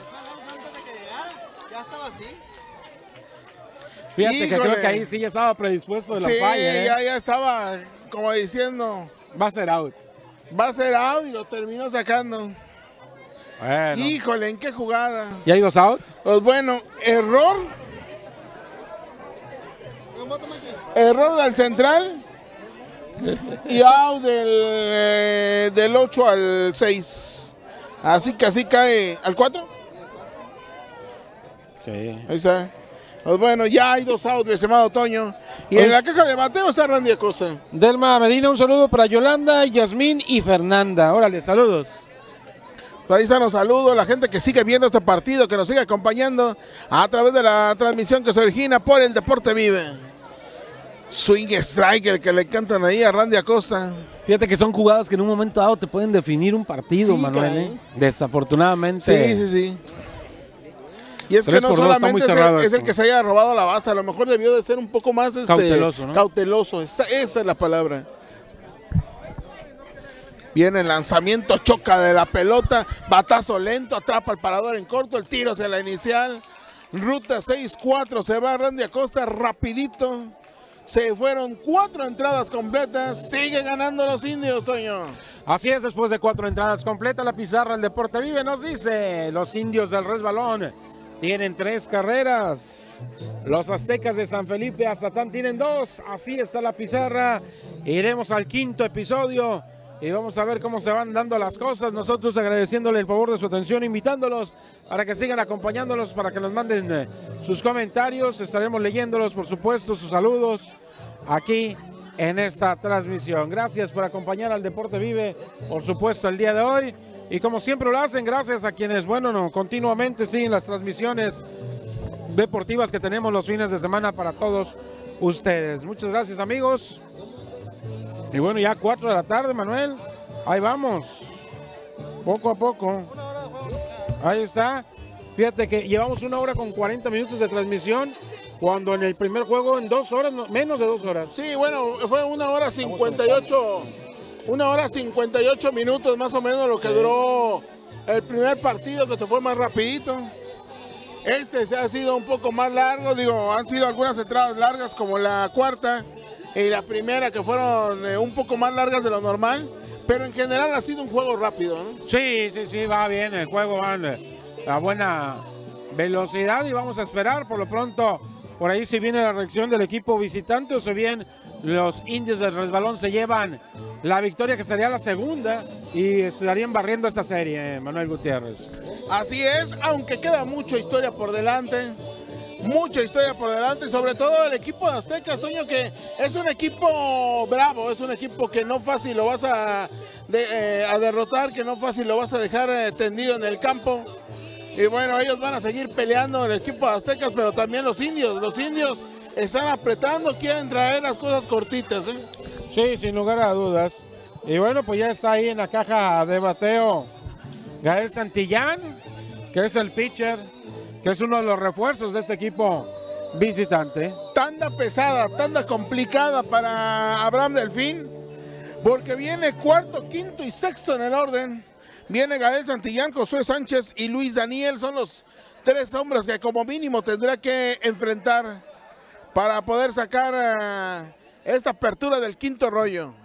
Ya estaba así. Fíjate que Híjole. creo que ahí sí ya estaba predispuesto el Sí, umpire, ¿eh? ya, ya estaba como diciendo, Va a ser out. va a ser out y lo terminó sacando. Bueno. Híjole, ¿en qué jugada? ¿Ya hay dos out? Pues bueno, error. Error del central. Y out del, eh, del ocho al seis. Así que así cae al cuatro. Sí. Ahí está. Pues bueno, ya hay dos outs, mi estimado Toño. Y en la caja de bateo está Randy Acosta. Delma Medina, un saludo para Yolanda, Yasmín y Fernanda. Órale, saludos. Ahí están los saludos, la gente que sigue viendo este partido, que nos sigue acompañando a través de la transmisión que se origina por el Deporte Vive. Swing strike, el que le cantan ahí a Randy Acosta. Fíjate que son jugadas que en un momento dado te pueden definir un partido, Sí, Manuel. caray. ¿eh? Desafortunadamente. Sí, sí, sí. Y es que Tres no por dos, está muy solamente es cerrado el, es el esto. que se haya robado la base, a lo mejor debió de ser un poco más este, Cauteloso, ¿no? cauteloso. Esa, esa es la palabra. Viene el lanzamiento, choca de la pelota, batazo lento, atrapa el parador en corto, el tiro hacia la inicial. Ruta seis cuatro, se va Randy Acosta rapidito. Se fueron cuatro entradas completas, sigue ganando los indios, Toño. Así es, después de cuatro entradas completas, la pizarra El Deporte Vive nos dice, los indios del Resbalón tienen tres carreras, los aztecas de San Felipe Aztatán tienen dos, así está la pizarra, iremos al quinto episodio y vamos a ver cómo se van dando las cosas. Nosotros agradeciéndole el favor de su atención, invitándolos para que sigan acompañándolos, para que nos manden eh, sus comentarios. Estaremos leyéndolos, por supuesto, sus saludos aquí en esta transmisión. Gracias por acompañar al Deporte Vive, por supuesto, el día de hoy. Y como siempre lo hacen, gracias a quienes, bueno, no, continuamente siguen las transmisiones deportivas que tenemos los fines de semana para todos ustedes. Muchas gracias, amigos. Y bueno, ya cuatro de la tarde, Manuel. Ahí vamos. Poco a poco. Ahí está. Fíjate que llevamos una hora con cuarenta minutos de transmisión, cuando en el primer juego en dos horas, no, menos de dos horas. Sí, bueno, fue una hora cincuenta y ocho, una hora cincuenta y ocho minutos más o menos lo que duró el primer partido, que se fue más rapidito. Este se ha sido un poco más largo, digo, han sido algunas entradas largas como la cuarta y la primera, que fueron eh, un poco más largas de lo normal, pero en general ha sido un juego rápido, ¿no? Sí, sí, sí, va bien, el juego va a buena velocidad y vamos a esperar por lo pronto. Por ahí si viene la reacción del equipo visitante o si bien los indios del resbalón se llevan la victoria, que sería la segunda, y estarían barriendo esta serie, Manuel Gutiérrez. Así es, aunque queda mucha historia por delante, mucha historia por delante, sobre todo el equipo de Aztecas, Toño, que es un equipo bravo, es un equipo que no fácil lo vas a, de, eh, a derrotar, que no fácil lo vas a dejar eh, tendido en el campo. Y bueno, ellos van a seguir peleando, el equipo de Aztecas, pero también los indios, los indios están apretando, quieren traer las cosas cortitas, ¿eh? Sí, sin lugar a dudas. Y bueno, pues ya está ahí en la caja de bateo Gael Santillán, que es el pitcher, que es uno de los refuerzos de este equipo visitante. Tanda pesada, tanda complicada para Abraham Delfín, porque viene cuarto, quinto y sexto en el orden. Viene Gael Santillán, Josué Sánchez y Luis Daniel, son los tres hombres que como mínimo tendrá que enfrentar para poder sacar uh, esta apertura del quinto rollo.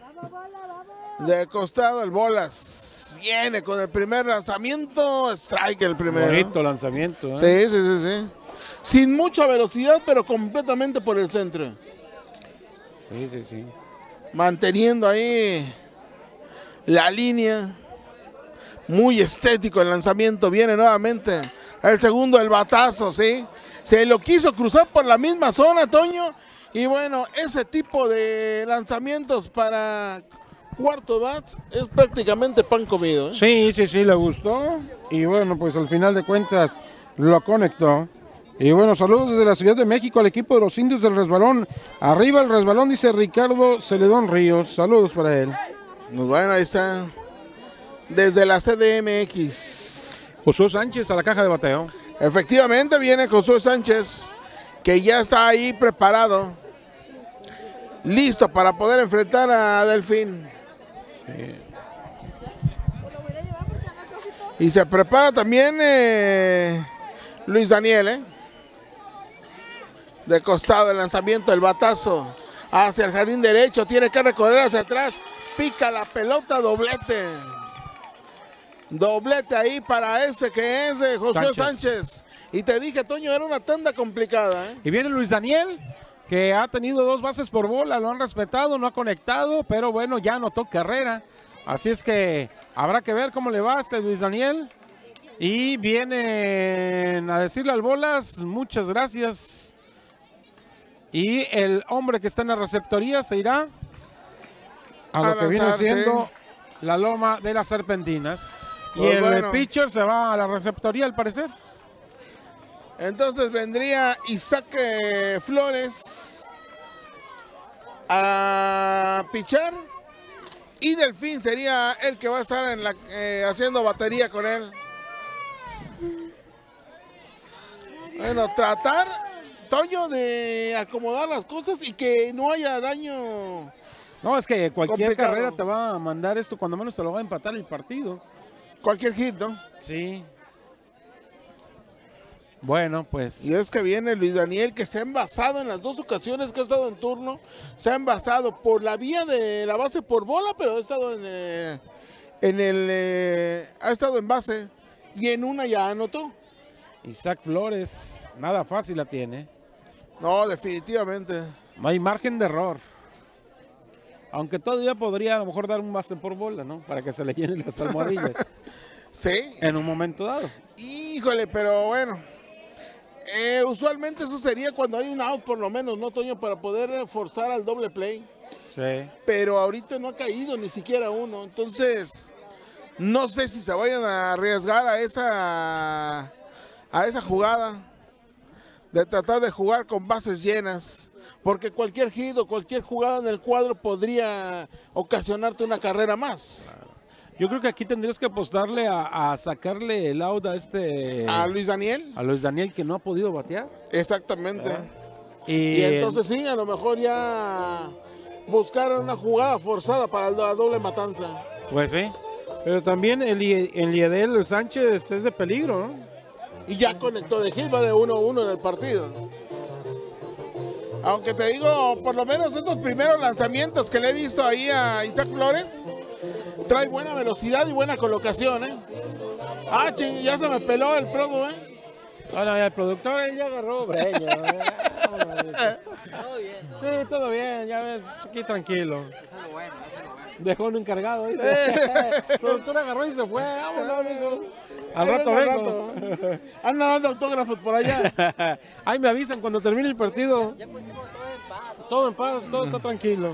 De costado el Bolas, viene con el primer lanzamiento, strike el primero. Bonito lanzamiento, ¿eh? Sí, sí, sí, sí. Sin mucha velocidad, pero completamente por el centro. Sí, sí, sí. Manteniendo ahí la línea. Muy estético el lanzamiento, viene nuevamente el segundo, el batazo, ¿sí? Se lo quiso cruzar por la misma zona, Toño, y bueno, ese tipo de lanzamientos para cuarto bat es prácticamente pan comido, ¿eh? Sí, sí, sí, le gustó, y bueno, pues al final de cuentas lo conectó. Y bueno, saludos desde la Ciudad de México al equipo de los indios del resbalón. Arriba el resbalón, dice Ricardo Celedón Ríos, saludos para él. Pues bueno, ahí está. Desde la C D M X. Josué Sánchez a la caja de bateo. Efectivamente viene Josué Sánchez, que ya está ahí preparado, listo para poder enfrentar a Delfín. Sí. Y se prepara también eh, Luis Daniel, ¿eh? De costado el lanzamiento, el batazo hacia el jardín derecho, tiene que recorrer hacia atrás, pica la pelota, doblete. Doblete ahí para ese que es eh, Josué Sánchez. Sánchez. Y te dije, Toño, era una tanda complicada, ¿eh? Y viene Luis Daniel, que ha tenido dos bases por bola, lo han respetado, no ha conectado, pero bueno, ya anotó carrera. Así es que habrá que ver cómo le va a este Luis Daniel. Y vienen a decirle al Bolas, muchas gracias. Y el hombre que está en la receptoría se irá a lo a que viene lanzar, siendo sí. la loma de las serpentinas. Y Pues el bueno. pitcher se va a la receptoría al parecer. Entonces vendría Isaac eh, Flores a pichar y Delfín sería el que va a estar en la, eh, haciendo batería con él. Bueno, tratar, Toño, de acomodar las cosas y que no haya daño. No, es que cualquier Complicado. carrera te va a mandar esto, cuando menos te lo va a empatar el partido. Cualquier hit, ¿no? Sí. Bueno, pues. Y es que viene Luis Daniel, que se ha envasado en las dos ocasiones que ha estado en turno. Se ha envasado por la vía de la base por bola, pero ha estado en, eh, en el. Eh, ha estado en base. Y en una ya anotó. Isaac Flores, nada fácil la tiene. No, definitivamente. No hay margen de error. Aunque todavía podría a lo mejor dar un base por bola, ¿no? Para que se le llenen las almohadillas. Sí. En un momento dado. Híjole, pero bueno. Eh, usualmente eso sería cuando hay un out por lo menos, ¿no, Toño? Para poder forzar al doble play. Sí. Pero ahorita no ha caído ni siquiera uno. Entonces, no sé si se vayan a arriesgar a esa, a esa jugada de tratar de jugar con bases llenas. Porque cualquier hit o cualquier jugada en el cuadro podría ocasionarte una carrera más. Yo creo que aquí tendrías que apostarle a, a sacarle el out a este... A Luis Daniel. A Luis Daniel, que no ha podido batear. Exactamente. Y, Y entonces sí, a lo mejor ya buscar una jugada forzada para la doble matanza. Pues sí. Pero también el, el Liedel Sánchez es de peligro, ¿no? Y ya conectó de hit, va de uno a uno en el partido. Aunque te digo, por lo menos estos primeros lanzamientos que le he visto ahí a Isaac Flores, trae buena velocidad y buena colocación, ¿eh? Ah, ching, ya se me peló el produ, ¿eh? Bueno, el productor él ya agarró breña. ¿eh? Todo bien, todo Sí, todo bien, ya ves, aquí tranquilo. eso es lo bueno, eso es lo bueno. Dejó un encargado, dice. El productor agarró y se fue, vámonos, amigo. Al rato Al vengo. rato. Anda dando autógrafos por allá. Ahí me avisan cuando termine el partido. Ya pusimos todo en paz, todo Todo en paz, todo está tranquilo.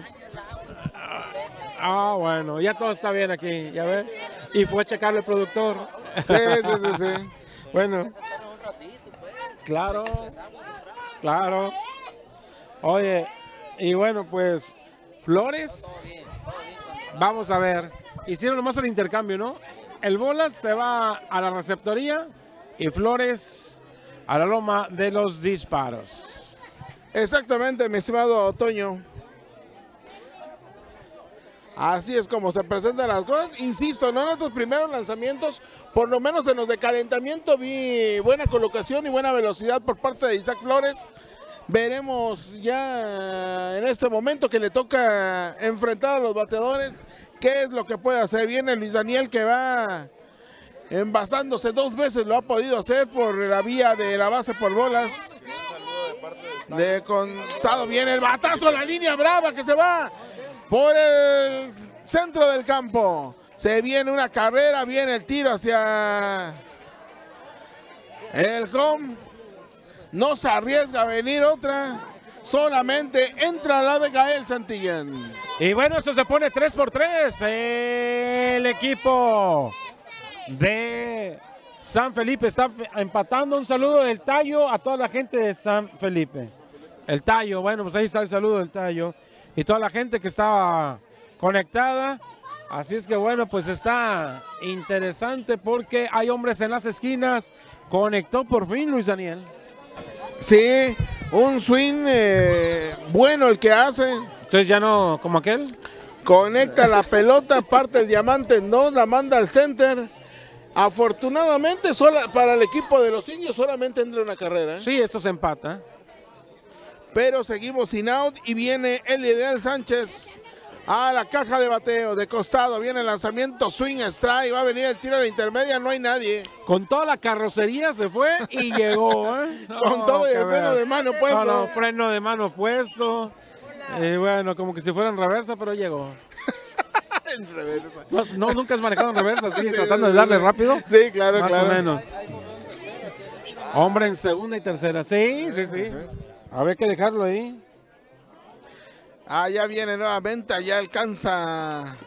Ah, bueno, ya todo está bien aquí, ya ves. Y fue a checarle el productor. Sí, sí, sí, sí. Bueno, sentarnos un ratito, pues. claro, claro. Oye, y bueno, pues, Flores, vamos a ver. Hicieron nomás el intercambio, ¿no? El Bolas se va a la receptoría y Flores a la loma de los disparos. Exactamente, mi estimado Toño. Así es como se presentan las cosas. Insisto, no en estos primeros lanzamientos, por lo menos en los de calentamiento vi buena colocación y buena velocidad por parte de Isaac Flores. Veremos ya en este momento que le toca enfrentar a los bateadores qué es lo que puede hacer. Viene Luis Daniel que va envasándose dos veces, lo ha podido hacer por la vía de la base por bolas. De contado viene el batazo a la línea brava que se va por el centro del campo. Se viene una carrera, viene el tiro hacia el home. No se arriesga a venir otra. Solamente entra la de Gael Santillán. Y bueno, eso se pone tres por tres. El equipo de San Felipe está empatando. Un saludo del Tallo a toda la gente de San Felipe. El Tallo, bueno, pues ahí está el saludo del Tallo. Y toda la gente que estaba conectada. Así es que bueno, pues está interesante porque hay hombres en las esquinas. Conectó por fin Luis Daniel. Sí, un swing eh, bueno el que hace. Entonces ya no, como aquel. Conecta la pelota, parte el diamante en dos, la manda al center. Afortunadamente sola, para el equipo de los indios solamente entra una carrera. ¿eh? Sí, esto se empata. Pero seguimos sin out y viene el Ideal Sánchez a la caja de bateo. De costado viene el lanzamiento, swing strike, va a venir el tiro a la intermedia, no hay nadie. Con toda la carrocería se fue y llegó. ¿eh? No, Con todo y el qué freno ver. de mano puesto. No, no, freno de mano puesto. Y bueno, como que si fuera en reversa, pero llegó. En reversa. No, no, nunca has manejado en reversa, así tratando de darle rápido. Sí, claro, Más claro. o menos. Hombre en segunda y tercera. Sí, sí, sí. Habría que dejarlo ahí. Ah, ya viene nuevamente, ya alcanza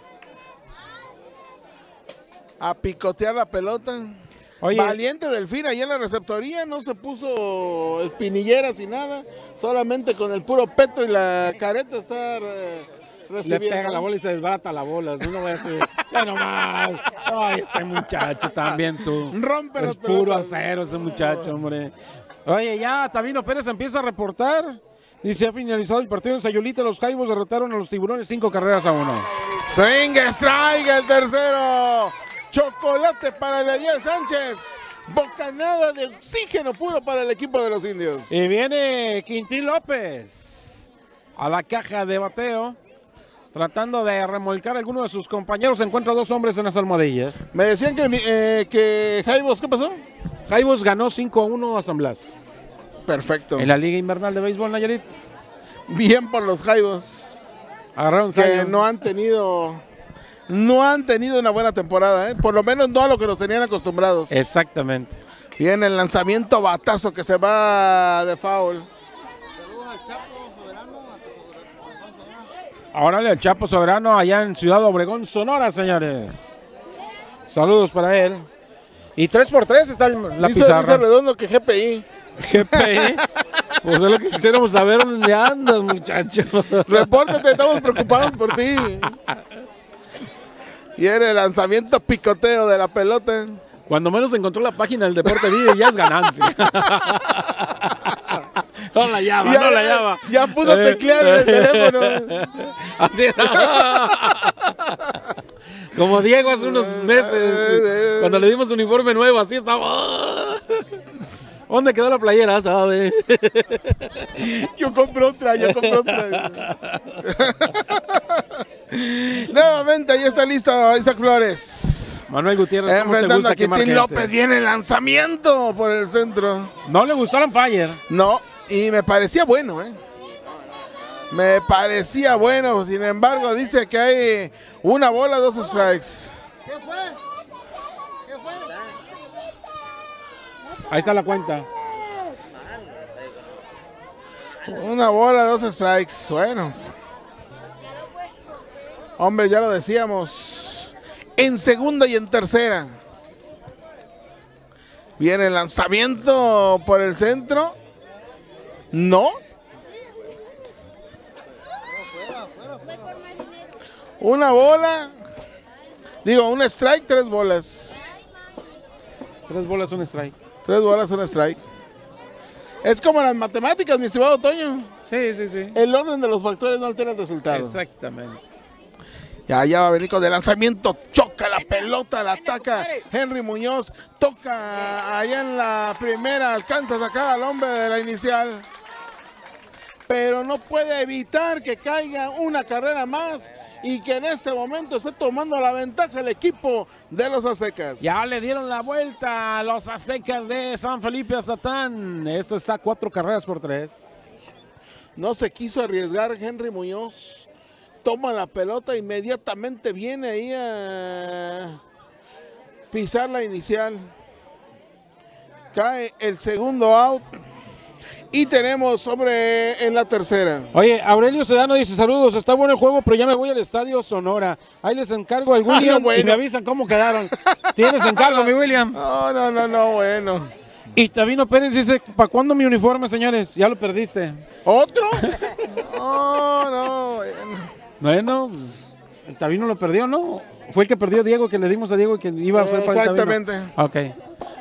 a picotear la pelota. Oye, Valiente Delfín, allá en la receptoría, no se puso espinilleras y nada, solamente con el puro peto y la careta está eh, le recibiendo. pega la bola y se desbarata la bola. No voy a decir, ya nomás. Ay, este muchacho también tú. Rompe las Es puro pelotas. acero ese muchacho, hombre. Oye, ya Tabino Pérez empieza a reportar. Dice, ha finalizado el partido en Sayulita. Los Jaibos derrotaron a los Tiburones cinco carreras a uno. Swing strike el tercero. Chocolate para el Ariel Sánchez. Bocanada de oxígeno puro para el equipo de los indios. Y viene Quintín López a la caja de bateo. Tratando de remolcar a alguno de sus compañeros. Se encuentra dos hombres en las almohadillas. Me decían que, eh, que Jaibos, ¿qué pasó? Jaibos ganó cinco a uno a San Blas. Perfecto. En la Liga Invernal de Béisbol Nayarit. Bien por los Jaibos. Agarraron que saño. no han tenido no han tenido una buena temporada, ¿eh? Por lo menos no a lo que nos tenían acostumbrados. Exactamente. Viene el lanzamiento batazo que se va de foul. Órale, el Chapo Soberano allá en Ciudad Obregón, Sonora, señores. Saludos para él. Y tres por tres está la Dice pizarra. Luis Redondo que G P I. G P I. Pues es lo que quisiéramos saber dónde andas, muchacho. Repórtate, estamos preocupados por ti. Y era el lanzamiento picoteo de la pelota. Cuando menos encontró la página del Deporte Video ya es ganancia. No la llama, Ya- no la llama. ya pudo teclear en el teléfono. Así es. Como Diego hace unos meses, cuando le dimos uniforme nuevo, así estaba. ¿Dónde quedó la playera, sabe? Yo compro otra, yo compro otra. Nuevamente, ahí está listo Isaac Flores. Manuel Gutiérrez, ¿cómo te Enfrentando gusta a quemar Quitín gente? López, viene el lanzamiento por el centro. No le gustó el umpire. No, y me parecía bueno, ¿eh? Me parecía bueno, sin embargo, dice que hay una bola, dos strikes. ¿Qué fue? ¿Qué fue? Ahí está la cuenta. Una bola, dos strikes. Bueno. Hombre, ya lo decíamos. En segunda y en tercera. Viene el lanzamiento por el centro. No. Una bola. Digo, un strike, tres bolas. Tres bolas, un strike. Tres bolas, un strike. Es como las matemáticas, mi estimado Toño. Sí, sí, sí. El orden de los factores no altera el resultado. Exactamente. Ya, ya va a venir con el lanzamiento, choca la pelota, la ataca Henry Muñoz, toca allá en la primera, alcanza a sacar al hombre de la inicial, pero no puede evitar que caiga una carrera más y que en este momento esté tomando la ventaja el equipo de los Aztecas. Ya le dieron la vuelta a los Aztecas de San Felipe Azatán. Esto está cuatro carreras por tres. No se quiso arriesgar Henry Muñoz. Toma la pelota, inmediatamente viene ahí a pisar la inicial. Cae el segundo out. Y tenemos sobre en la tercera. Oye, Aurelio Sedano dice, saludos, está bueno el juego, pero ya me voy al estadio Sonora. Ahí les encargo al Ah, William no, bueno. y me avisan cómo quedaron. Tienes encargo, mi William. No, no, no, no, bueno. Y Tabino Pérez dice, ¿para cuándo mi uniforme, señores? Ya lo perdiste. ¿Otro? No, no, bueno. Bueno, el Tabino lo perdió, ¿no? Fue el que perdió Diego, que le dimos a Diego y que iba a ser para el Tabino. Exactamente. Ok.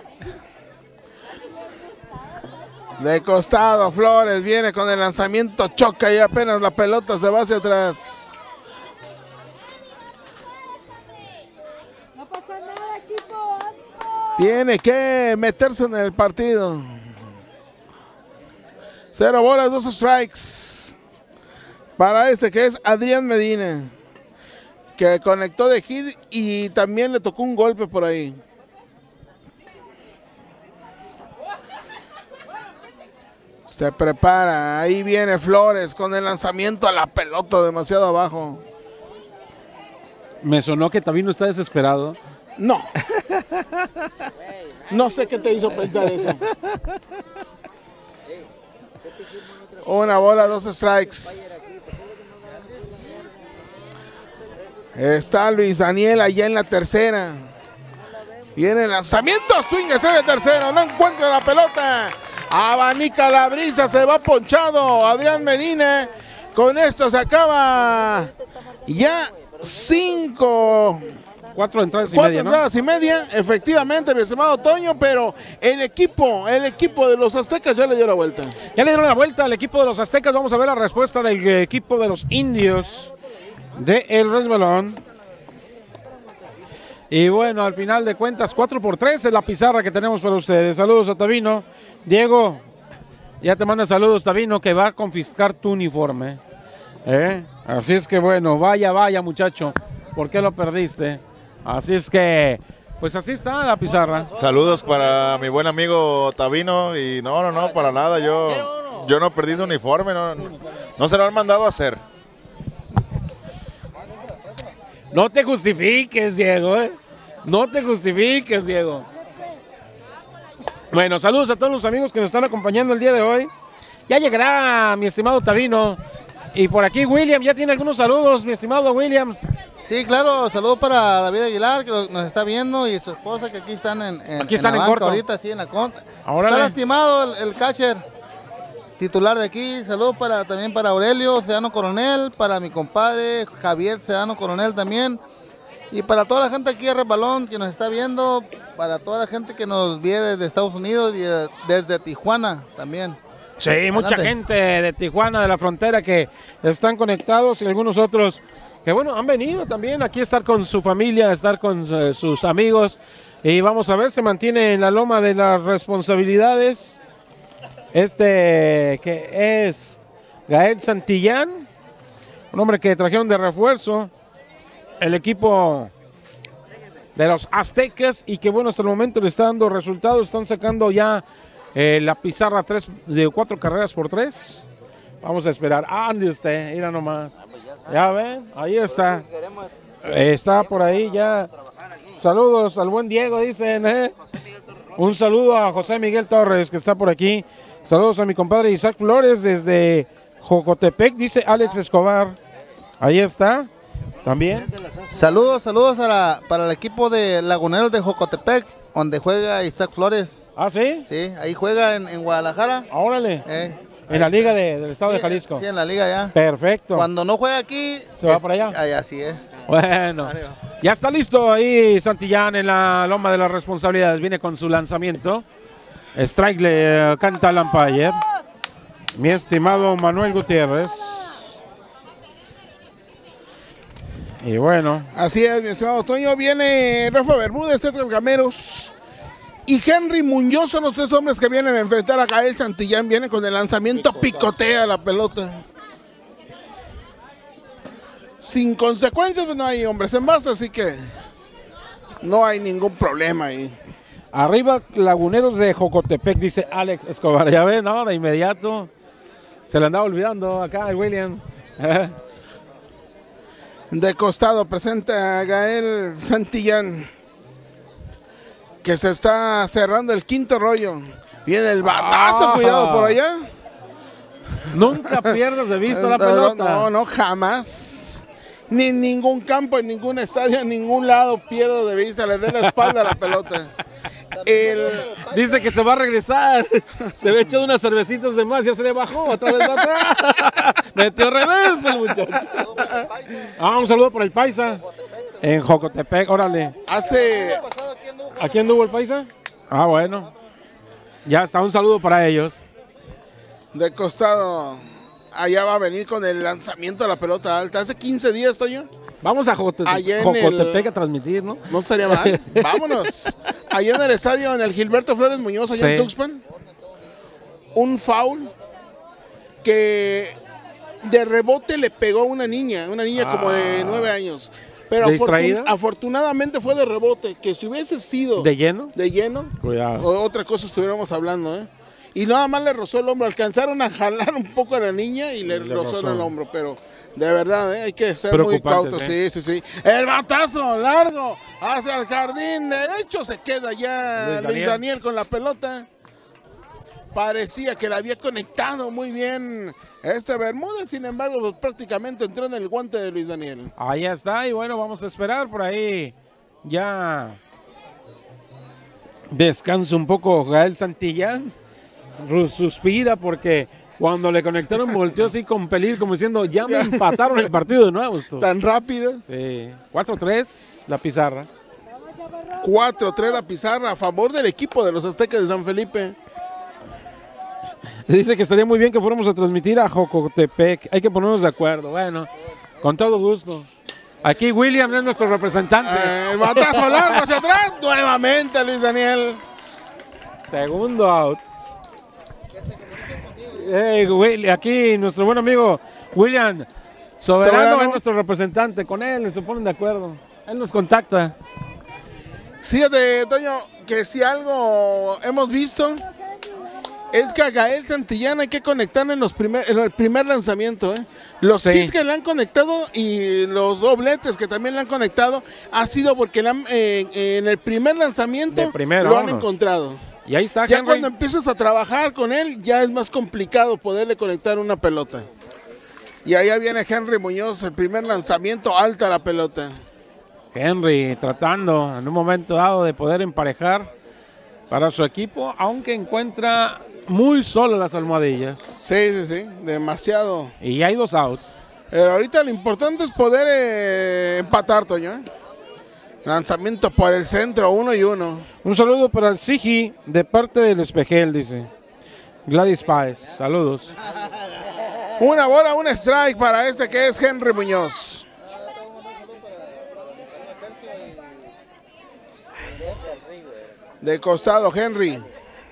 De costado, Flores viene con el lanzamiento, choca y apenas la pelota se va hacia atrás. No pasa nada, equipo. ¡Ánimo! Tiene que meterse en el partido. Cero bolas, dos strikes. Para este que es Adrián Medina, que conectó de hit y también le tocó un golpe por ahí. Se prepara, ahí viene Flores con el lanzamiento a la pelota demasiado abajo. Me sonó que Tabino está desesperado. No. No sé qué te hizo pensar eso. Una bola, dos strikes. Está Luis Daniel allá en la tercera. Viene el lanzamiento, swing estrella tercero, no encuentra la pelota. Abanica la brisa, se va ponchado Adrián Medina. Con esto se acaba ya cinco. Cuatro entradas y Cuatro media, ¿no? entradas y media, efectivamente, mi estimado Toño, pero el equipo, el equipo de los Aztecas ya le dio la vuelta. Ya le dieron la vuelta al equipo de los Aztecas. Vamos a ver la respuesta del equipo de los Indios de El Resbalón. Y bueno, al final de cuentas, cuatro por tres es la pizarra que tenemos para ustedes. Saludos a Tabino. Diego, ya te manda saludos, Tabino, que va a confiscar tu uniforme. ¿Eh? Así es que bueno, vaya, vaya, muchacho. ¿Por qué lo perdiste? Así es que, pues así está la pizarra. Saludos para mi buen amigo Tabino y no, no, no, para nada, yo, yo no perdí su uniforme, no, no se lo han mandado a hacer. No te justifiques, Diego, ¿eh? No te justifiques, Diego. Bueno, saludos a todos los amigos que nos están acompañando el día de hoy. Ya llegará mi estimado Tabino. Y por aquí William ya tiene algunos saludos, mi estimado Williams. Sí, claro, saludos para David Aguilar, que nos está viendo, y su esposa, que aquí están en, en, Aquí están en, la en banca corto. ahorita, sí, en la contra. Órale. Está lastimado el, el catcher titular de aquí. Saludos para, también para Aurelio Sedano Coronel, para mi compadre Javier Sedano Coronel también. Y para toda la gente aquí de Resbalón que nos está viendo, para toda la gente que nos ve desde Estados Unidos y de- desde Tijuana también. Sí, mucha Adelante. gente de Tijuana, de la frontera, que están conectados y algunos otros que, bueno, han venido también aquí a estar con su familia, a estar con eh, sus amigos. Y vamos a ver, se mantiene en la loma de las responsabilidades. Este que es Gael Santillán, un hombre que trajeron de refuerzo el equipo de los Aztecas y que, bueno, hasta el momento le está dando resultados. Están sacando ya eh, la pizarra tres de cuatro carreras por tres. Vamos a esperar. Ande usted, mira nomás. Ya ven, ahí está. Eh, está por ahí ya. Saludos al buen Diego, dicen. ¿eh? Un saludo a José Miguel Torres, que está por aquí. Saludos a mi compadre Isaac Flores desde Jocotepec, dice Alex Escobar. Ahí está. También. Saludos, saludos a la- para el equipo de Laguneros de Jocotepec, donde juega Isaac Flores. Ah, ¿sí? Sí, ahí juega en, en Guadalajara. Órale. Eh, En la liga de- del estado sí, de Jalisco. Sí, en la liga ya. Perfecto. Cuando no juega aquí, Se va es- para allá. Ahí, así es. Bueno, ya está listo ahí Santillán en la loma de las responsabilidades. Viene con su lanzamiento. Strike le eh, canta al umpire. Mi estimado Manuel Gutiérrez. Y bueno, Así es, mi estimado Toño. Viene Rafa Bermúdez, Edgar Gameros y Henry Muñoz. Son los tres hombres que vienen a enfrentar a Gael Santillán. Viene con el lanzamiento, picotea la pelota. Sin consecuencias, pues no hay hombres en base, así que no hay ningún problema ahí. arriba Laguneros de Jocotepec, dice Alex Escobar. Ya ven, ¿no? De inmediato. Se le andaba olvidando acá el William. De costado presenta a Gael Santillán, que se está cerrando el quinto rollo. Viene el batazo, Ah. cuidado por allá. Nunca pierdas de vista la No, pelota. No, no, jamás. Ni en ningún campo, en ningún estadio, en ningún lado pierdo de vista, le dé la espalda a la pelota. El, Dice que se va a regresar. Se ve echado unas cervecitas de más, ya se le bajó, otra vez va atrás. Metió reversa el muchacho. Ah, un saludo por el Paisa. En Jocotepec, órale. hace, ¿A quién anduvo el Paisa? Ah, bueno. Ya está, un saludo para ellos. de costado, allá va a venir con el lanzamiento de la pelota alta. Hace quince días, estoy yo. Vamos a Jocote- Allá en Jocotepec el- a transmitir, ¿no? No estaría mal. Vámonos. Allá en el estadio, en el Gilberto Flores Muñoz, allá Sí. en Tuxpan. Un foul que de rebote le pegó a una niña, una niña como de nueve años. Pero ¿De afortun- distraída? afortunadamente fue de rebote, que si hubiese sido ¿De lleno? de lleno, Cuidado. o otra cosa estuviéramos hablando, ¿eh? Y nada más le rozó el hombro, alcanzaron a jalar un poco a la niña y le, Y le rozó en rozó. el hombro, pero de verdad, ¿eh? Hay que ser muy Preocupante, cautos, sí. sí, sí, sí. El batazo largo hacia el jardín derecho, se queda ya Luis Luis Daniel. Daniel, con la pelota. Parecía que la había conectado muy bien este Bermúdez, sin embargo, pues, prácticamente entró en el guante de Luis Daniel. Ahí está, y bueno, vamos a esperar por ahí. Ya descansa un poco Gael Santillán. Ru- Suspira porque cuando le conectaron volteó así con peligro, como diciendo, ya me empataron el partido de nuevo. Esto. Tan rápido. Sí. cuatro tres la pizarra. cuatro tres la pizarra a favor del equipo de los Aztecas de San Felipe. Dice que estaría muy bien que fuéramos a transmitir a Jocotepec. Hay que ponernos de acuerdo. Bueno, con todo gusto. Aquí William es nuestro representante. Eh, el batazo largo hacia atrás, nuevamente Luis Daniel. Segundo out. Hey, Will- aquí nuestro buen amigo William Soberano, Soberano. es nuestro representante. Con él se ponen de acuerdo. Él nos contacta. Fíjate, Toño, que si algo hemos visto Es que a Gael Santillán hay que conectar en, los primer, en el primer lanzamiento. ¿eh? Los Sí. hits que le han conectado y los dobletes que también le han conectado ha sido porque le han, eh, en el primer lanzamiento De primero, lo han vámonos. encontrado. Y ahí está Ya Henry. cuando empiezas a trabajar con él, ya es más complicado poderle conectar una pelota. Y allá viene Henry Muñoz, el primer lanzamiento, alta la pelota. Henry tratando en un momento dado de poder emparejar para su equipo, aunque encuentra muy solo las almohadillas. Sí, sí, sí, demasiado. Y ya hay dos outs. Pero ahorita lo importante es poder eh, empatar, Toño. ¿eh? Lanzamiento por el centro, uno y uno. Un saludo para el Sigi de parte del Espejel, dice Gladys Páez. Saludos. Una bola, un strike para este que es Henry Muñoz. De costado, Henry.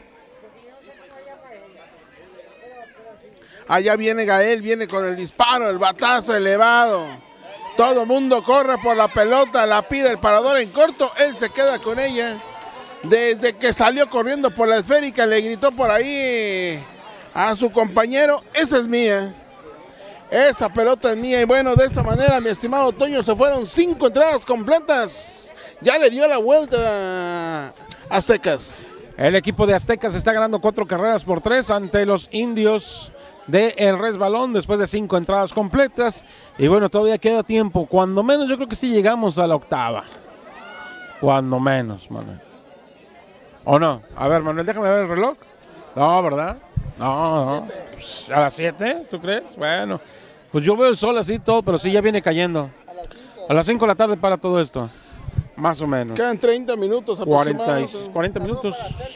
Allá viene Gael, viene con el disparo, el batazo elevado. Todo mundo corre por la pelota, la pide el parador en corto, él se queda con ella. Desde que salió corriendo por la esférica, le gritó por ahí a su compañero, esa es mía. Esa pelota es mía. Y bueno, de esta manera, mi estimado Toño, se fueron cinco entradas completas. Ya le dio la vuelta a Aztecas. El equipo de Aztecas está ganando cuatro carreras por tres ante los Indios de El Resbalón después de cinco entradas completas. Y bueno, todavía queda tiempo. Cuando menos, yo creo que sí llegamos a la octava. Cuando menos, Manuel. ¿O no? A ver, Manuel, déjame ver el reloj. No, ¿verdad? No, no. Pues, ¿a las siete? ¿Tú crees? Bueno, pues yo veo el sol así todo, pero sí ya viene cayendo. A las cinco de la tarde para todo esto. Más o menos. Quedan treinta minutos cuarenta, aproximadamente. cuarenta minutos.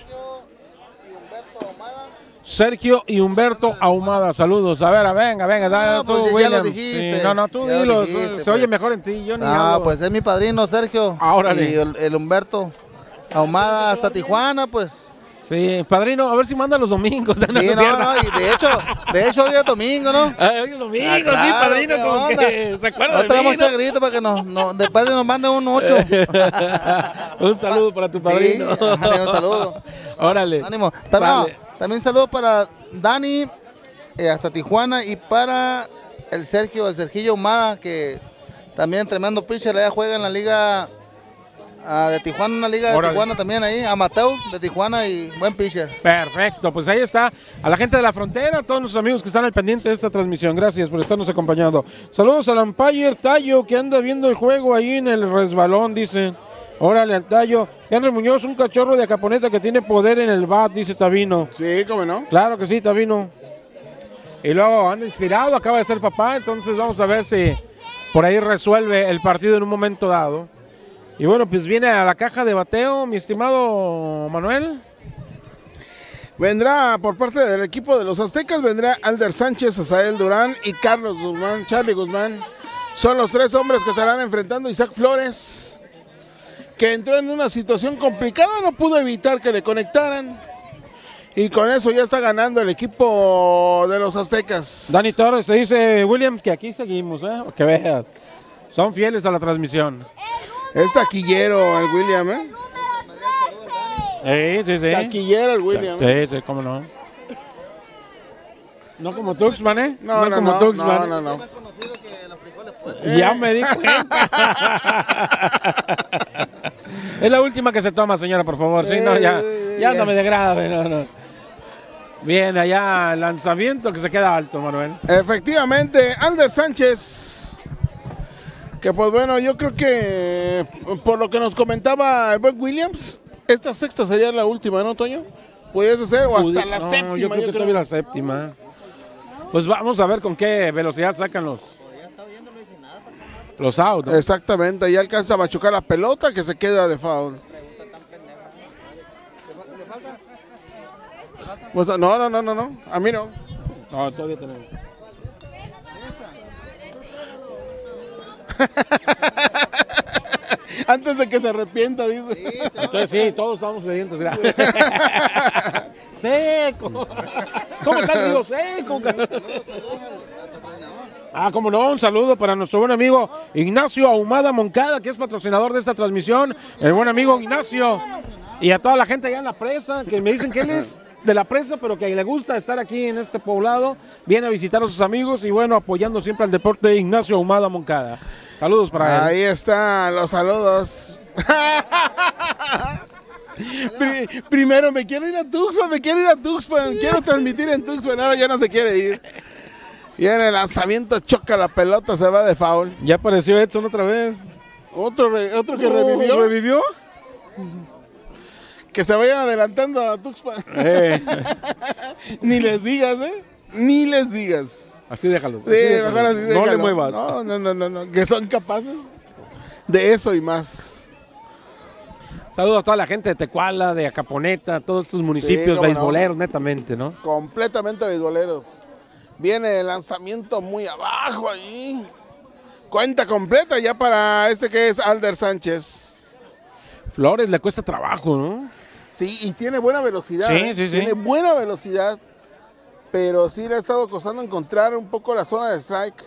Sergio y Humberto Ahumada, saludos. A ver, a venga, venga, dale No, tú, pues ya William. lo dijiste, Sí, no, no, tú ya lo dilo, dijiste, tú- se pues. oye mejor en ti, yo ni Ah, hablo. pues es mi padrino Sergio. Órale. Y el, el Humberto Ahumada hasta Tijuana, pues. Sí, padrino, a ver si manda los domingos. Sí, es no, cierto. no, y de hecho, de hecho hoy es domingo, ¿no? Ah, hoy es domingo, Ah, sí, claro, padrino, ¿qué como onda? que se acuerda No de mí, traemos ¿no? ese grito para que nos, nos después nos mande un ocho. Un saludo para tu Sí, padrino. ándale, un saludo. Órale. Ánimo. También, Vale. no, también saludos para Dani, eh, hasta Tijuana, y para el Sergio, el Sergillo Humada, que también tremendo pitcher, allá juega en la liga ah, de Tijuana, una liga de Órale. Tijuana también ahí, amateur de Tijuana y buen pitcher. Perfecto, pues ahí está. A la gente de la frontera, a todos nuestros amigos que están al pendiente de esta transmisión, gracias por estarnos acompañando. Saludos al Umpire Tallo, que anda viendo el juego ahí en el resbalón, dicen. Órale, al Tallo. Henry Muñoz, un cachorro de Acaponeta que tiene poder en el bat, dice Tabino. Sí, cómo no. Claro que sí, Tabino. Y luego anda inspirado, acaba de ser papá, entonces vamos a ver si por ahí resuelve el partido en un momento dado. Y bueno, pues viene a la caja de bateo, mi estimado Manuel. Vendrá por parte del equipo de los Aztecas, vendrá Alder Sánchez, Asael Durán y Carlos Guzmán, Charlie Guzmán. Son los tres hombres que estarán enfrentando a Isaac Flores, que entró en una situación complicada, no pudo evitar que le conectaran. Y con eso ya está ganando el equipo de los Aztecas. Dani Torres, te dice William que aquí seguimos, ¿eh? Que veas. Son fieles a la transmisión. Es taquillero el William, ¿eh? Sí, sí, sí. Taquillero el William. Sí, sí, cómo no. No como Tuxman, ¿eh? No, no, como no, Tuxman. no, no, no. Ya me di cuenta. Es la última que se toma, señora, por favor. Sí, no, ya, ya no me degrade. No, no. Bien, allá el lanzamiento que se queda alto, Manuel. Efectivamente, Alder Sánchez, que pues bueno, yo creo que por lo que nos comentaba el buen Williams, esta sexta sería la última, ¿no, Toño? Pudiese ser, o hasta la No, séptima, yo creo que todavía la séptima. Pues vamos a ver con qué velocidad sacan los, los outs, ¿no? Exactamente, ya alcanza a machucar la pelota que se queda de foul. Pues, no, no, no, no, no, a mí no. No, todavía tenemos. Antes de que se arrepienta, dice. Entonces sí, todos estamos sedientos. Mira. Seco. ¿Cómo estás, amigo? Seco. Ah, como no, un saludo para nuestro buen amigo Ignacio Ahumada Moncada, que es patrocinador de esta transmisión. El buen amigo Ignacio. Y a toda la gente allá en la presa, que me dicen que él es de la presa, pero que le gusta estar aquí en este poblado, viene a visitar a sus amigos y bueno, apoyando siempre al deporte de Ignacio Ahumada Moncada. Saludos para Ahí él. están los saludos. Pri- primero me quiero ir a Tuxpan, me quiero ir a Tuxpan, quiero transmitir en Tuxpan, ahora ya no se quiere ir. Y en el lanzamiento choca la pelota, se va de foul. Ya apareció Edson otra vez. Otro, re- otro que No, revivió. ¿Revivió? Que se vayan adelantando a Tuxpan. Eh, Ni les digas, ¿eh? Ni les digas. así déjalo. Sí, mejor así no déjalo. le muevas. No, no, no, no, no, que son capaces de eso y más. Saludos a toda la gente de Tecuala, de Acaponeta, todos estos municipios cómo no. beisboleros, netamente, ¿no? Completamente beisboleros. Viene el lanzamiento muy abajo ahí. Cuenta completa ya para este que es Alder Sánchez. Flores le cuesta trabajo, ¿no? Sí, y tiene buena velocidad. Sí, ¿eh? sí, sí. Tiene buena velocidad. Pero sí le ha estado costando encontrar un poco la zona de strike.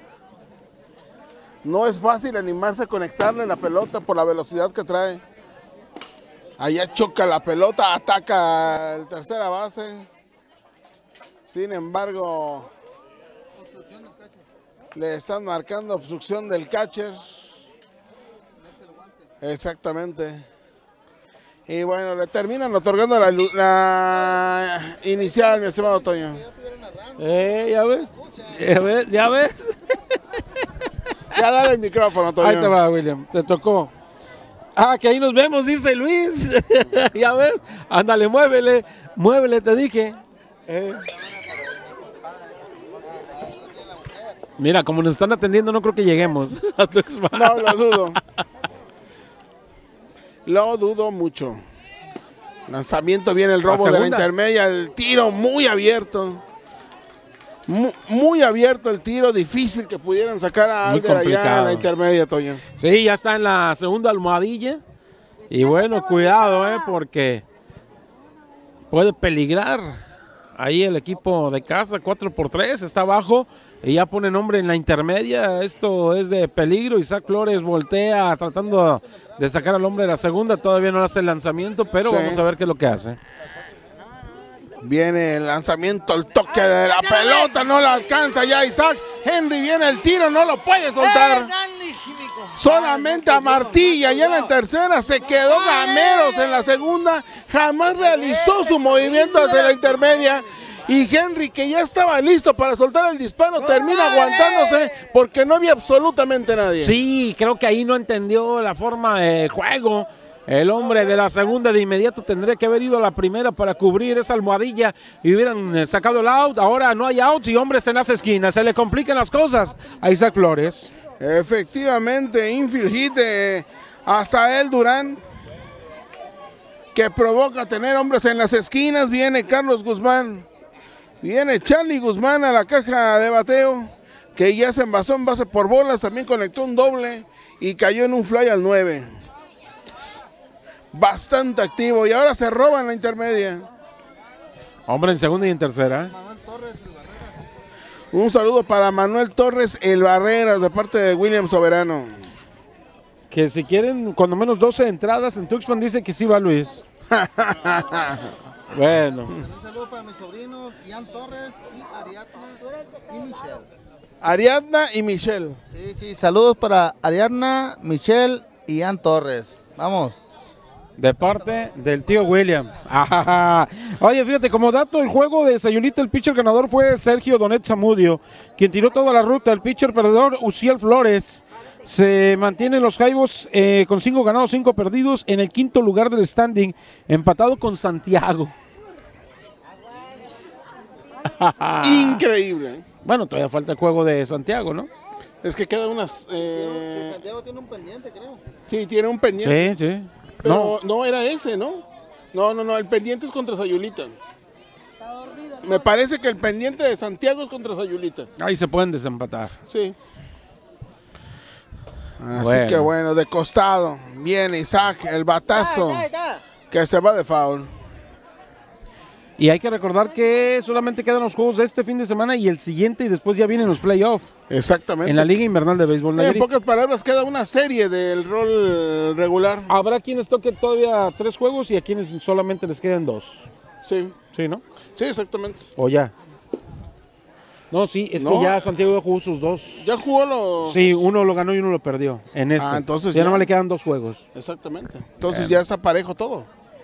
No es fácil animarse a conectarle la pelota por la velocidad que trae. Allá choca la pelota, ataca el tercera base. Sin embargo, le están marcando obstrucción del catcher. Exactamente. Y bueno, le terminan otorgando la, lu- la inicial, mi estimado Toño. Eh, ya ves, ya ves, ya ves. Ya dale el micrófono, Toño. Ahí te va, William, te tocó. Ah, que ahí nos vemos, dice Luis. Ya ves, ándale, muévele, muévele, te dije. Eh. Mira, como nos están atendiendo, no creo que lleguemos a Tuxpan. No, lo dudo. Lo dudo mucho. Lanzamiento, viene el robo La de la segunda. intermedia, el tiro muy abierto. Mu- Muy, abierto el tiro, difícil que pudieran sacar a Muy Alder allá en complicado. la intermedia, Toño. Sí, ya está en la segunda almohadilla. Y bueno, cuidado, eh, porque puede peligrar. Ahí el equipo de casa, cuatro por tres, está abajo y ya pone nombre en la intermedia. Esto es de peligro. Isaac Flores voltea tratando de sacar al hombre de la segunda. Todavía no hace el lanzamiento, pero Sí. vamos a ver qué es lo que hace. Viene el lanzamiento, el toque de la pelota, no la alcanza ya Isaac. Henry viene el tiro, no lo puede soltar. Solamente a Martilla, ya en la tercera se quedó Gameros en la segunda, jamás realizó su movimiento hacia la intermedia. Y Henry, que ya estaba listo para soltar el disparo, termina aguantándose porque no había absolutamente nadie. Sí, creo que ahí no entendió la forma de juego. El hombre de la segunda de inmediato tendría que haber ido a la primera para cubrir esa almohadilla y hubieran eh, sacado el out. Ahora no hay out y hombres en las esquinas. Se le complican las cosas a Isaac Flores. Efectivamente, infield hit de Azael Durán, que provoca tener hombres en las esquinas. Viene Carlos Guzmán, viene Charlie Guzmán a la caja de bateo, que ya se envasó en base por bolas, también conectó un doble y cayó en un fly al nueve. Bastante activo y ahora se roba en la intermedia. Hombre en segunda y en tercera. Un saludo para Manuel Torres El Barreras de parte de William Soberano. Que si quieren, cuando menos doce entradas en Tuxpan, dice que sí va Luis. Bueno. Un saludo para mis sobrinos, Ian Torres y Ariadna y Michelle. Ariadna y Michelle. Sí, sí, saludos para Ariadna, Michelle y Ian Torres. Vamos. De parte del tío William. Ajaja. Oye, fíjate, como dato, el juego de Sayulita, el pitcher ganador fue Sergio Donet Zamudio, quien tiró toda la ruta. El pitcher perdedor, Uciel Flores. Se mantienen los Jaibos eh, con cinco ganados, cinco perdidos, en el quinto lugar del standing, empatado con Santiago. Increíble. Bueno, todavía falta el juego de Santiago, ¿no? Es que queda unas... eh, Santiago tiene un pendiente, creo. sí, tiene un pendiente. Sí, sí. Pero No, no. era ese, ¿no? No, no, no, el pendiente es contra Sayulita. Me parece que el pendiente de Santiago es contra Sayulita. ahí se pueden desempatar. Sí. Así Bueno. que bueno, de costado. Viene Isaac, el batazo que se va de foul. Y hay que recordar que solamente quedan los juegos de este fin de semana y el siguiente, y después ya vienen los playoffs Exactamente. en la Liga Invernal de Béisbol En Nayarit. pocas palabras, queda una serie del rol regular. Habrá quienes toquen todavía tres juegos y a quienes solamente les queden dos. Sí, Sí, ¿no? sí, exactamente. ¿O ya? No, sí, es No. que ya Santiago ya jugó sus dos. Ya jugó los... Sí, uno lo ganó y uno lo perdió en este. Ah, entonces ya, ya. no le quedan dos juegos. Exactamente. Entonces ya está parejo todo.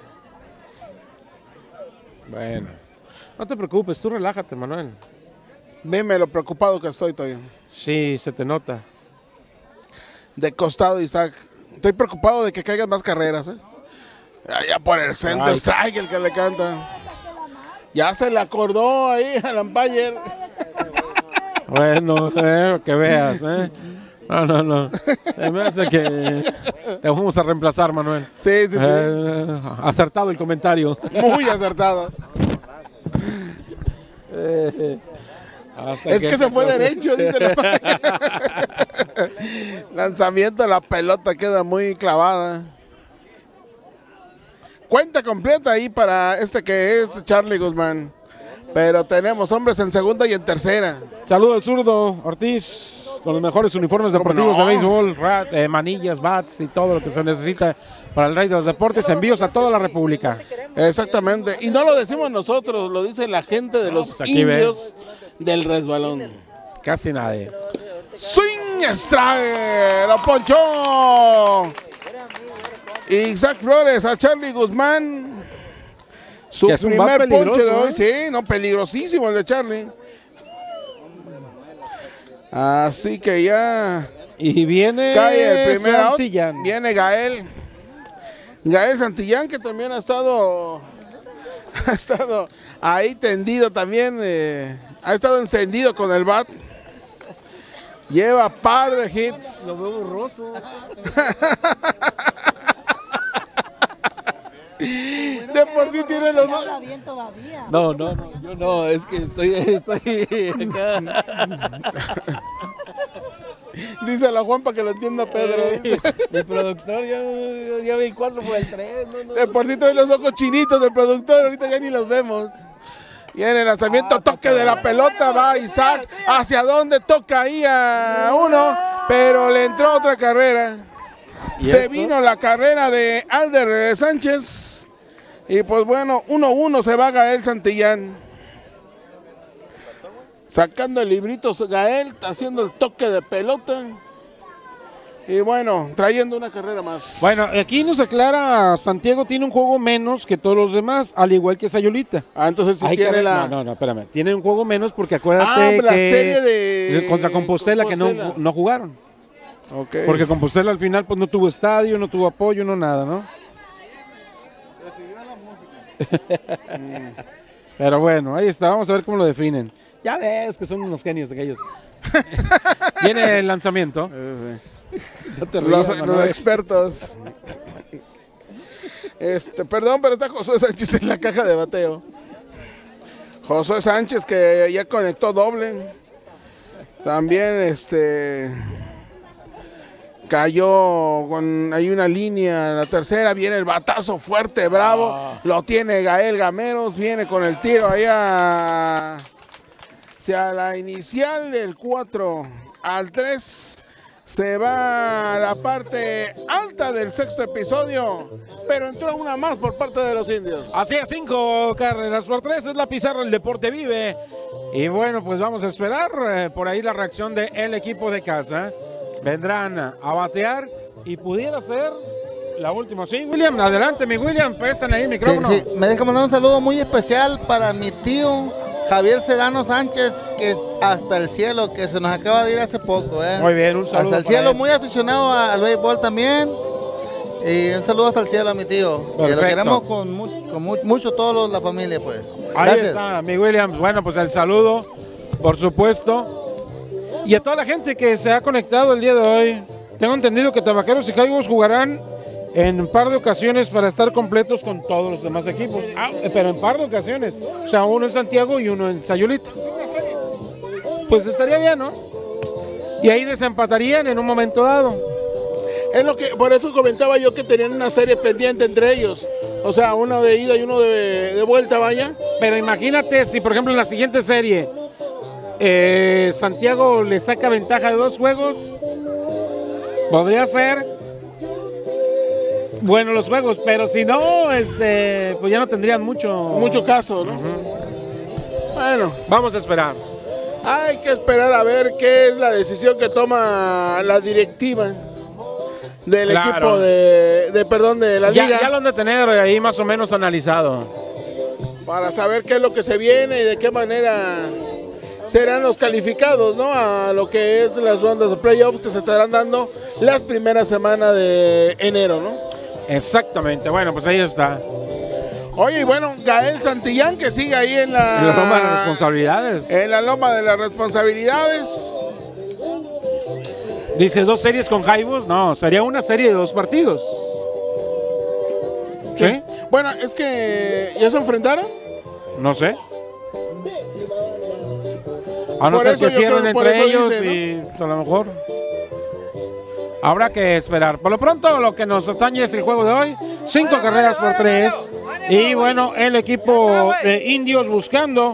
Bueno. No te preocupes, tú relájate, Manuel. Veme lo preocupado que estoy todavía. Sí, se te nota. De costado, Isaac. Estoy preocupado de que caigan más carreras, ¿eh? Allá por el centro, Ay. strike el que le canta. Ya se le acordó ahí al umpire. Bueno, eh, que veas, ¿eh? No, no, no. Se me hace que te vamos a reemplazar, Manuel. Sí, sí, sí. Eh, acertado el comentario. Muy acertado. Hasta Es que se fue derecho, dice el umpire. Lanzamiento de la pelota queda muy clavada. Cuenta completa ahí para este que es Charlie Guzmán. Pero tenemos hombres en segunda y en tercera. Saludo al zurdo Ortiz, con los mejores uniformes deportivos no? de béisbol, rat, eh, manillas, bats y todo lo que se necesita para el rey de los deportes. Envíos a toda la República. Exactamente. Y no lo decimos nosotros, lo dice la gente de los pues aquí indios del resbalón. Casi nadie. Swing strike, lo ponchó. Isaac Flores a Charlie Guzmán. Su Que es un bat primer ponche de peligroso, hoy. ¿eh? Sí, no, peligrosísimo el de Charlie. Así que ya Y viene cae el primer out. Santillán. Viene Gael. Gael Santillán, que también ha estado, ha estado ahí tendido también. eh, ha estado encendido con el bat. Lleva par de hits. Lo veo borroso. De por sí tiene los dos. Habla bien todavía. No, no, no, yo no, es que estoy, estoy acá. Dice la Juan para que lo entienda Pedro. Mi productor, yo, ya vi el cuatro por el tres. No, no. De por sí trae los ojos chinitos del productor, ahorita ya ni los vemos. Viene el lanzamiento, toque de la pelota, va Isaac. ¿Hacia dónde toca ahí a uno? Pero le entró otra carrera. Se esto? vino la carrera de Alder Sánchez. Y pues bueno, uno uno se va Gael Santillán. Sacando el librito Gael, haciendo el toque de pelota. Y bueno, trayendo una carrera más. Bueno, aquí nos aclara, Santiago tiene un juego menos que todos los demás, al igual que Sayulita. Ah, entonces sí Hay que tiene ver- la... No, no, no, espérame. Tiene un juego menos porque acuérdate Ah, la que serie de contra Compostela, que Compostela. no, no jugaron. Ok. Porque Compostela al final pues no tuvo estadio, no tuvo apoyo, no nada, ¿no? Pero bueno, ahí está, vamos a ver cómo lo definen. Ya ves que son unos genios aquellos. Viene el lanzamiento. No te rías, Los, los Manuel. expertos. Este, perdón, pero está Josué Sánchez en la caja de bateo. Josué Sánchez que ya conectó doble. También este cayó con hay una línea, la tercera viene el batazo fuerte, bravo. Ah. Lo tiene Gael Gameros, viene con el tiro allá hacia la inicial, el cuatro al tres. Se va a la parte alta del sexto episodio, pero entró una más por parte de los indios. Así es, cinco carreras por tres, es la pizarra, el deporte vive. Y bueno, pues vamos a esperar eh, por ahí la reacción del equipo de casa. Vendrán a batear y pudiera ser la última. Sí, William, adelante, mi William, prestan ahí el Sí, micrófono. sí, me deja mandar un saludo muy especial para mi tío Javier Sedano Sánchez, que es hasta el cielo, que se nos acaba de ir hace poco. ¿eh? Muy bien, un saludo Hasta el para cielo, él. muy aficionado a- al béisbol también. Y un saludo hasta el cielo a mi tío. Que lo Perfecto. queremos con, mu- con mu- mucho todos los- la familia, pues. Ahí Gracias. está, mi Williams. Bueno, pues el saludo, por supuesto. Y a toda la gente que se ha conectado el día de hoy. Tengo entendido que Tabaqueros y Jaiguars jugarán en un par de ocasiones para estar completos con todos los demás equipos. Ah, pero en par de ocasiones. O sea, uno en Santiago y uno en Sayulita. Pues estaría bien, ¿no? Y ahí desempatarían en un momento dado. Es lo que, por eso comentaba yo que tenían una serie pendiente entre ellos. O sea, uno de ida y uno de, de vuelta, vaya. Pero imagínate si, por ejemplo, en la siguiente serie eh, Santiago le saca ventaja de dos juegos, podría ser bueno los juegos, pero si no, este, pues ya no tendrían mucho... Mucho caso, ¿no? Uh-huh. Bueno. Vamos a esperar. Hay que esperar a ver qué es la decisión que toma la directiva del Claro. equipo de, de, perdón, de la Ya, liga. ya lo han de tener ahí más o menos analizado. Para saber qué es lo que se viene y de qué manera serán los calificados, ¿no? A lo que es las rondas de playoffs que se estarán dando las primeras semanas de enero, ¿no? Exactamente, bueno, pues ahí está. Oye, y bueno, Gael Santillán que sigue ahí en la... En la loma de las responsabilidades. En la loma de las responsabilidades. Dice, ¿dos series con Jaibus? No, sería una serie de dos partidos. ¿Sí? ¿Sí? Bueno, es que ya se enfrentaron. No sé. A no Por ser eso que yo cierren creo- por entre eso ellos dice, ¿no? y pues, a lo mejor. Habrá que esperar. Por lo pronto, lo que nos atañe es el juego de hoy. Cinco carreras por tres. Y bueno, el equipo de Indios buscando,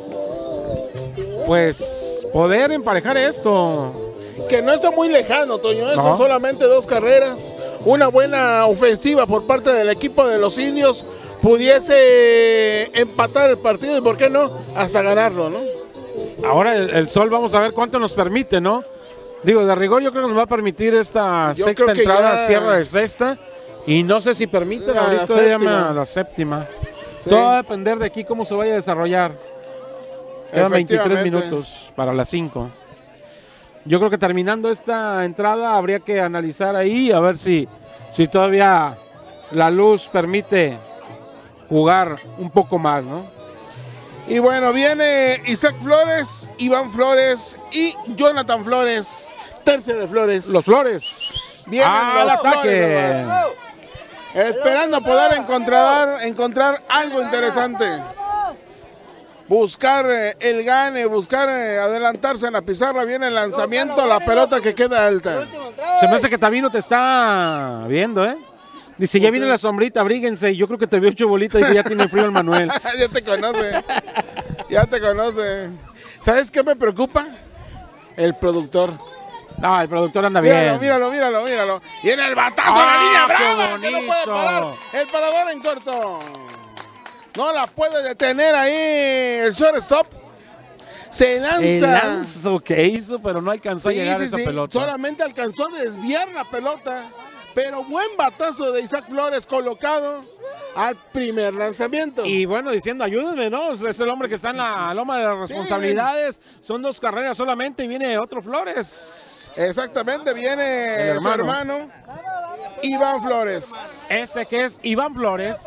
pues, poder emparejar esto. Que no está muy lejano, Toño. ¿eh? No. Son solamente dos carreras. Una buena ofensiva por parte del equipo de los Indios pudiese empatar el partido y, ¿por qué no? Hasta ganarlo, ¿no? Ahora el, el sol, vamos a ver cuánto nos permite, ¿no? Digo, de rigor yo creo que nos va a permitir esta Yo sexta creo que entrada, ya- cierre de sexta. Y no sé si permiten La- ahorita la ya llama séptima. la séptima. Sí. Todo va a depender de aquí cómo se vaya a desarrollar. Quedan veintitrés Efectivamente. minutos para las cinco. Yo creo que terminando esta entrada habría que analizar ahí a ver si, si todavía la luz permite jugar un poco más, ¿no? Y bueno, viene Isaac Flores, Iván Flores y Jonathan Flores. Tercia de Flores. Los Flores. Vienen ¡Al los ataque! Flores, hermano. Esperando poder encontrar, encontrar algo interesante. Buscar eh, el gane, buscar eh, adelantarse en la pizarra. Viene el lanzamiento, la pelota que queda alta. Se me hace que Tabino te está viendo, ¿eh? Dice, ya viene la sombrita, abríguense. Yo creo que te vio ocho bolitas y que ya tiene frío el Manuel. Ya te conoce. Ya te conoce. ¿Sabes qué me preocupa? El productor. No, el productor anda Míralo, bien. míralo, míralo, míralo. Y en el batazo a ¡Ah, la línea qué brava, que no puede bonito! parar. El parador en corto. No la puede detener ahí el shortstop. Se lanza. El lanzo que hizo, pero no alcanzó Sí, a llegar sí, a esa sí. pelota. Solamente alcanzó a desviar la pelota. Pero buen batazo de Isaac Flores colocado al primer lanzamiento. Y bueno, diciendo, ayúdenme, ¿no? Es el hombre que está en la loma de las responsabilidades. Son dos carreras solamente y viene otro Flores. Exactamente, viene El su hermano Iván Flores. Este que es Iván Flores.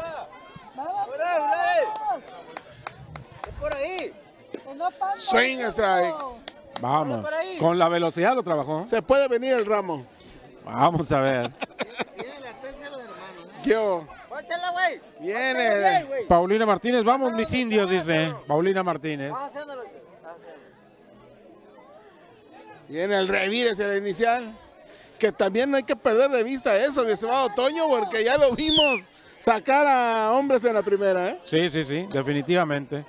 Por ahí. Swing strike. Vamos. Con la velocidad lo trabajó. Se puede venir el ramo. Vamos a ver. ¿Qué hubo? Pónchala, güey. Viene. Paulina Martínez, vamos mis indios, dice. Paulina Martínez. Vas haciéndolo. Viene el revírez el inicial. Que también no hay que perder de vista eso, mi estimado Toño, porque ya lo vimos sacar a hombres en la primera, ¿eh? Sí, sí, sí, definitivamente.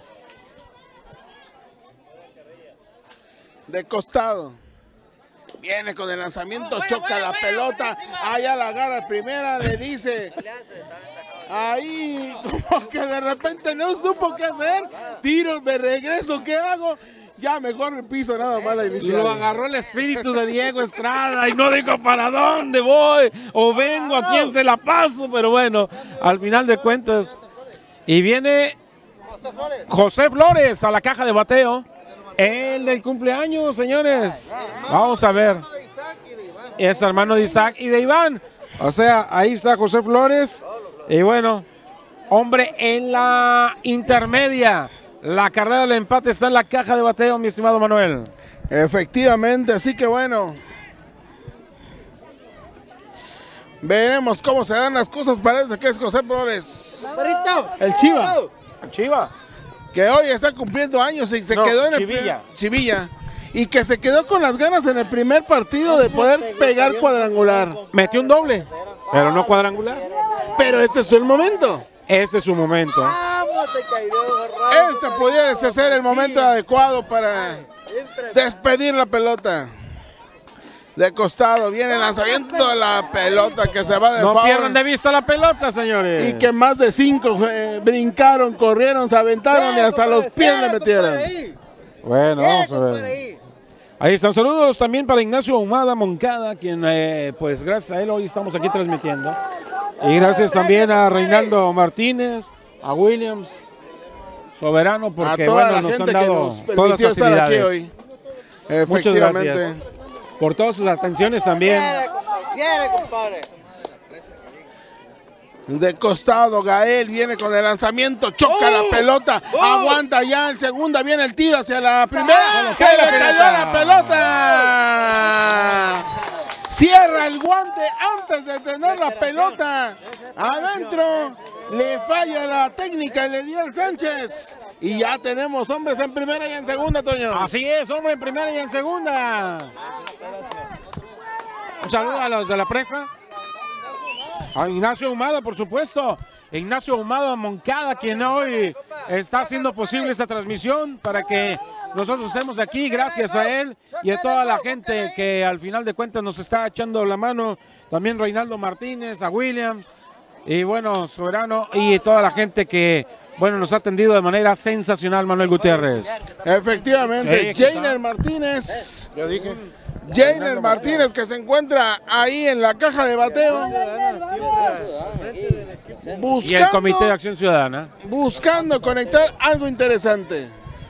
De costado. Viene con el lanzamiento, choca la pelota. Allá la agarra primera, le dice. Ahí, como que de repente no supo qué hacer. Tiro, me regreso, ¿qué hago? Ya mejor el piso nada más la inicial. Lo agarró el espíritu de Diego Estrada y no dijo para dónde voy o vengo, a quién se la paso, pero bueno, al final de cuentas. Y viene José Flores a la caja de bateo. El del cumpleaños, señores. Vamos a ver. Es hermano de Isaac y de Iván. O sea, ahí está José Flores. Y bueno, hombre en la intermedia. La carrera del empate está en la caja de bateo, mi estimado Manuel. Efectivamente, así que bueno. Veremos cómo se dan las cosas. Parece que es José Flores. El Chiva. El Chiva. Que hoy está cumpliendo años y se No, quedó en el Chivilla. primer- Chivilla. Y que se quedó con las ganas en el primer partido de poder pegar cuadrangular. Metió un doble, pero no cuadrangular. Pero este es el momento. Este es su momento. Este pudiera ser el momento adecuado para despedir la pelota. De costado viene el lanzamiento de la pelota que se va de No foul. pierdan de vista la pelota, señores. Y que más de cinco eh, brincaron, corrieron, se aventaron y hasta los pies le metieron. Bueno, vamos a ver. Ahí están, saludos también para Ignacio Ahumada Moncada, quien eh, pues gracias a él hoy estamos aquí transmitiendo. Y gracias también a Reinaldo Martínez, a Williams, Soberano, porque a toda bueno, la nos han gente que dado nos todas permitió las estar aquí facilidades. hoy. Muchas Efectivamente. gracias por todas sus atenciones también. Quiere, compadre. De costado, Gael viene con el lanzamiento, choca la pelota, aguanta ya en segunda, viene el tiro hacia la primera, se le cayó la pelota. Cierra el guante antes de tener la pelota adentro, le falla la técnica, le dio el Sánchez. Y ya tenemos hombres en primera y en segunda, Toño. Así es, hombre en primera y en segunda. Un saludo a los de la presa. A Ignacio Ahumada, por supuesto. Ignacio Ahumada Moncada, quien hoy está haciendo posible esta transmisión para que nosotros estemos aquí, gracias a él y a toda la gente que al final de cuentas nos está echando la mano. También Reinaldo Martínez, a Williams y bueno, Soberano y toda la gente que bueno nos ha atendido de manera sensacional, Manuel Gutiérrez. Efectivamente, Sí, Jainer Martínez. Yo dije. Jainer Martínez que se encuentra ahí en la caja de bateo. Buscando, Y el Comité de Acción Ciudadana. buscando conectar algo interesante.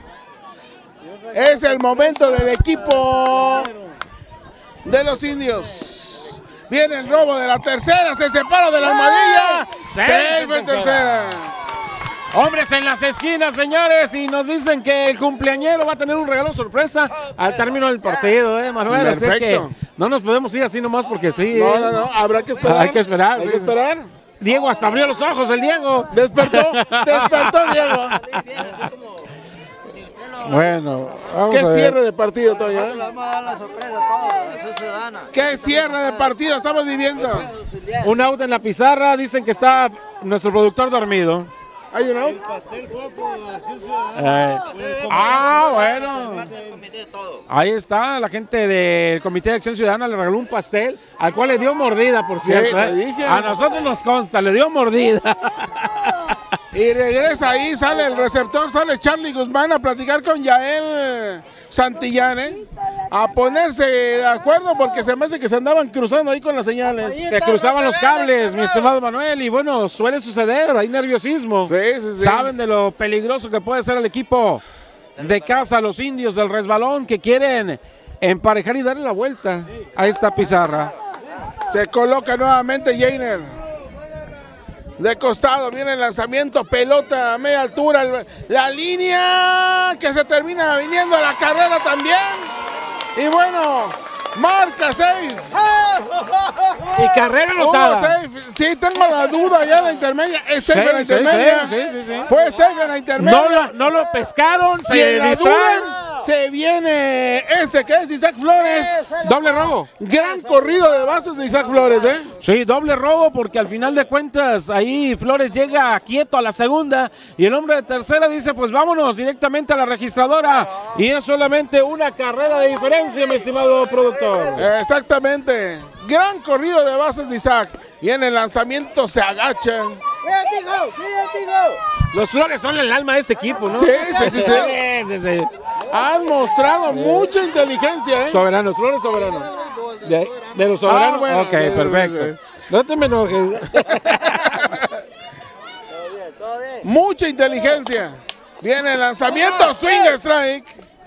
Es el momento del equipo de los indios. Viene el robo de la tercera, se separa de la armadilla. Safe en tercera. Hombres en las esquinas, señores, y nos dicen que el cumpleañero va a tener un regalo sorpresa al término del partido, ¿eh, Manuel? Así Perfecto. que no nos podemos ir así nomás porque sí. No, ¿eh? no, no, habrá que esperar. Hay que esperar. Hay que esperar. Diego hasta abrió los ojos, el Diego. Despertó, despertó Diego. Bueno, vamos Qué a ver. cierre de partido, Toño. ¿eh? Le vamos a dar la sorpresa a todos, a Acción Ciudadana. Qué cierre de partido estamos viviendo. Un out en la pizarra, dicen que está nuestro productor dormido. ¿Hay un out? Eh, ah, bueno. Ahí está, la gente del Comité de Acción Ciudadana le regaló un pastel, al cual le dio mordida, por Sí, cierto. te ¿eh? dije. A nosotros nos consta, le dio mordida. Y regresa ahí, sale el receptor, sale Charlie Guzmán a platicar con Yael Santillán, ¿eh? A ponerse de acuerdo porque se me hace que se andaban cruzando ahí con las señales. Se cruzaban los cables, mi estimado Manuel, y bueno, suele suceder, hay nerviosismo. Sí, sí, sí. Saben de lo peligroso que puede ser el equipo de casa, los indios del resbalón, que quieren emparejar y darle la vuelta a esta pizarra. Se coloca nuevamente Jainer. De costado viene el lanzamiento, pelota a media altura, el- la línea que se termina viniendo a la carrera también. Y bueno, marca safe. Y carrera Hubo anotada. safe. Sí, tengo la duda ya en la intermedia. Es safe Sí, en la sí, intermedia. sí, sí, sí, sí. Fue safe en la intermedia. No lo, no lo pescaron, Y se en la distraen. duda se viene este que es Isaac Flores. Doble robo. Gran corrido de bases de Isaac Flores, ¿eh? Sí, doble robo porque al final de cuentas ahí Flores llega quieto a la segunda y el hombre de tercera dice pues vámonos directamente a la registradora y es solamente una carrera de diferencia, mi estimado productor. Exactamente. Gran corrido de bases de Isaac. Viene el lanzamiento, se agacha. Los Flores son el alma de este equipo, ¿no? Sí, sí, sí, sí. sí, sí. Han mostrado mucha inteligencia, ¿eh? Soberanos, Flores soberanos. De, de los soberanos. Ah, bueno, ok, sí, sí, perfecto. sí. No te me enojes. Mucha inteligencia. Viene el lanzamiento, swing strike.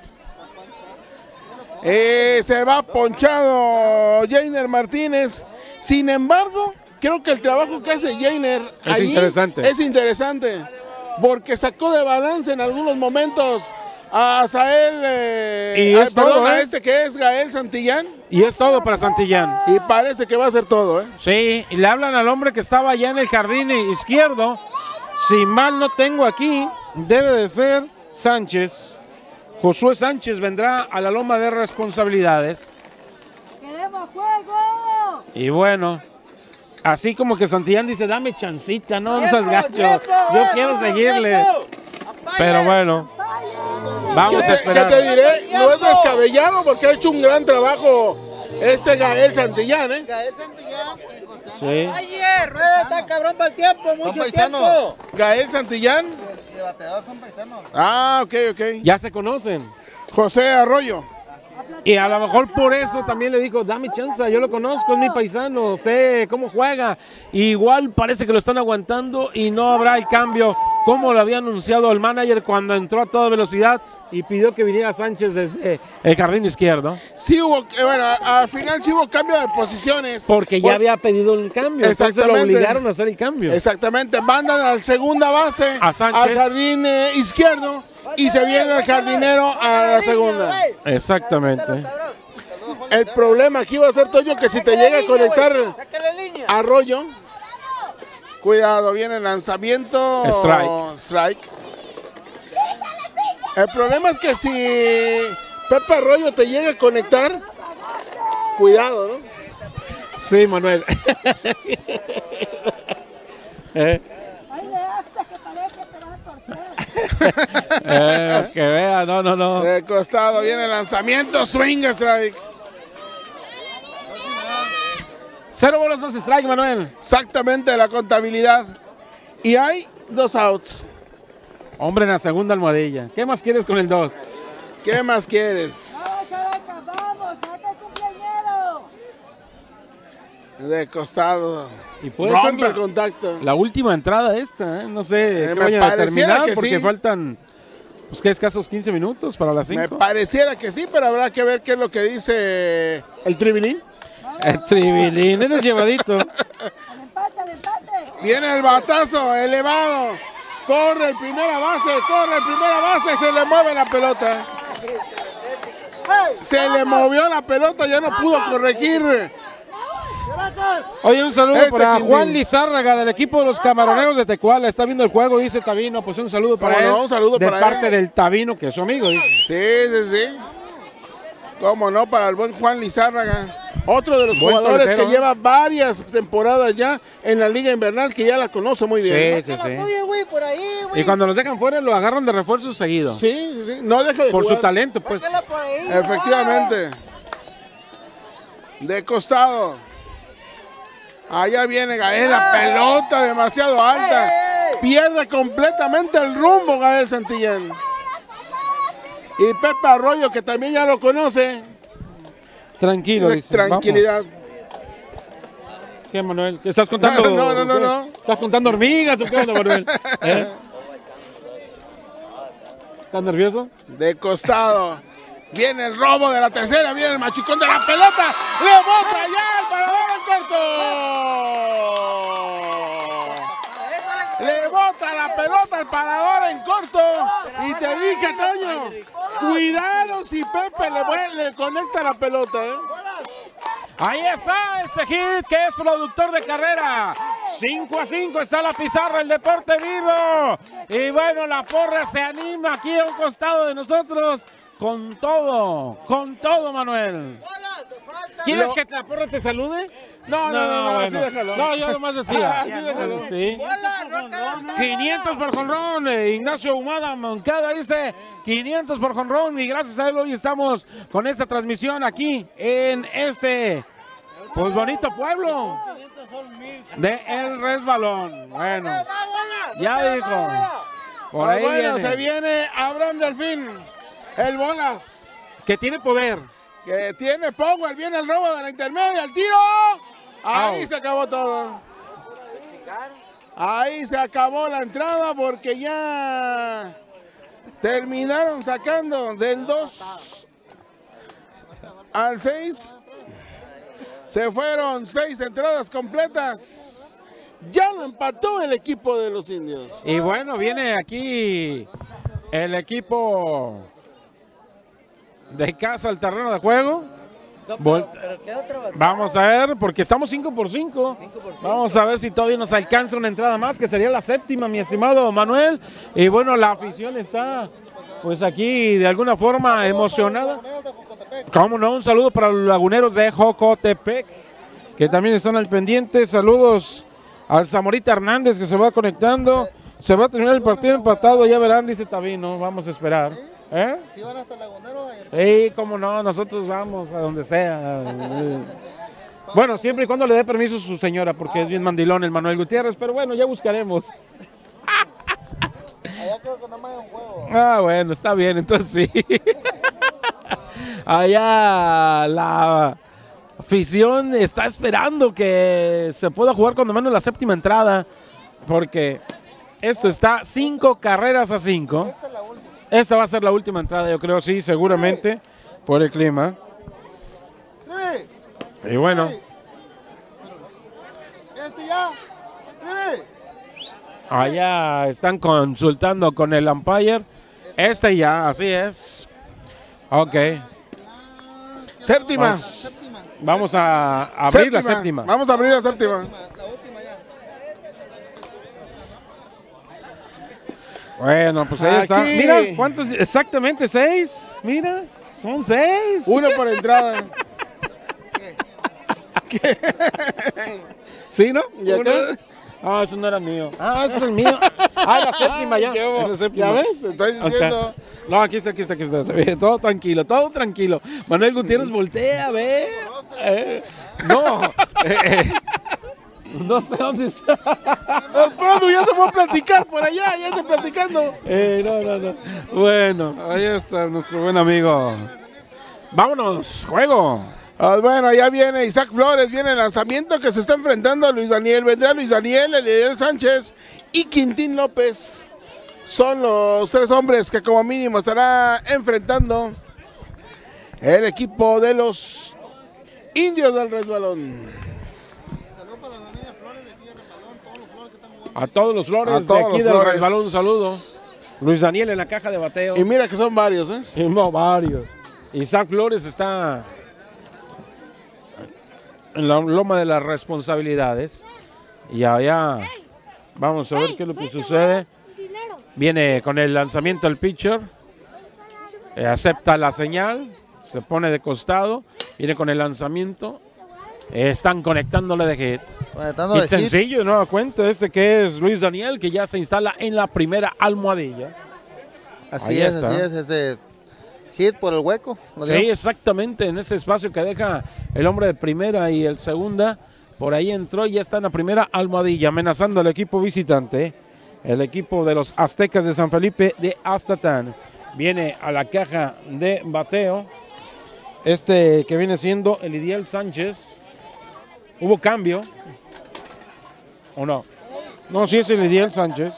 Eh, se va ponchado Jainer Martínez. Sin embargo, creo que el trabajo que hace Jainer Es allí interesante. es interesante. Porque sacó de balance en algunos momentos a Azael, eh, Y a- es perdón, todo, a ¿eh? este que es Gael Santillán. Y es todo para Santillán. Y parece que va a ser todo, ¿eh? Sí, y le hablan al hombre que estaba allá en el jardín izquierdo. Si mal no tengo aquí, debe de ser Sánchez. Josué Sánchez vendrá a la loma de responsabilidades. ¡Queremos juego! Y bueno, así como que Santillán dice, dame chancita, no, no seas gacho. Yo quiero seguirle. Pero bueno, vamos ¿Qué a te, esperar. qué te diré? No es descabellado porque ha hecho un gran trabajo Este es Gael Santillán, ¿eh? Gael Santillán y José. Sí. Ayer, rueda, está cabrón para el tiempo, mucho paisanos. tiempo. Gael Santillán. Y el bateador son paisanos. Ah, ok, ok. Ya se conocen. José Arroyo. Y a lo mejor por eso también le dijo, dame chance, yo lo conozco, es mi paisano, sé cómo juega. Igual parece que lo están aguantando y no habrá el cambio, como lo había anunciado el manager cuando entró a toda velocidad y pidió que viniera Sánchez desde el jardín izquierdo. Sí hubo, eh, bueno, a- al final sí hubo cambio de posiciones. Porque ya Por- había pedido un cambio, entonces lo Exactamente. obligaron a hacer el cambio. Exactamente, mandan al segunda base, A Sánchez. al jardín eh, izquierdo y se viene el jardinero a la segunda. Exactamente. El problema aquí va a ser, Toño, que si te llega a conectar Arroyo, cuidado, viene el lanzamiento. Strike. Strike. El problema es que si Pepe Arroyo te llega a conectar, cuidado, ¿no? Sí, Manuel. Eh, Ay, le hace que parece que te vas a torcer. eh, que vea, no, no, no. De costado viene el lanzamiento, swing strike. Cero bolas, dos strike, Manuel. Exactamente la contabilidad. Y hay dos outs. Hombre en la segunda almohadilla. ¿Qué más quieres con el dos? ¿Qué más quieres? Vamos, Caracas, vamos, saca el cumpleañero. De costado. Y puede Rompe ser la, el contacto. la última entrada esta, ¿eh? No sé Eh, qué me vayan a pareciera terminar que porque sí. faltan, pues que escasos quince minutos para las Me cinco. pareciera que sí, pero habrá que ver qué es lo que dice el tribilín. El tribilín, eres llevadito. Al empate, al empate. Viene el batazo elevado. Corre el primera base, corre el primera base, se le mueve la pelota. Se le movió la pelota, ya no pudo corregir. Oye, un saludo Este para Quintín. Juan Lizárraga del equipo de los Camaroneros de Tecuala. Está viendo el juego, dice Tabino. Pues un saludo para ¿Cómo él. no? Un saludo de para parte él. del Tabino, que es su amigo, dice. Sí, sí, sí. Cómo no, para el buen Juan Lizárraga. Otro de los Buen jugadores tortero, que ¿eh? lleva varias temporadas ya en la Liga Invernal, que ya la conoce muy bien. Sí, sí, sí. Oye, güey, por ahí, güey. Y cuando los dejan fuera, lo agarran de refuerzo seguido. Sí, sí, sí. No deja de Por jugar. su talento, pues. Sácala por ahí. Efectivamente. De costado. Allá viene Gael, la pelota demasiado alta. Pierde completamente el rumbo Gael Santillán. Y Pepe Arroyo, que también ya lo conoce. Tranquilo, De dice. tranquilidad. Vamos. ¿Qué, Manuel? ¿Qué estás contando? No, no, no, ¿Qué? no. ¿Estás contando hormigas o qué onda, Manuel? ¿Eh? ¿Estás nervioso? De costado. Viene el robo de la tercera, viene el machucón de la pelota. Le bota ya el parador en corto. Le bota la pelota al parador en corto. Y te dije, Toño, cuidado si Pepe le, vuel- le conecta la pelota. ¿eh? Ahí está este hit que es productor de carrera. cinco a cinco está la pizarra, el deporte vivo. Y bueno, la porra se anima aquí a un costado de nosotros. Con todo, con todo, Manuel. ¿Quieres Lo- que la porra te salude? No, no, no, no, así déjalo. No, yo nomás decía. Así déjalo. Sí. quinientos por jonrón. eh, Ignacio Humada Moncada dice quinientos por jonrón. Y gracias a él hoy estamos con esta transmisión aquí en este pues bonito pueblo de El Resbalón. Bueno, ya dijo. Por Ah, ahí bueno, viene. se viene Abraham Delfín. El Bolas. Que tiene poder. Que tiene power. Viene el robo de la intermedia. El tiro. Ahí Out. se acabó todo. Ahí se acabó la entrada porque ya terminaron sacando del dos al seis. Se fueron seis entradas completas. Ya lo empató el equipo de los indios. Y bueno, viene aquí el equipo de casa al terreno de juego. Vol- Pero queda otra batalla. Vamos a ver, porque estamos cinco por cinco. Vamos a ver si todavía nos alcanza una entrada más, que sería la séptima, mi estimado Manuel. Y bueno, la afición está pues aquí de alguna forma emocionada. Cómo no, un saludo para los laguneros de Jocotepec, que también están al pendiente. Saludos al Zamorita Hernández, que se va conectando. Se va a terminar el partido empatado, ya verán, dice Tabino. Vamos a esperar. ¿Eh? ¿Sí van hasta Lagunero? Sí, cómo no, nosotros vamos a donde sea. Bueno, siempre y cuando le dé permiso a su señora, porque es bien mandilón el Manuel Gutiérrez, pero bueno, ya buscaremos. Allá creo que no me hay un juego. Ah, bueno, está bien, entonces sí. Allá la afición está esperando que se pueda jugar cuando menos la séptima entrada, porque esto está cinco carreras a cinco. Esta es la última. Esta va a ser la última entrada, yo creo, sí, seguramente, por el clima. ¡Escribe! Y bueno, ¡Este ya! ¡Escribe! allá están consultando con el umpire. Este ya, así es. Ok. Séptima. Vamos a abrir la séptima. Vamos a abrir la séptima. La última ya. Bueno, pues ahí está. Aquí. Mira, ¿cuántos? Exactamente seis. Mira, son seis. Uno por entrada. ¿Sí, no? ¿Y acá? Uno. Ah, eso no era mío. Ah, ese es el mío. Ah, la séptima ya. Qué bo- Es la séptima. ¿Ya ves? Te estoy diciendo. Ok. No, aquí está, aquí está, aquí está. Todo tranquilo, todo tranquilo. Manuel Gutiérrez, voltea, ve. Eh, no. Eh, eh, no sé dónde está. El Produ ya se fue a platicar por allá, ya está platicando. Eh, no, no, no. Bueno, ahí está nuestro buen amigo. Vámonos, juego. Ah, bueno, ya viene Isaac Flores, viene el lanzamiento que se está enfrentando a Luis Daniel. Vendrá Luis Daniel, Elidiel Sánchez y Quintín López. Son los tres hombres que como mínimo estará enfrentando el equipo de los Indios del Resbalón. A todos los Flores A de todos aquí los del Flores. Resbalón, un saludo. Luis Daniel en la caja de bateo. Y mira que son varios, ¿eh? Y no, varios. Isaac Flores está en la loma de las responsabilidades. Y allá vamos a ver qué es lo que sucede. Viene con el lanzamiento el pitcher. Eh, acepta la señal. Se pone de costado. Viene con el lanzamiento. Eh, están conectándole de hit. Conectando Y de hit. sencillo, no da cuenta este que es Luis Daniel, que ya se instala en la primera almohadilla. Así Ahí es, está. así es. Este hit por el hueco. ¿lo Sí, dio? exactamente, en ese espacio que deja el hombre de primera y el segunda. Por ahí entró y ya está en la primera almohadilla, amenazando al equipo visitante. El equipo de los Aztecas de San Felipe de Aztatán. Viene a la caja de bateo. Este que viene siendo Elidiel Sánchez. ¿Hubo cambio? ¿O no? No, sí es Elidiel Sánchez.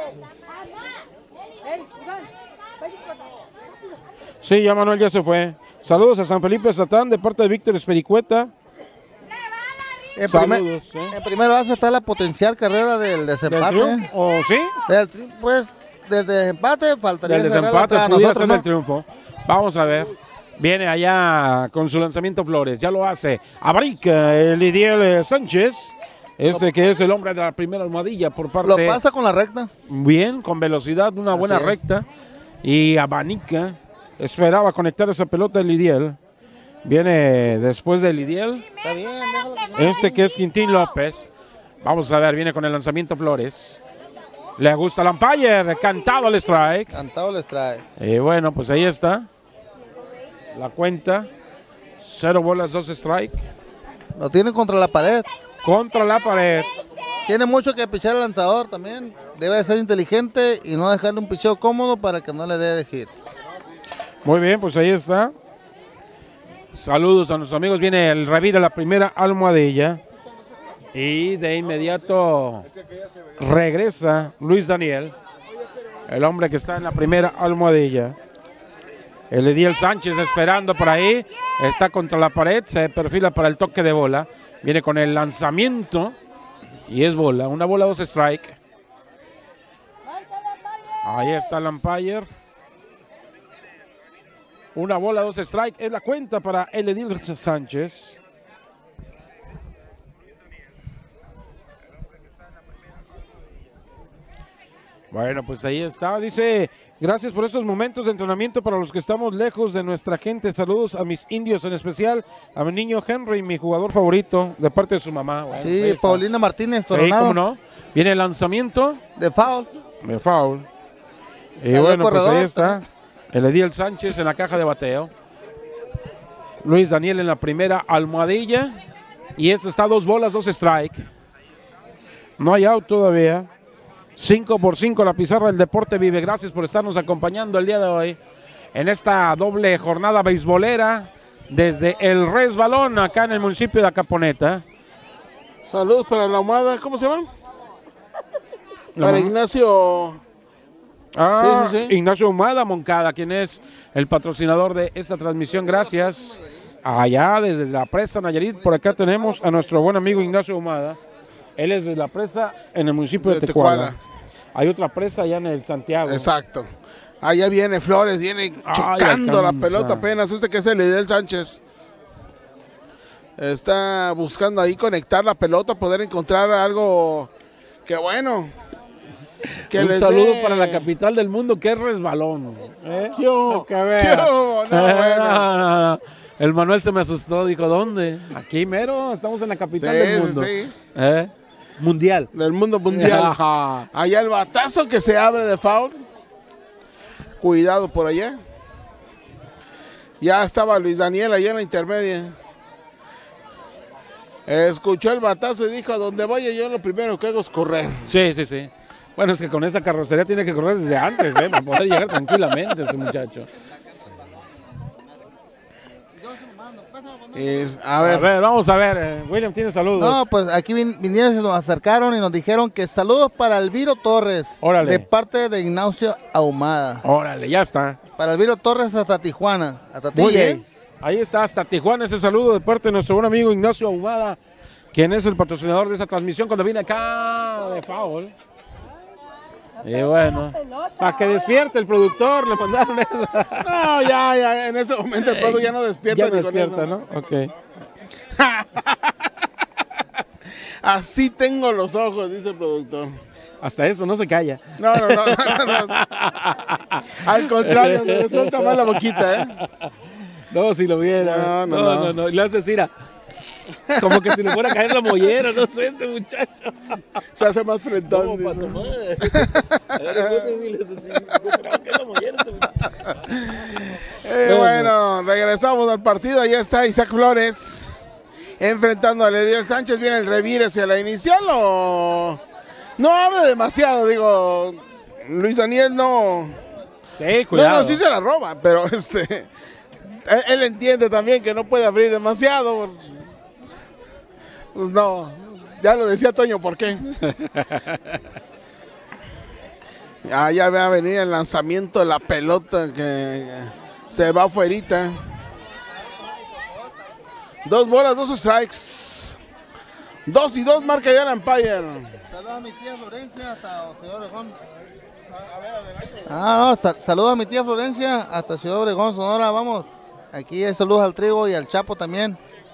Ey, Iván, váyase para atrás. Sí, ya Manuel ya se fue. Saludos a San Felipe Satán de parte de Víctor Espericueta. En, primer, Saludos. ¿eh? en primer base está la potencial carrera del ¿Del desempate. triunfo? ¿O sí? Del tri- pues, del desempate faltaría Del cerrar desempate atrás a pudiera nosotros, ser ¿no? el triunfo. Vamos a ver. Viene allá con su lanzamiento Flores. Ya lo hace. Abrica el Idiel Sánchez. Este que es el hombre de la primera almohadilla por parte. Lo pasa con la recta. Bien, con velocidad, una buena Así es. recta. Y abanica. Esperaba conectar esa pelota el Idiel. Viene después del Idiel. Está bien, déjalo que- Este que es Quintín López. Vamos a ver, viene con el lanzamiento Flores. Le gusta el umpire, cantado el strike. Cantado les trae. Y bueno, pues ahí está. La cuenta. Cero bolas, dos strike. Lo tiene contra la pared. Contra la pared. Tiene mucho que pichar el lanzador también. Debe ser inteligente y no dejarle un picheo cómodo para que no le dé de hit. Muy bien, pues ahí está. Saludos a nuestros amigos. Viene el revira la primera almohadilla. Y de inmediato regresa Luis Daniel. El hombre que está en la primera almohadilla. El Ediel Sánchez esperando por ahí. Está contra la pared. Se perfila para el toque de bola. Viene con el lanzamiento. Y es bola. Una bola, dos strike. Ahí está el umpire. Una bola, dos strike. Es la cuenta para el Ediel Sánchez. Bueno, pues ahí está. Dice, gracias por estos momentos de entrenamiento para los que estamos lejos de nuestra gente. Saludos a mis indios, en especial a mi niño Henry, mi jugador favorito, de parte de su mamá. Bueno, ahí Sí, está. Paulina Martínez, Sí, Coronado. cómo no. Viene el lanzamiento De foul. de foul. Y Salió bueno, pues corredor ahí está. Elediel Sánchez en la caja de bateo. Luis Daniel en la primera almohadilla. Y esto está dos bolas, dos strike. No hay out todavía. cinco por cinco la pizarra del Deporte Vive. Gracias por estarnos acompañando el día de hoy en esta doble jornada beisbolera desde el Resbalón acá en el municipio de Acaponeta. Saludos para la Ahumada, ¿cómo se llama? La para mamá. Ignacio. Ah, Sí, sí, sí. Ignacio Ahumada Moncada, quien es el patrocinador de esta transmisión. Gracias. Allá desde la presa Nayarit, por acá tenemos a nuestro buen amigo Ignacio Ahumada. Él es de la presa en el municipio de, De Tecuala. Tecuala. Hay otra presa allá en el Santiago. Exacto. Allá viene Flores, viene Ay, chocando la alcanza. pelota apenas. Este que es el Elediel Sánchez. Está buscando ahí conectar la pelota, poder encontrar algo que bueno. Que Un les saludo dé- para la capital del mundo, que es Resbalón. ¿eh? ¿Qué hubo? Que vea. ¿Qué hubo? No, bueno. No, no, no. El Manuel se me asustó, dijo, ¿dónde? Aquí mero, estamos en la capital Sí, del sí, mundo. sí. ¿Eh? Mundial. Del mundo mundial. Ajá. Allá el batazo que se abre de foul. Cuidado por allá. Ya estaba Luis Daniel allá en la intermedia. Escuchó el batazo y dijo, a donde vaya yo lo primero que hago es correr. Sí, sí, sí. Bueno, es que con esa carrocería tiene que correr desde antes, ¿eh? Para poder llegar tranquilamente ese muchacho. Es- a A ver, ver, vamos a ver. eh, William tiene saludos. No, pues aquí vin- vinieron, se nos acercaron y nos dijeron que saludos para Elviro Torres. Órale. De parte de Ignacio Ahumada. Órale, ya está. Para Elviro Torres hasta Tijuana. Hasta Muy ti, ¿eh? bien. Ahí está, hasta Tijuana, ese saludo de parte de nuestro buen amigo Ignacio Ahumada, quien es el patrocinador de esa transmisión cuando viene acá de foul. Y bueno, para que despierte el productor, le mandaron eso. no, ya, ya, en ese momento el producto ya no despierta Ya ni con despierta, eso. ¿no? Ok. Así tengo los ojos, dice el productor. Hasta eso, no se calla. No, no, no, no, no. Al contrario, se le suelta más la boquita, ¿eh? No, si lo viera. No, No, no, no, no. no. Y le hace decir, ah, como que si le fuera a caer la mollera, no sé, este muchacho. Se hace más frentón. ¿Cómo pa' dice. tu madre? A ver, entonces, si le- si le fuera a caer la mollera, este muchacho. Eh, No, bueno, regresamos al partido. Allá está Isaac Flores enfrentando a Elediel Sánchez. Viene el revire hacia la inicial o no abre demasiado. Digo, Luis Daniel no. Sí, cuidado. No, no, sí se la roba, pero este. Él, él entiende también que no puede abrir demasiado. Pues no, ya lo decía Toño, ¿por qué? Ah, ya va a venir el lanzamiento de la pelota que se va afuerita. Dos bolas, dos strikes. Dos y dos marca ya el umpire. Saludos a mi tía Florencia hasta Ciudad Obregón. Ah, no, sa- saludos a mi tía Florencia hasta Ciudad Obregón, Sonora, vamos. Aquí hay saludos al Trigo y al Chapo también.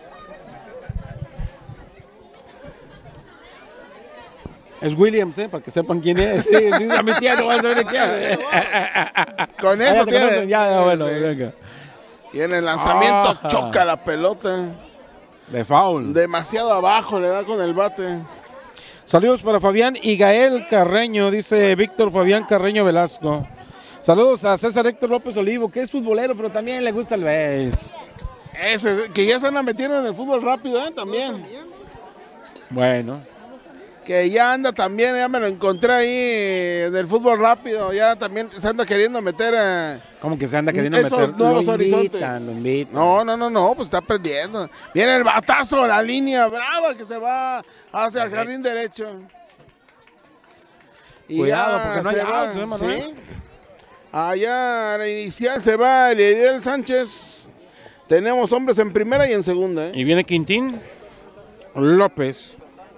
Es Williams, ¿eh? Para que sepan quién es. Sí, sí, a mi tía no va a saber de quién es. Con Ah, eso ya te tiene. conocen, Ya, ya, bueno, Sí. venga. Y en el lanzamiento Ajá. choca la pelota. De foul. Demasiado abajo le da con el bate. Saludos para Fabián y Gael Carreño, dice Víctor Fabián Carreño Velasco. Saludos a César Héctor López Olivo, que es futbolero, pero también le gusta el béis. Ese, que ya se anda metiendo en el fútbol rápido, ¿eh? También. Bueno, Que ya anda también, ya me lo encontré ahí eh, del fútbol rápido. Ya también se anda queriendo meter a como que se anda queriendo esos meter. nuevos Lo invitan, horizontes. lo invitan. No, no, no, no, pues está aprendiendo. Viene el batazo, la línea brava que se va hacia el jardín derecho. Y Cuidado, ya porque no hay se outs, va, ¿eh, Manuel? ¿sí? Allá a la inicial se va Elediel Sánchez. Tenemos hombres en primera y en segunda, ¿eh? Y viene Quintín López.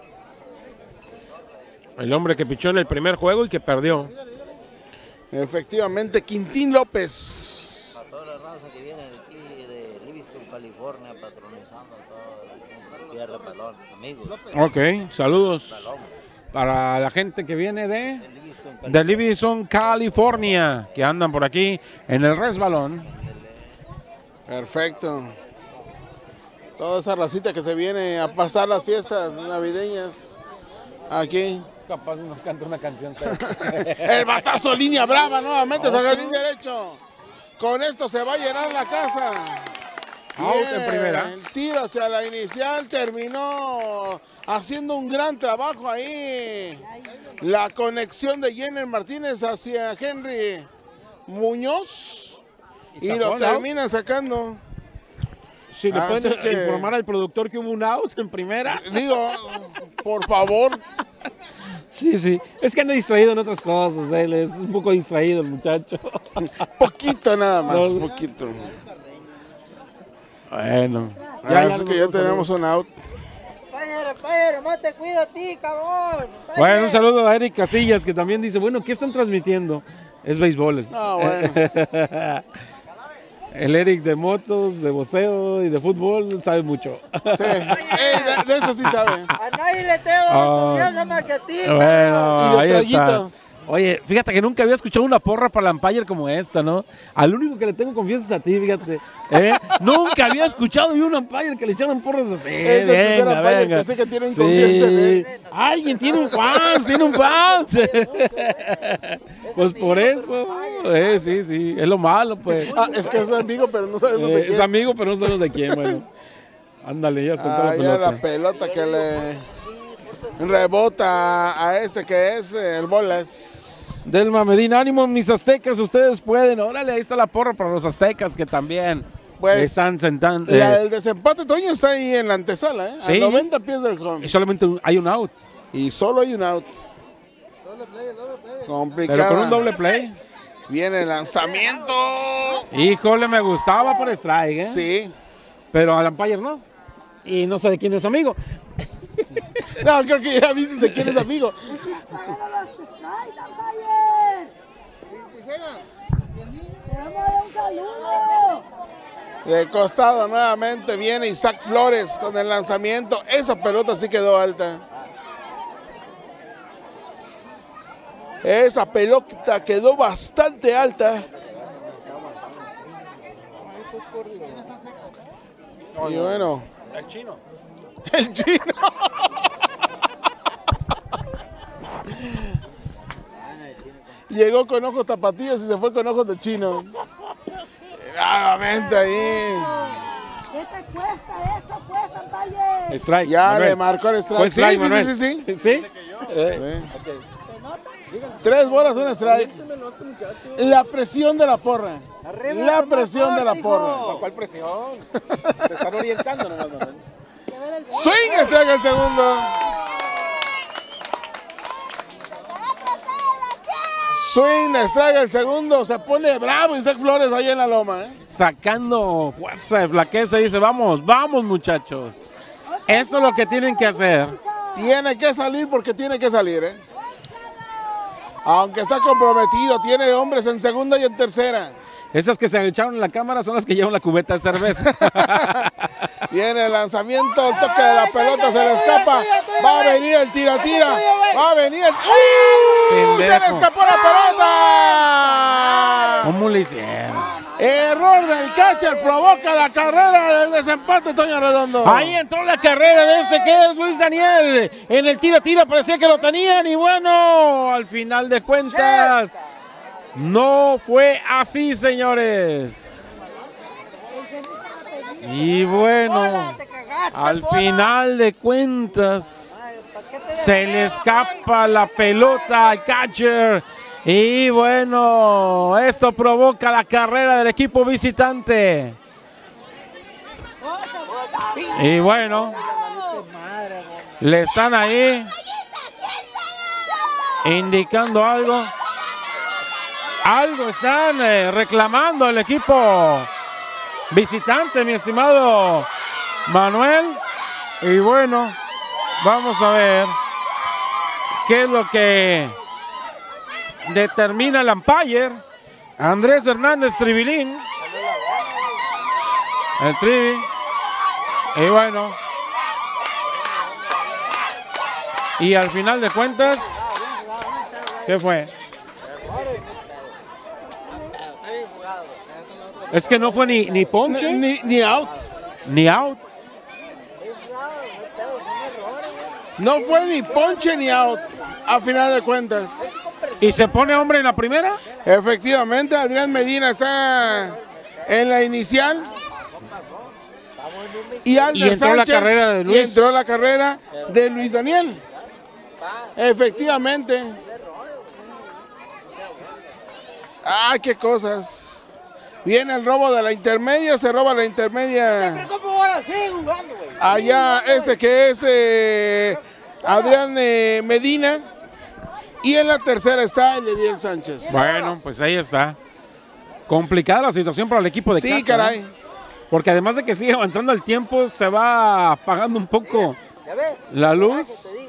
El hombre que pichó en el primer juego y que perdió. Efectivamente, Quintín López. A toda la raza que viene de aquí, de Livingston, California, patronizando toda la tierra pelón, amigos. Ok, saludos para la gente que viene de, de Livingston, California, que andan por aquí en el Resbalón. Perfecto. Toda esa racita que se viene a pasar las fiestas navideñas aquí. Capaz nos canta una canción. El batazo, línea brava nuevamente, hacia el jardín derecho. Con esto se va a llenar la casa. Out en primera. El tiro hacia la inicial terminó haciendo un gran trabajo ahí. La conexión de Jenner Martínez hacia Henry Muñoz. Y, y lo termina sacando. Si le pueden que, informar al productor que hubo un out en primera. Digo, por favor. Sí, sí. Es que anda distraído en otras cosas. Él es un poco distraído el muchacho. Poquito nada más, no, poquito. Bueno. Ah, ya, ya es que ya tenemos un out. Pájaro, pájaro, más te cuido a ti, cabrón. Pájaro. Bueno, un saludo a Eric Casillas, que también dice, bueno, ¿qué están transmitiendo? Es béisbol. Ah, bueno. El Eric de motos, de boxeo y de fútbol sabe mucho. Sí, eh, de, de eso sí sabe. A nadie le tengo oh, confianza más que a ti. Bueno, y de ahí traguitos. Está. Oye, fíjate que nunca había escuchado una porra para la Empire como esta, ¿no? Al único que le tengo confianza es a ti, fíjate. ¿Eh? Nunca había escuchado yo una Empire que le echaran porras así. Es venga, venga. Que sé que tienen sí. confianza en él. Alguien tiene un fans, tiene un fans. Pues por eso. Eh, sí, sí. Es lo malo, pues. Ah, es que es amigo, pero no sabemos eh, de quién. Es amigo, pero no sabemos de quién, bueno. Ándale, ya soltó ah, la pelota. Ya la pelota que le rebota a este que es el Bolas. Delma Medina, ánimo mis aztecas, ustedes pueden. Órale, ahí está la porra para los aztecas que también pues, están sentando. La del desempate, Toño, está ahí en la antesala, ¿eh? ¿Sí? A noventa pies del home. Y solamente hay un out. Y solo hay un out. Doble play, doble play. Complicado. Pero con un doble play. Viene el lanzamiento. Híjole, me gustaba por strike, ¿eh? Sí. Pero al umpire no. Y no sé de quién es amigo. No, creo que ya viste de quién es amigo. De costado nuevamente viene Isaac Flores con el lanzamiento. Esa pelota sí quedó alta. Esa pelota quedó bastante alta. Y bueno. El chino. El chino. Llegó con ojos tapatíos y se fue con ojos de chino. Nuevamente ahí. ¿Qué te cuesta eso, pues, Ampalle? Strike. Ya Manuel. le marcó el strike. Fue strike, sí, Manuel. sí, sí, sí, sí. ¿Sí? Eh. Okay. Tres bolas, un strike. La presión de la porra. Arriba la presión de la hijo. porra. ¿Cuál presión? Te están orientando nomás, Manuel. Swing, strike el segundo. Swing, strike el segundo. Se pone bravo Isaac Flores ahí en la loma. ¿eh? Sacando fuerza de flaqueza y dice, vamos, vamos muchachos. Esto es lo que tienen que hacer. Tiene que salir porque tiene que salir. ¿eh? Aunque está comprometido, tiene hombres en segunda y en tercera. Esas que se echaron en la cámara son las que llevan la cubeta de cerveza. Viene el lanzamiento, el toque de la pelota, se le escapa. Va a venir el tira-tira. Va a venir el... ¡Uh! ¡Se le escapó la pelota! ¿Cómo le hicieron? Error del catcher, provoca la carrera del desempate, Toño Redondo. Ahí entró la carrera de este que es Luis Daniel. En el tira-tira parecía que lo tenían y bueno, al final de cuentas... No fue así, señores. Y bueno, al final de cuentas, se le escapa la pelota al catcher. Y bueno, esto provoca la carrera del equipo visitante. Y bueno, le están ahí indicando algo. Algo están eh, reclamando el equipo visitante, mi estimado Manuel. Y bueno, vamos a ver qué es lo que determina el umpire. Andrés Hernández Tribilín. El Trivi. Y bueno. Y al final de cuentas, ¿qué fue? Es que no fue ni, ni ponche. Ni, ni out. Ni out. No fue ni ponche ni out, a final de cuentas. ¿Y se pone hombre en la primera? Efectivamente, Adrián Medina está en la inicial. Y Alder Y entró la Sánchez, carrera de Luis. y entró la carrera de Luis Daniel. Efectivamente. Ah, qué cosas. Viene el robo de la intermedia, se roba la intermedia. Allá este que es eh, Adrián eh, Medina. Y en la tercera está Elediel Sánchez. Bueno, pues ahí está. Complicada la situación para el equipo de Sí, casa, caray. ¿eh? Porque además de que sigue avanzando el tiempo, se va apagando un poco la luz.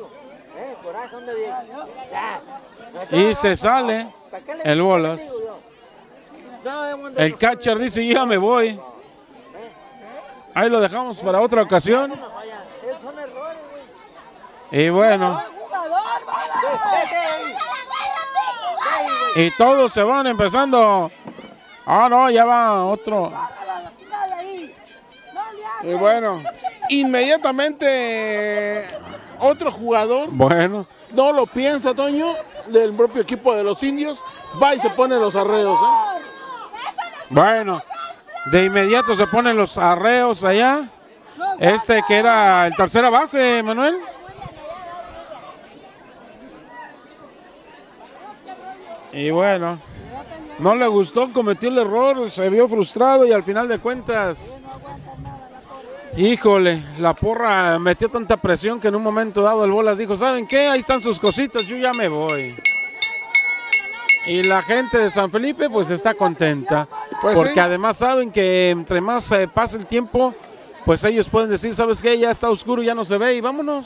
Y se sale el bolas. El catcher dice, ya me voy. Ahí lo dejamos para otra ocasión. Y bueno. Y todos se van empezando. Ah, no, ya va otro. Y bueno, inmediatamente otro jugador. Bueno. No lo piensa, Toño, del propio equipo de los indios. Va y se pone los arreos. ¿eh? Bueno, de inmediato se ponen los arreos allá. Este que era el tercera base, Manuel. Y bueno, no le gustó, cometió el error, se vio frustrado y al final de cuentas, híjole, la porra metió tanta presión que en un momento dado el bolas dijo, ¿saben qué? Ahí están sus cositas, yo ya me voy. Y la gente de San Felipe pues está contenta, pues porque sí. además saben que entre más eh, pasa el tiempo, pues ellos pueden decir, ¿sabes qué? Ya está oscuro, ya no se ve y vámonos.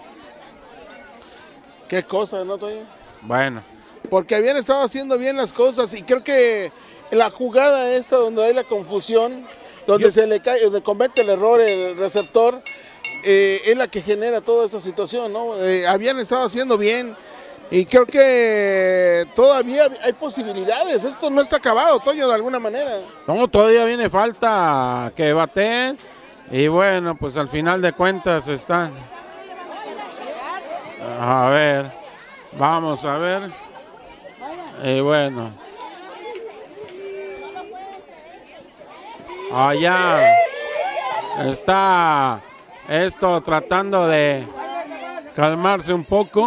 Qué cosa, ¿no, Toño? Bueno. Porque habían estado haciendo bien las cosas y creo que la jugada esta donde hay la confusión, donde Yo... se le cae, donde comete el error el receptor, eh, es la que genera toda esta situación, ¿no? Eh, habían estado haciendo bien y creo que todavía hay posibilidades. Esto no está acabado, Toño, de alguna manera. No, todavía viene falta que baten y bueno, pues al final de cuentas están. A ver, vamos a ver. Y bueno, allá está esto tratando de calmarse un poco.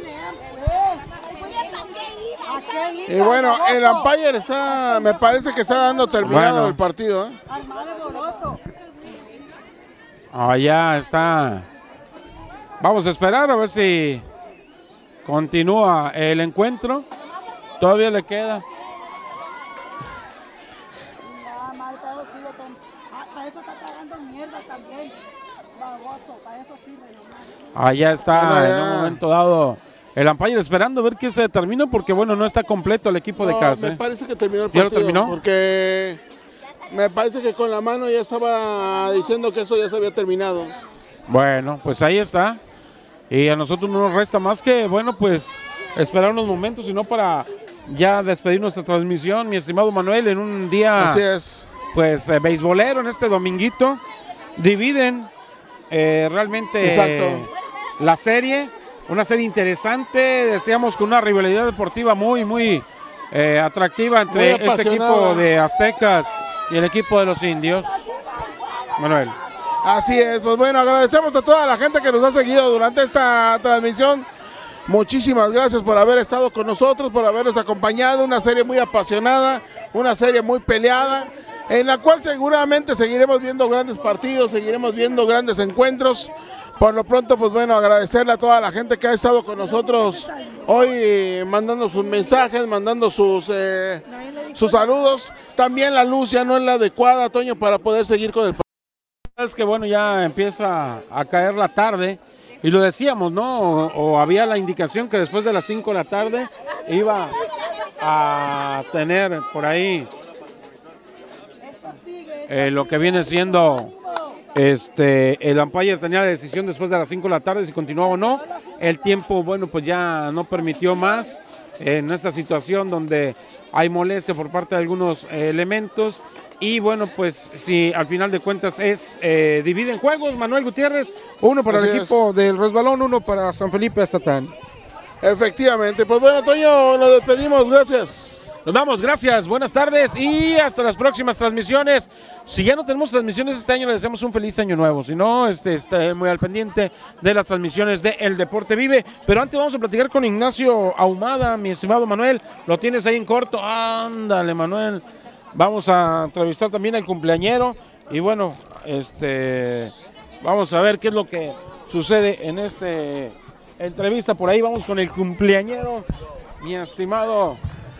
Y bueno, el umpire está, me parece que está dando terminado Bueno. el partido. ¿eh? Allá está. Vamos a esperar a ver si continúa el encuentro. Todavía le queda. Allá está en un momento dado el umpire esperando a ver qué se determina porque bueno, no está completo el equipo de No, casa. me ¿eh? parece que terminó el ¿Ya partido. lo terminó? Porque me parece que con la mano ya estaba diciendo que eso ya se había terminado. Bueno, pues ahí está. Y a nosotros no nos resta más que, bueno, pues esperar unos momentos, sino para ya despedir nuestra transmisión, mi estimado Manuel, en un día, Así es. pues, eh, beisbolero, en este dominguito. Dividen eh, realmente Exacto. la serie, una serie interesante, decíamos con una rivalidad deportiva muy, muy eh, atractiva entre Muy este apasionada. equipo de Aztecas y el equipo de los Indios. Manuel. Así es, pues bueno, agradecemos a toda la gente que nos ha seguido durante esta transmisión. Muchísimas gracias por haber estado con nosotros, por habernos acompañado. Una serie muy apasionada, una serie muy peleada, en la cual seguramente seguiremos viendo grandes partidos, seguiremos viendo grandes encuentros. Por lo pronto, pues bueno, agradecerle a toda la gente que ha estado con nosotros hoy, eh, mandando sus mensajes, mandando sus, eh, sus saludos. También la luz ya no es la adecuada, Toño, para poder seguir con el partido. Es que bueno, ya empieza a caer la tarde y lo decíamos, ¿no? O, o había la indicación que después de las cinco de la tarde iba a tener por ahí eh, lo que viene siendo este el umpire tenía la decisión después de las cinco de la tarde si continuaba o no. El tiempo, bueno, pues ya no permitió más en esta situación donde hay molestia por parte de algunos eh, elementos. Y bueno, pues si al final de cuentas es, eh, dividen juegos, Manuel Gutiérrez, uno para Así el es. equipo del Resbalón, uno para San Felipe Aztlán. Efectivamente. Pues bueno, Toño, nos despedimos. Gracias. Nos vamos, gracias, buenas tardes y hasta las próximas transmisiones. Si ya no tenemos transmisiones este año, les deseamos un feliz año nuevo. Si no, este, esté muy al pendiente de las transmisiones de El Deporte Vive. Pero antes vamos a platicar con Ignacio Ahumada, mi estimado Manuel. Lo tienes ahí en corto. Ándale, Manuel. Vamos a entrevistar también al cumpleañero. Y bueno, este, vamos a ver qué es lo que sucede en esta entrevista. Por ahí vamos con el cumpleañero, mi estimado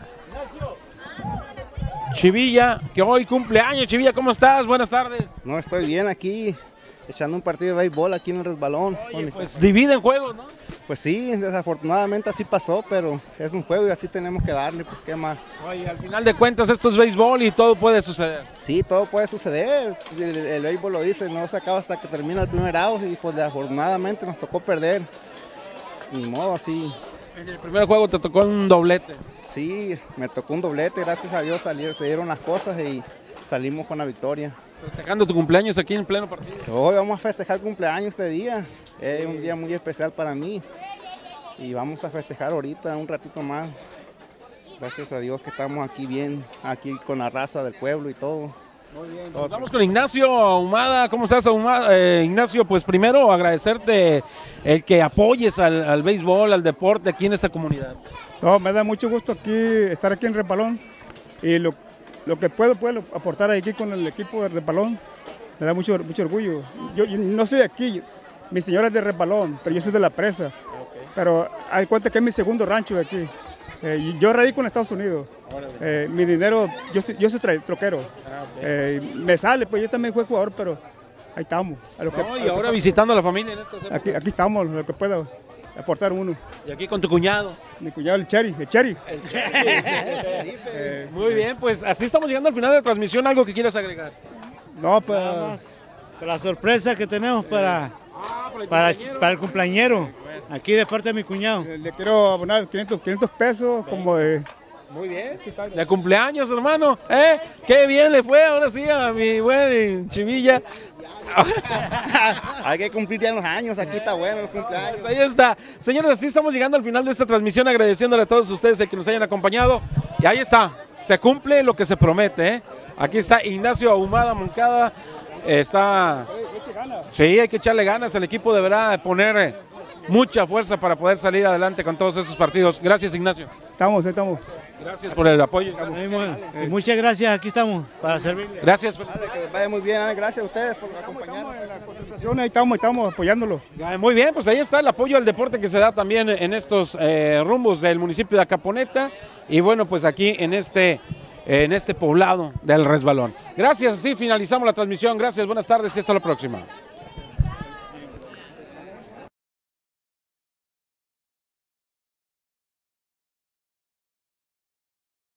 Chivilla, que hoy cumple años. Chivilla, ¿cómo estás? Buenas tardes. No, estoy bien aquí, echando un partido de béisbol aquí en el resbalón. Oye, pues dividen juegos, ¿no? Pues sí, desafortunadamente así pasó, pero es un juego y así tenemos que darle, pues, ¿qué más? Oye, al final de cuentas esto es béisbol y todo puede suceder. Sí, todo puede suceder, el, el béisbol lo dice, no se acaba hasta que termina el primer out y pues desafortunadamente nos tocó perder. Ni modo, así. En el primer juego te tocó un doblete. Sí, me tocó un doblete, gracias a Dios salieron, se dieron las cosas y salimos con la victoria. Festejando tu cumpleaños aquí en pleno partido. Hoy vamos a festejar cumpleaños este día, es un día muy especial para mí y vamos a festejar ahorita un ratito más. Gracias a Dios que estamos aquí bien, aquí con la raza del pueblo y todo. Muy bien. Nos vamos con Ignacio Ahumada. ¿Cómo estás, Ahumada? Eh, Ignacio, pues primero agradecerte el que apoyes al, al béisbol, al deporte aquí en esta comunidad. No, me da mucho gusto aquí estar aquí en Resbalón y lo, lo que puedo, puedo aportar aquí con el equipo de Resbalón, me da mucho, mucho orgullo. Yo, yo no soy de aquí, mi señora es de Resbalón, pero yo soy de La Presa. Okay. Pero hay cuenta que es mi segundo rancho de aquí. Eh, yo radico en Estados Unidos. Eh, mi dinero, yo soy, yo soy troquero. Ah, okay. eh, me sale, pues yo también fui jugador, pero ahí estamos. A lo que, no, y ahora que, visitando a la familia en esta aquí, aquí estamos, lo que pueda aportar uno. Y aquí con tu cuñado. Mi cuñado, el Cherry, el Cherry. El Cherry. eh, Muy bien, pues así estamos llegando al final de la transmisión. ¿Algo que quieras agregar? No, pues... Nada más, la sorpresa que tenemos para, ah, para, el para, para el cumpleañero, aquí de parte de mi cuñado. Le, le quiero abonar quinientos, quinientos pesos como de... Muy bien, de cumpleaños, hermano, ¿eh? Qué bien le fue ahora sí a mi buen Chivilla. Hay que cumplir ya los años, aquí está bueno los cumpleaños. Pues ahí está. Señores, así estamos llegando al final de esta transmisión, agradeciéndole a todos ustedes el que nos hayan acompañado. Y ahí está, se cumple lo que se promete, ¿eh? Aquí está Ignacio Ahumada Moncada, está... Sí, hay que echarle ganas, el equipo deberá poner mucha fuerza para poder salir adelante con todos esos partidos. Gracias, Ignacio. Estamos, estamos. Gracias por el apoyo. Eh, muchas gracias, aquí estamos para servirle. Gracias. Dale, que vaya muy bien, gracias a ustedes por acompañarnos. Ahí estamos, estamos apoyándolo. Muy bien, pues ahí está el apoyo al deporte que se da también en estos eh, rumbos del municipio de Acaponeta y bueno, pues aquí en este, en este poblado del Resbalón. Gracias, así finalizamos la transmisión. Gracias, buenas tardes y hasta la próxima.